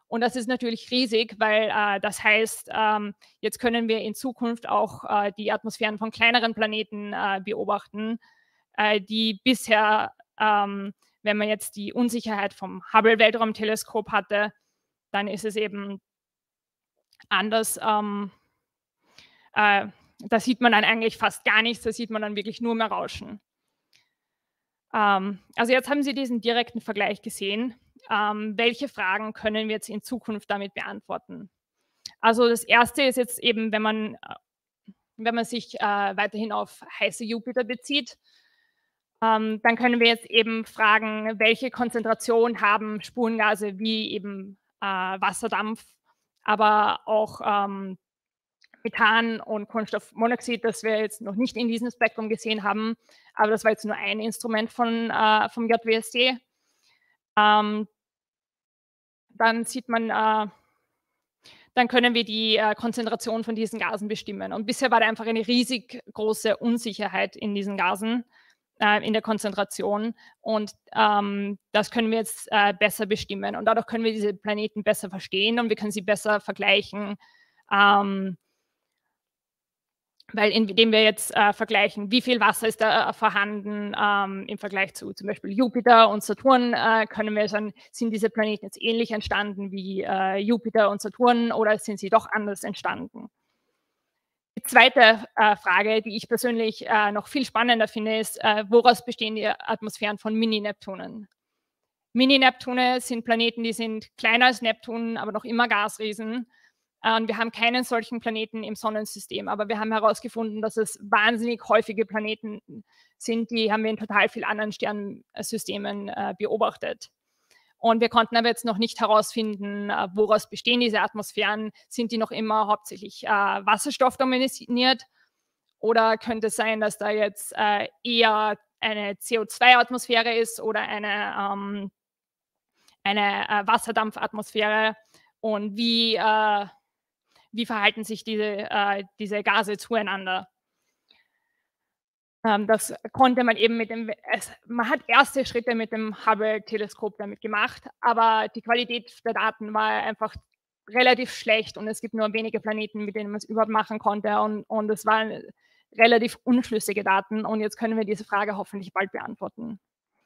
Und das ist natürlich riesig, weil äh, das heißt, ähm, jetzt können wir in Zukunft auch äh, die Atmosphären von kleineren Planeten äh, beobachten, äh, die bisher, ähm, wenn man jetzt die Unsicherheit vom Hubble-Weltraumteleskop hatte, dann ist es eben anders. Ähm, äh, da sieht man dann eigentlich fast gar nichts, da sieht man dann wirklich nur mehr Rauschen. Ähm, also jetzt haben Sie diesen direkten Vergleich gesehen. Ähm, welche Fragen können wir jetzt in Zukunft damit beantworten? Also das erste ist jetzt eben, wenn man, wenn man sich äh, weiterhin auf heiße Jupiter bezieht, ähm, dann können wir jetzt eben fragen, welche Konzentration haben Spurengase wie eben äh, Wasserdampf, aber auch ähm, Methan und Kohlenstoffmonoxid, das wir jetzt noch nicht in diesem Spektrum gesehen haben, aber das war jetzt nur ein Instrument von, äh, vom J W S T. Ähm, dann sieht man, äh, dann können wir die äh, Konzentration von diesen Gasen bestimmen. Und bisher war da einfach eine riesig große Unsicherheit in diesen Gasen, äh, in der Konzentration. Und ähm, das können wir jetzt äh, besser bestimmen. Und dadurch können wir diese Planeten besser verstehen und wir können sie besser vergleichen. Ähm, Weil indem wir jetzt äh, vergleichen, wie viel Wasser ist da äh, vorhanden ähm, im Vergleich zu zum Beispiel Jupiter und Saturn, äh, können wir sagen, sind diese Planeten jetzt ähnlich entstanden wie äh, Jupiter und Saturn oder sind sie doch anders entstanden? Die zweite äh, Frage, die ich persönlich äh, noch viel spannender finde, ist, äh, woraus bestehen die Atmosphären von Mini-Neptunen? Mini-Neptune sind Planeten, die sind kleiner als Neptun, aber noch immer Gasriesen. Und wir haben keinen solchen Planeten im Sonnensystem, aber wir haben herausgefunden, dass es wahnsinnig häufige Planeten sind, die haben wir in total vielen anderen Sternsystemen äh, beobachtet. Und wir konnten aber jetzt noch nicht herausfinden, äh, woraus bestehen diese Atmosphären. Sind die noch immer hauptsächlich äh, Wasserstoff dominiert? Oder könnte es sein, dass da jetzt äh, eher eine C O zwei Atmosphäre ist oder eine, ähm, eine äh, Wasserdampfatmosphäre? Und wie äh, Wie verhalten sich diese, äh, diese Gase zueinander? Ähm, das konnte man eben mit dem, es, man hat erste Schritte mit dem Hubble-Teleskop damit gemacht, aber die Qualität der Daten war einfach relativ schlecht und es gibt nur wenige Planeten, mit denen man es überhaupt machen konnte und, und es waren relativ unschlüssige Daten und jetzt können wir diese Frage hoffentlich bald beantworten.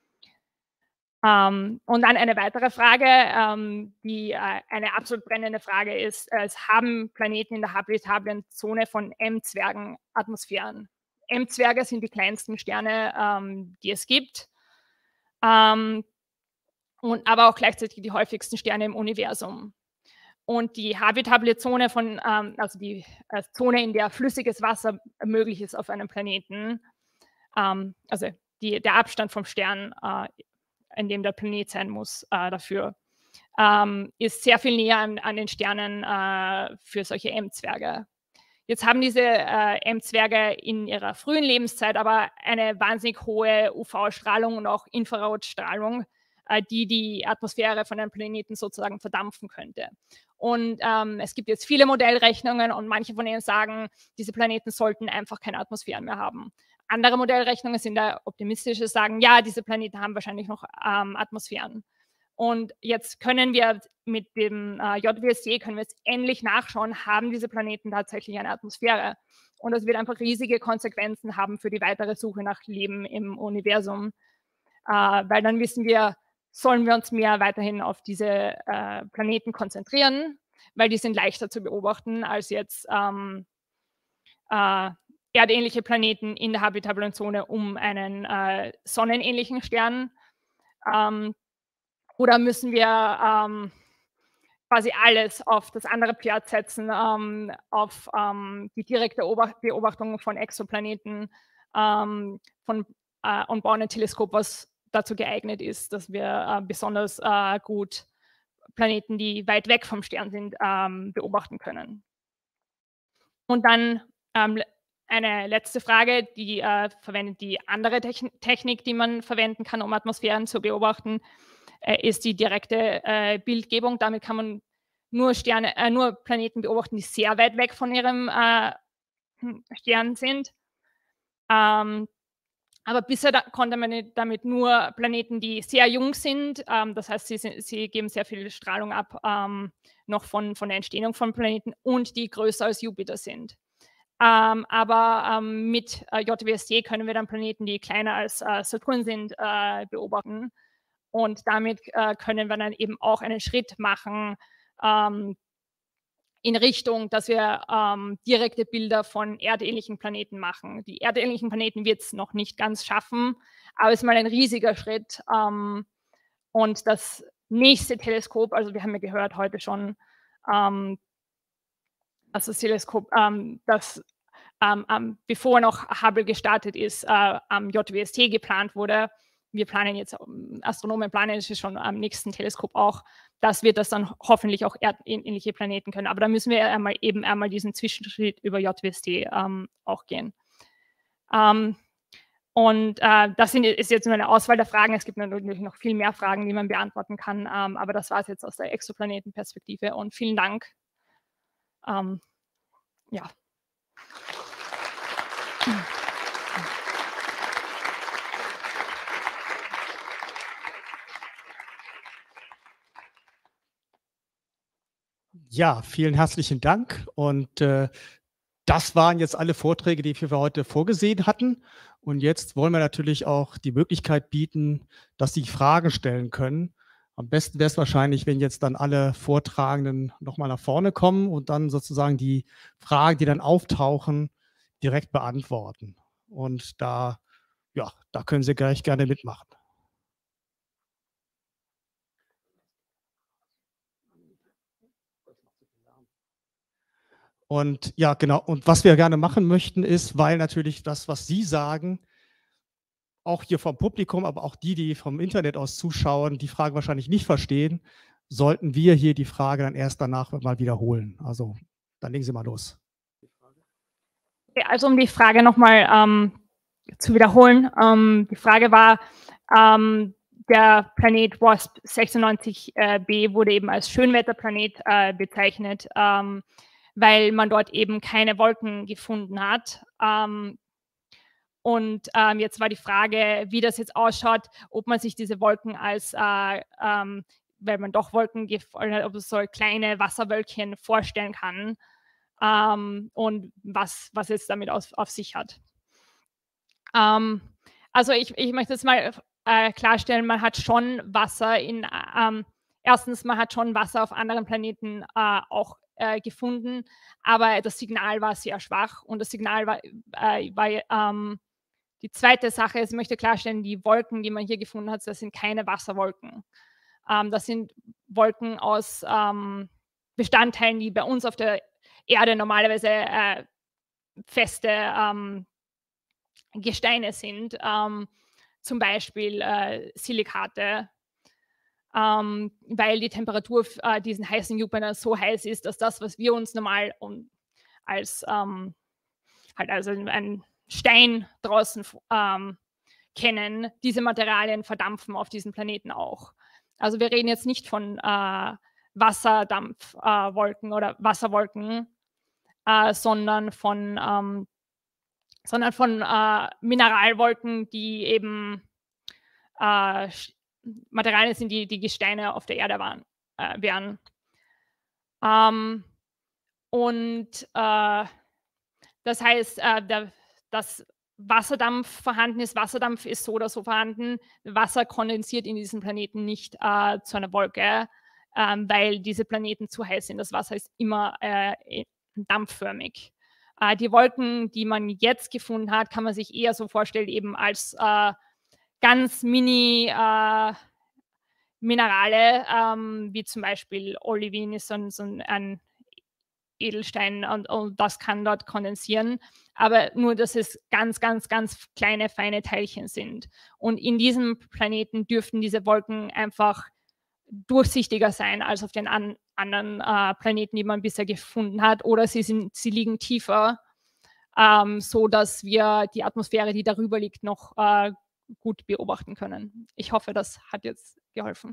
Ähm, und dann eine weitere Frage, ähm, die äh, eine absolut brennende Frage ist, äh, es haben Planeten in der habitablen Zone von M-Zwergen Atmosphären. M-Zwerge sind die kleinsten Sterne, ähm, die es gibt, ähm, und, aber auch gleichzeitig die häufigsten Sterne im Universum. Und die habitable Zone, von, ähm, also die äh, Zone, in der flüssiges Wasser möglich ist auf einem Planeten, ähm, also die, der Abstand vom Stern, äh, in dem der Planet sein muss äh, dafür, ähm, ist sehr viel näher an, an den Sternen äh, für solche M-Zwerge. Jetzt haben diese äh, M-Zwerge in ihrer frühen Lebenszeit aber eine wahnsinnig hohe U V-Strahlung und auch Infrarotstrahlung, äh, die die Atmosphäre von einem Planeten sozusagen verdampfen könnte. Und ähm, es gibt jetzt viele Modellrechnungen und manche von ihnen sagen, diese Planeten sollten einfach keine Atmosphären mehr haben. Andere Modellrechnungen sind da optimistische, sagen, ja, diese Planeten haben wahrscheinlich noch ähm, Atmosphären. Und jetzt können wir mit dem äh, J W S T können wir jetzt endlich nachschauen, haben diese Planeten tatsächlich eine Atmosphäre? Und das wird einfach riesige Konsequenzen haben für die weitere Suche nach Leben im Universum, äh, weil dann wissen wir, sollen wir uns mehr weiterhin auf diese äh, Planeten konzentrieren, weil die sind leichter zu beobachten als jetzt ähm, äh, erdähnliche Planeten in der habitablen Zone um einen äh, sonnenähnlichen Stern. Ähm, oder müssen wir ähm, quasi alles auf das andere Pferd setzen, ähm, auf ähm, die direkte Beobachtung von Exoplaneten ähm, von, äh, und bauen ein Teleskop, was dazu geeignet ist, dass wir äh, besonders äh, gut Planeten, die weit weg vom Stern sind, ähm, beobachten können. Und dann ähm, eine letzte Frage, die äh, verwendet die andere Techn Technik, die man verwenden kann, um Atmosphären zu beobachten, äh, ist die direkte äh, Bildgebung. Damit kann man nur, Sterne, äh, nur Planeten beobachten, die sehr weit weg von ihrem äh, Stern sind. Ähm, Aber bisher da konnte man damit nur Planeten, die sehr jung sind, ähm, das heißt, sie, sie geben sehr viel Strahlung ab, ähm, noch von, von der Entstehung von Planeten und die größer als Jupiter sind. Ähm, aber ähm, mit äh, J W S T können wir dann Planeten, die kleiner als äh, Saturn sind, äh, beobachten. Und damit äh, können wir dann eben auch einen Schritt machen ähm, in Richtung, dass wir ähm, direkte Bilder von erdähnlichen Planeten machen. Die erdähnlichen Planeten wird es noch nicht ganz schaffen, aber es ist mal ein riesiger Schritt. Ähm, und das nächste Teleskop, also wir haben ja gehört heute schon, ähm, also das Teleskop, ähm, das ähm, ähm, bevor noch Hubble gestartet ist, äh, am J W S T geplant wurde. Wir planen jetzt, Astronomen planen es schon am nächsten Teleskop auch, dass wir das dann hoffentlich auch erdähnliche Planeten können. Aber da müssen wir einmal, eben einmal diesen Zwischenschritt über J W S T ähm, auch gehen. Ähm, und äh, das sind, ist jetzt nur eine Auswahl der Fragen. Es gibt natürlich noch viel mehr Fragen, die man beantworten kann. Ähm, aber das war es jetzt aus der Exoplanetenperspektive. Und vielen Dank. Ähm, ja. Ja, vielen herzlichen Dank. Und äh, das waren jetzt alle Vorträge, die wir für heute vorgesehen hatten. Und jetzt wollen wir natürlich auch die Möglichkeit bieten, dass Sie Fragen stellen können. Am besten wäre es wahrscheinlich, wenn jetzt dann alle Vortragenden nochmal nach vorne kommen und dann sozusagen die Fragen, die dann auftauchen, direkt beantworten. Und da, ja, da können Sie gleich gerne mitmachen. Und ja, genau. Und was wir gerne machen möchten, ist, weil natürlich das, was Sie sagen, auch hier vom Publikum, aber auch die, die vom Internet aus zuschauen, die Frage wahrscheinlich nicht verstehen, sollten wir hier die Frage dann erst danach mal wiederholen. Also dann legen Sie mal los. Also um die Frage nochmal ähm, zu wiederholen. Ähm, die Frage war, ähm, der Planet WASP sechsundneunzig b wurde eben als Schönwetterplanet äh, bezeichnet, ähm, weil man dort eben keine Wolken gefunden hat. Ähm, und ähm, jetzt war die Frage, wie das jetzt ausschaut, ob man sich diese Wolken als, äh, ähm, weil man doch Wolken gefunden hat, ob es so kleine Wasserwölkchen vorstellen kann ähm, und was, was jetzt damit aus, auf sich hat. Ähm, also ich, ich möchte jetzt mal äh, klarstellen, man hat schon Wasser in, ähm, erstens, man hat schon Wasser auf anderen Planeten äh, auch äh, gefunden, aber das Signal war sehr schwach und das Signal war, äh, war ähm, die zweite Sache ist, ich möchte klarstellen, die Wolken, die man hier gefunden hat, das sind keine Wasserwolken. Ähm, das sind Wolken aus ähm, Bestandteilen, die bei uns auf der Erde normalerweise äh, feste ähm, Gesteine sind, ähm, zum Beispiel äh, Silikate, ähm, weil die Temperatur äh, diesen heißen Jupiter so heiß ist, dass das, was wir uns normal um, als ähm, halt also ein Stein draußen ähm, kennen, diese Materialien verdampfen auf diesen Planeten auch. Also wir reden jetzt nicht von äh, Wasserdampfwolken äh, oder Wasserwolken, äh, sondern von ähm, sondern von äh, Mineralwolken, die eben äh, Materialien sind, die die Gesteine auf der Erde waren, äh, wären. Ähm, und äh, das heißt, äh, der, dass Wasserdampf vorhanden ist. Wasserdampf ist so oder so vorhanden. Wasser kondensiert in diesem Planeten nicht äh, zu einer Wolke, äh, weil diese Planeten zu heiß sind. Das Wasser ist immer äh, dampfförmig. Äh, die Wolken, die man jetzt gefunden hat, kann man sich eher so vorstellen, eben als äh, ganz mini äh, Minerale, ähm, wie zum Beispiel Olivin ist so, so ein Edelstein und, und das kann dort kondensieren, aber nur, dass es ganz, ganz, ganz kleine, feine Teilchen sind. Und in diesem Planeten dürften diese Wolken einfach durchsichtiger sein als auf den an, anderen äh, Planeten, die man bisher gefunden hat, oder sie, sind, sie liegen tiefer, ähm, so dass wir die Atmosphäre, die darüber liegt, noch äh, gut beobachten können. Ich hoffe, das hat jetzt geholfen.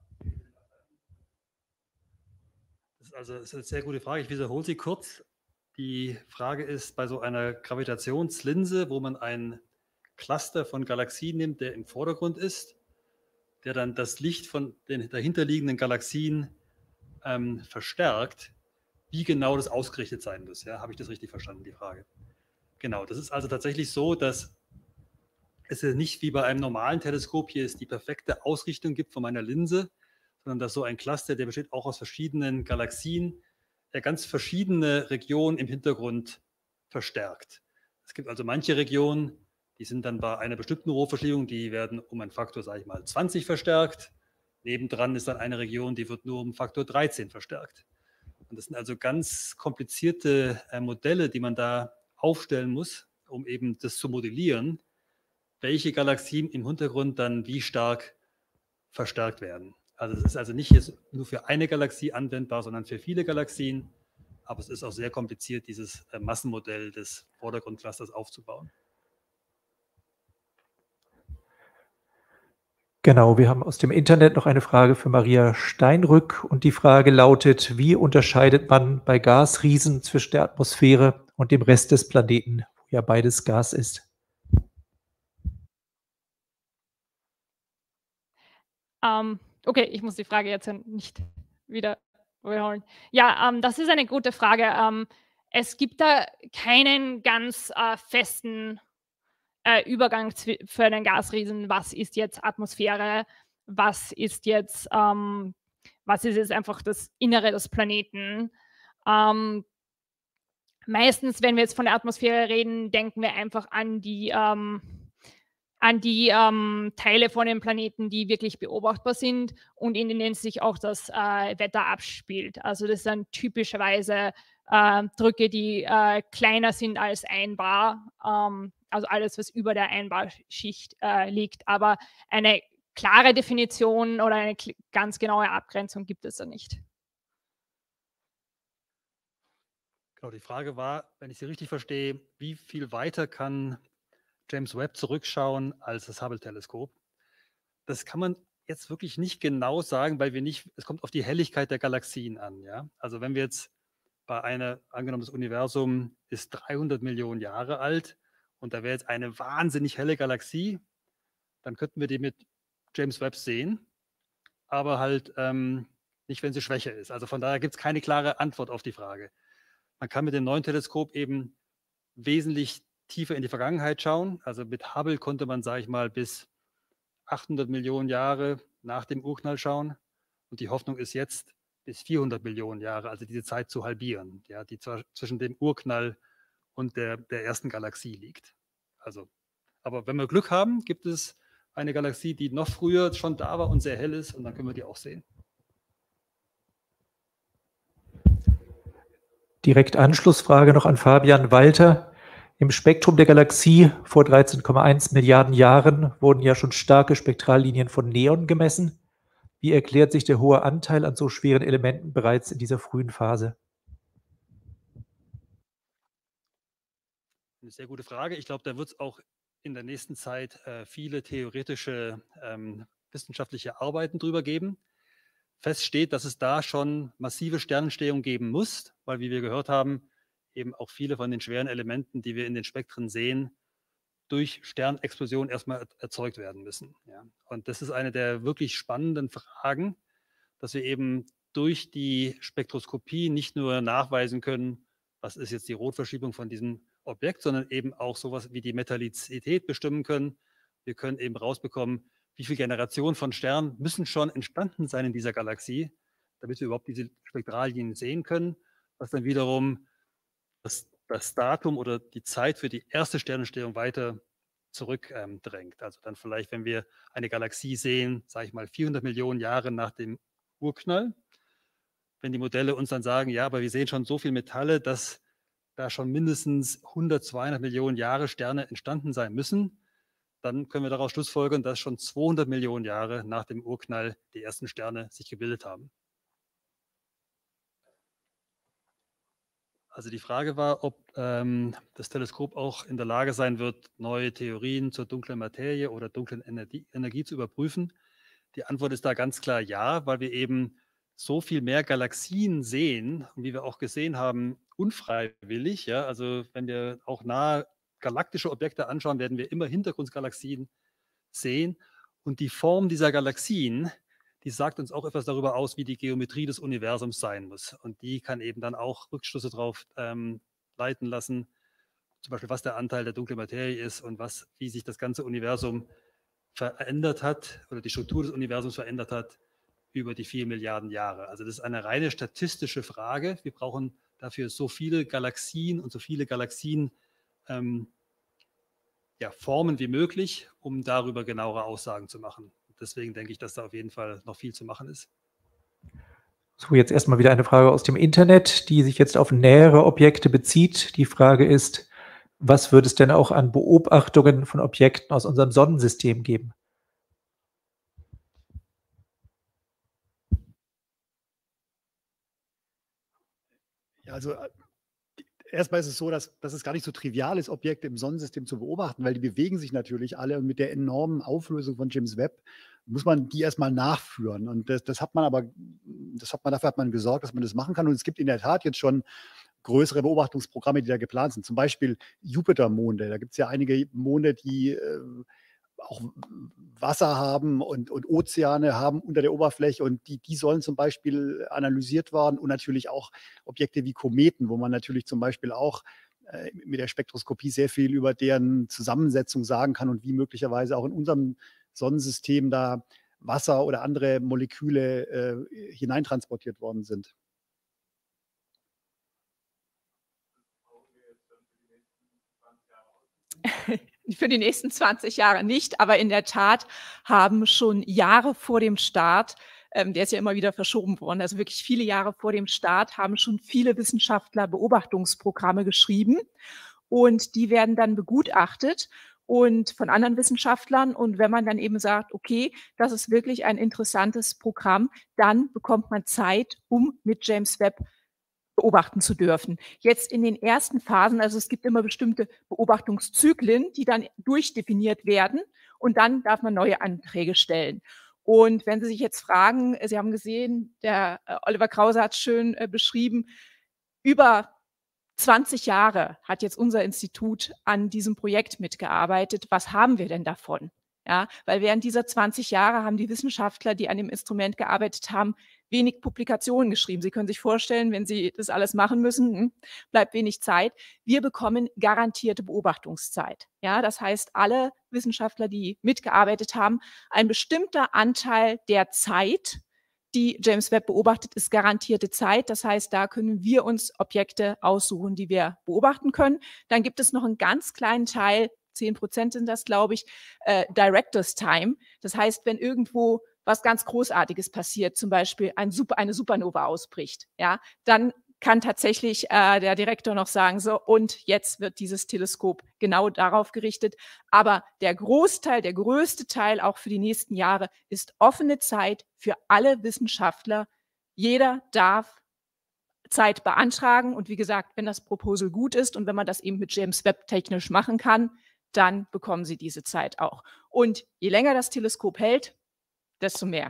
Das ist also das ist eine sehr gute Frage. Ich wiederhole sie kurz. Die Frage ist, bei so einer Gravitationslinse, wo man ein Cluster von Galaxien nimmt, der im Vordergrund ist, der dann das Licht von den dahinterliegenden Galaxien ähm, verstärkt, wie genau das ausgerichtet sein muss. Ja, habe ich das richtig verstanden, die Frage? Genau, das ist also tatsächlich so, dass es nicht wie bei einem normalen Teleskop hier ist die perfekte Ausrichtung gibt von meiner Linse, sondern dass so ein Cluster, der besteht auch aus verschiedenen Galaxien, der ganz verschiedene Regionen im Hintergrund verstärkt. Es gibt also manche Regionen, die sind dann bei einer bestimmten Rotverschiebung, die werden um einen Faktor, sage ich mal, zwanzig verstärkt. Nebendran ist dann eine Region, die wird nur um Faktor dreizehn verstärkt. Und das sind also ganz komplizierte äh, Modelle, die man da aufstellen muss, um eben das zu modellieren, welche Galaxien im Hintergrund dann wie stark verstärkt werden. Also es ist also nicht jetzt nur für eine Galaxie anwendbar, sondern für viele Galaxien. Aber es ist auch sehr kompliziert, dieses äh, Massenmodell des Vordergrundclusters aufzubauen. Genau, wir haben aus dem Internet noch eine Frage für Maria Steinrück und die Frage lautet, wie unterscheidet man bei Gasriesen zwischen der Atmosphäre und dem Rest des Planeten, wo ja beides Gas ist? Ähm, okay, ich muss die Frage jetzt nicht wieder wiederholen. Ja, ähm, das ist eine gute Frage. Ähm, es gibt da keinen ganz äh, festen äh, Übergang für den Gasriesen. Was ist jetzt Atmosphäre? Was ist jetzt, ähm, was ist jetzt einfach das Innere des Planeten? Ähm, meistens, wenn wir jetzt von der Atmosphäre reden, denken wir einfach an die ähm, an die ähm, Teile von dem Planeten, die wirklich beobachtbar sind und in denen sich auch das äh, Wetter abspielt. Also das sind typischerweise äh, Drücke, die äh, kleiner sind als ein Bar, ähm, also alles, was über der Einbarschicht äh, liegt. Aber eine klare Definition oder eine ganz genaue Abgrenzung gibt es da nicht. Genau, die Frage war, wenn ich sie richtig verstehe, wie viel weiter kann James Webb zurückschauen als das Hubble-Teleskop? Das kann man jetzt wirklich nicht genau sagen, weil wir nicht, es kommt auf die Helligkeit der Galaxien an. Ja? Also wenn wir jetzt bei einer, angenommen das Universum ist dreihundert Millionen Jahre alt und da wäre jetzt eine wahnsinnig helle Galaxie, dann könnten wir die mit James Webb sehen, aber halt ähm, nicht, wenn sie schwächer ist. Also von daher gibt es keine klare Antwort auf die Frage. Man kann mit dem neuen Teleskop eben wesentlich tiefer in die Vergangenheit schauen. Also mit Hubble konnte man, sage ich mal, bis achthundert Millionen Jahre nach dem Urknall schauen. Und die Hoffnung ist jetzt, bis vierhundert Millionen Jahre, also diese Zeit zu halbieren, ja, die zwar zwischen dem Urknall und der, der ersten Galaxie liegt. Also, aber wenn wir Glück haben, gibt es eine Galaxie, die noch früher schon da war und sehr hell ist, und dann können wir die auch sehen. Direkt Anschlussfrage noch an Fabian Walter. Im Spektrum der Galaxie vor dreizehn Komma eins Milliarden Jahren wurden ja schon starke Spektrallinien von Neon gemessen. Wie erklärt sich der hohe Anteil an so schweren Elementen bereits in dieser frühen Phase? Eine sehr gute Frage. Ich glaube, da wird es auch in der nächsten Zeit äh, viele theoretische ähm, wissenschaftliche Arbeiten drüber geben. Fest steht, dass es da schon massive Sternentstehung geben muss, weil, wie wir gehört haben, eben auch viele von den schweren Elementen, die wir in den Spektren sehen, durch Sternexplosion erstmal erzeugt werden müssen. Ja. Und das ist eine der wirklich spannenden Fragen, dass wir eben durch die Spektroskopie nicht nur nachweisen können, was ist jetzt die Rotverschiebung von diesem Objekt, sondern eben auch sowas wie die Metallizität bestimmen können. Wir können eben rausbekommen, wie viele Generationen von Sternen müssen schon entstanden sein in dieser Galaxie, damit wir überhaupt diese Spektrallinien sehen können, was dann wiederum das, das Datum oder die Zeit für die erste Sternentstehung weiter zurückdrängt. Ähm, also dann vielleicht, wenn wir eine Galaxie sehen, sage ich mal vierhundert Millionen Jahre nach dem Urknall, wenn die Modelle uns dann sagen, ja, aber wir sehen schon so viele Metalle, dass da schon mindestens hundert, zweihundert Millionen Jahre Sterne entstanden sein müssen, dann können wir daraus schlussfolgern, dass schon zweihundert Millionen Jahre nach dem Urknall die ersten Sterne sich gebildet haben. Also die Frage war, ob ähm, das Teleskop auch in der Lage sein wird, neue Theorien zur dunklen Materie oder dunklen Energie, Energie zu überprüfen. Die Antwort ist da ganz klar ja, weil wir eben so viel mehr Galaxien sehen und wie wir auch gesehen haben, unfreiwillig. Ja? Also wenn wir auch nahe galaktische Objekte anschauen, werden wir immer Hintergrundgalaxien sehen. Und die Form dieser Galaxien, die sagt uns auch etwas darüber aus, wie die Geometrie des Universums sein muss. Und die kann eben dann auch Rückschlüsse darauf ähm, leiten lassen, zum Beispiel was der Anteil der dunklen Materie ist und was, wie sich das ganze Universum verändert hat oder die Struktur des Universums verändert hat über die vier Milliarden Jahre. Also das ist eine reine statistische Frage. Wir brauchen dafür so viele Galaxien und so viele Galaxien ähm, ja, Formen wie möglich, um darüber genauere Aussagen zu machen. Deswegen denke ich, dass da auf jeden Fall noch viel zu machen ist. So, jetzt erstmal wieder eine Frage aus dem Internet, die sich jetzt auf nähere Objekte bezieht. Die Frage ist, was würde es denn auch an Beobachtungen von Objekten aus unserem Sonnensystem geben? Ja, also erstmal ist es so, dass, dass es gar nicht so trivial ist, Objekte im Sonnensystem zu beobachten, weil die bewegen sich natürlich alle und mit der enormen Auflösung von James Webb muss man die erstmal nachführen. Und das, das hat man aber, das hat man, dafür hat man gesorgt, dass man das machen kann. Und es gibt in der Tat jetzt schon größere Beobachtungsprogramme, die da geplant sind. Zum Beispiel Jupitermonde. Da gibt es ja einige Monde, die äh, auch Wasser haben und, und Ozeane haben unter der Oberfläche und die, die sollen zum Beispiel analysiert werden und natürlich auch Objekte wie Kometen, wo man natürlich zum Beispiel auch äh, mit der Spektroskopie sehr viel über deren Zusammensetzung sagen kann und wie möglicherweise auch in unserem Sonnensystem da Wasser oder andere Moleküle äh, hineintransportiert worden sind. Für die nächsten zwanzig Jahre nicht, aber in der Tat haben schon Jahre vor dem Start, ähm, der ist ja immer wieder verschoben worden, also wirklich viele Jahre vor dem Start, haben schon viele Wissenschaftler Beobachtungsprogramme geschrieben und die werden dann begutachtet und von anderen Wissenschaftlern. Und wenn man dann eben sagt, okay, das ist wirklich ein interessantes Programm, dann bekommt man Zeit, um mit James Webb beobachten zu dürfen. Jetzt in den ersten Phasen, also es gibt immer bestimmte Beobachtungszyklen, die dann durchdefiniert werden und dann darf man neue Anträge stellen. Und wenn Sie sich jetzt fragen, Sie haben gesehen, der äh, Oliver Krause hat es schön äh, beschrieben, über zwanzig Jahre hat jetzt unser Institut an diesem Projekt mitgearbeitet. Was haben wir denn davon? Ja, weil während dieser zwanzig Jahre haben die Wissenschaftler, die an dem Instrument gearbeitet haben, wenig Publikationen geschrieben. Sie können sich vorstellen, wenn Sie das alles machen müssen, bleibt wenig Zeit. Wir bekommen garantierte Beobachtungszeit. Ja, das heißt, alle Wissenschaftler, die mitgearbeitet haben, ein bestimmter Anteil der Zeit, die James Webb beobachtet, ist garantierte Zeit. Das heißt, da können wir uns Objekte aussuchen, die wir beobachten können. Dann gibt es noch einen ganz kleinen Teil, zehn Prozent sind das, glaube ich, äh, Director's Time. Das heißt, wenn irgendwo was ganz Großartiges passiert, zum Beispiel ein Super, eine Supernova ausbricht, ja, dann kann tatsächlich äh, der Direktor noch sagen, so, und jetzt wird dieses Teleskop genau darauf gerichtet. Aber der Großteil, der größte Teil auch für die nächsten Jahre ist offene Zeit für alle Wissenschaftler. Jeder darf Zeit beantragen. Und wie gesagt, wenn das Proposal gut ist und wenn man das eben mit James Webb technisch machen kann, dann bekommen Sie diese Zeit auch. Und je länger das Teleskop hält, desto mehr.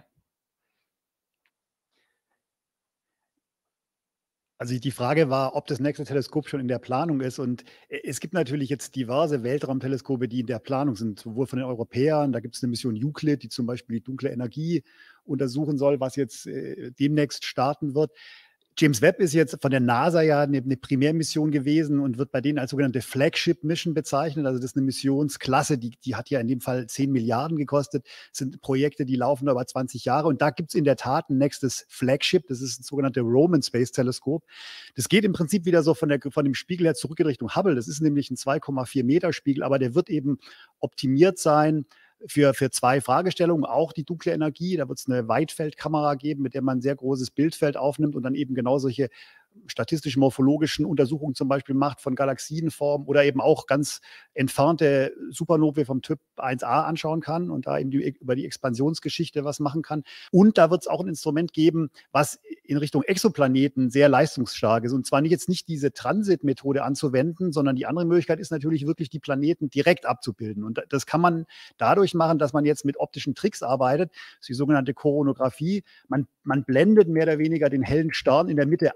Also die Frage war, ob das nächste Teleskop schon in der Planung ist. Und es gibt natürlich jetzt diverse Weltraumteleskope, die in der Planung sind, sowohl von den Europäern. Da gibt es eine Mission Euclid, die zum Beispiel die dunkle Energie untersuchen soll, was jetzt äh, demnächst starten wird. James Webb ist jetzt von der NASA ja eine, eine Primärmission gewesen und wird bei denen als sogenannte Flagship Mission bezeichnet. Also das ist eine Missionsklasse, die, die hat ja in dem Fall zehn Milliarden gekostet. Das sind Projekte, die laufen über zwanzig Jahre. Und da gibt es in der Tat ein nächstes Flagship. Das ist ein sogenanntes Roman Space Teleskop. Das geht im Prinzip wieder so von, der, von dem Spiegel her zurück in Richtung Hubble. Das ist nämlich ein zwei Komma vier Meter Spiegel, aber der wird eben optimiert sein Für, für zwei Fragestellungen, auch die dunkle Energie. Da wird es eine Weitfeldkamera geben, mit der man ein sehr großes Bildfeld aufnimmt und dann eben genau solche statistischen, morphologischen Untersuchungen zum Beispiel macht von Galaxienformen oder eben auch ganz entfernte Supernovae vom Typ eins a anschauen kann und da eben die, über die Expansionsgeschichte was machen kann. Und da wird es auch ein Instrument geben, was in Richtung Exoplaneten sehr leistungsstark ist. Und zwar nicht jetzt nicht diese Transit-Methode anzuwenden, sondern die andere Möglichkeit ist natürlich wirklich, die Planeten direkt abzubilden. Und das kann man dadurch machen, dass man jetzt mit optischen Tricks arbeitet. Das ist die sogenannte Koronographie. Man, man blendet mehr oder weniger den hellen Stern in der Mitte aus durch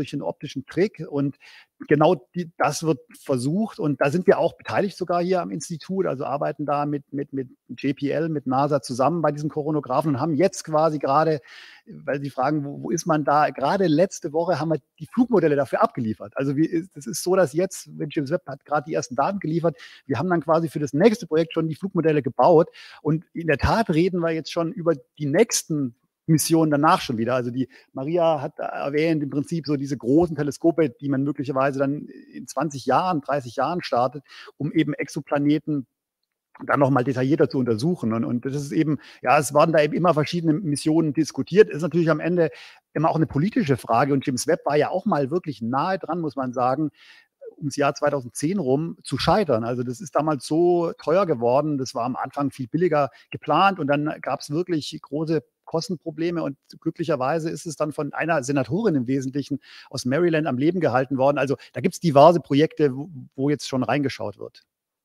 durch einen optischen Trick. Und genau die, das wird versucht. Und da sind wir auch beteiligt sogar hier am Institut, also arbeiten da mit, mit, mit J P L, mit NASA zusammen bei diesen Koronographen und haben jetzt quasi gerade, weil Sie fragen, wo, wo ist man da, gerade letzte Woche haben wir die Flugmodelle dafür abgeliefert. Also es ist so, dass jetzt, James Webb hat gerade die ersten Daten geliefert, wir haben dann quasi für das nächste Projekt schon die Flugmodelle gebaut und in der Tat reden wir jetzt schon über die nächsten Missionen danach schon wieder. Also die Maria hat erwähnt, im Prinzip so diese großen Teleskope, die man möglicherweise dann in zwanzig Jahren, dreißig Jahren startet, um eben Exoplaneten dann nochmal detaillierter zu untersuchen. Und, und das ist eben, ja, es waren da eben immer verschiedene Missionen diskutiert. Ist natürlich am Ende immer auch eine politische Frage. Und James Webb war ja auch mal wirklich nahe dran, muss man sagen, ums Jahr zweitausendzehn rum zu scheitern. Also das ist damals so teuer geworden. Das war am Anfang viel billiger geplant und dann gab es wirklich große Kostenprobleme und glücklicherweise ist es dann von einer Senatorin im Wesentlichen aus Maryland am Leben gehalten worden. Also da gibt es diverse Projekte, wo, wo jetzt schon reingeschaut wird.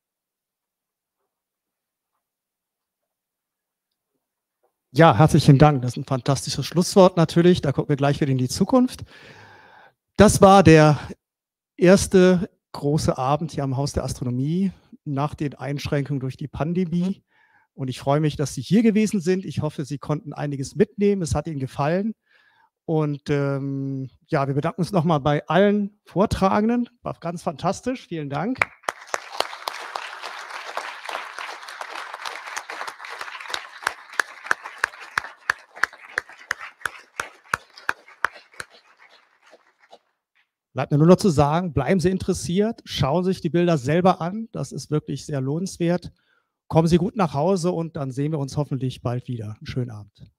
Ja, herzlichen Dank. Das ist ein fantastisches Schlusswort natürlich. Da gucken wir gleich wieder in die Zukunft. Das war der erste große Abend hier am Haus der Astronomie nach den Einschränkungen durch die Pandemie. Und ich freue mich, dass Sie hier gewesen sind. Ich hoffe, Sie konnten einiges mitnehmen. Es hat Ihnen gefallen. Und ähm, ja, wir bedanken uns nochmal bei allen Vortragenden. War ganz fantastisch. Vielen Dank. Bleibt mir nur noch zu sagen, bleiben Sie interessiert, schauen Sie sich die Bilder selber an. Das ist wirklich sehr lohnenswert. Kommen Sie gut nach Hause und dann sehen wir uns hoffentlich bald wieder. Einen schönen Abend.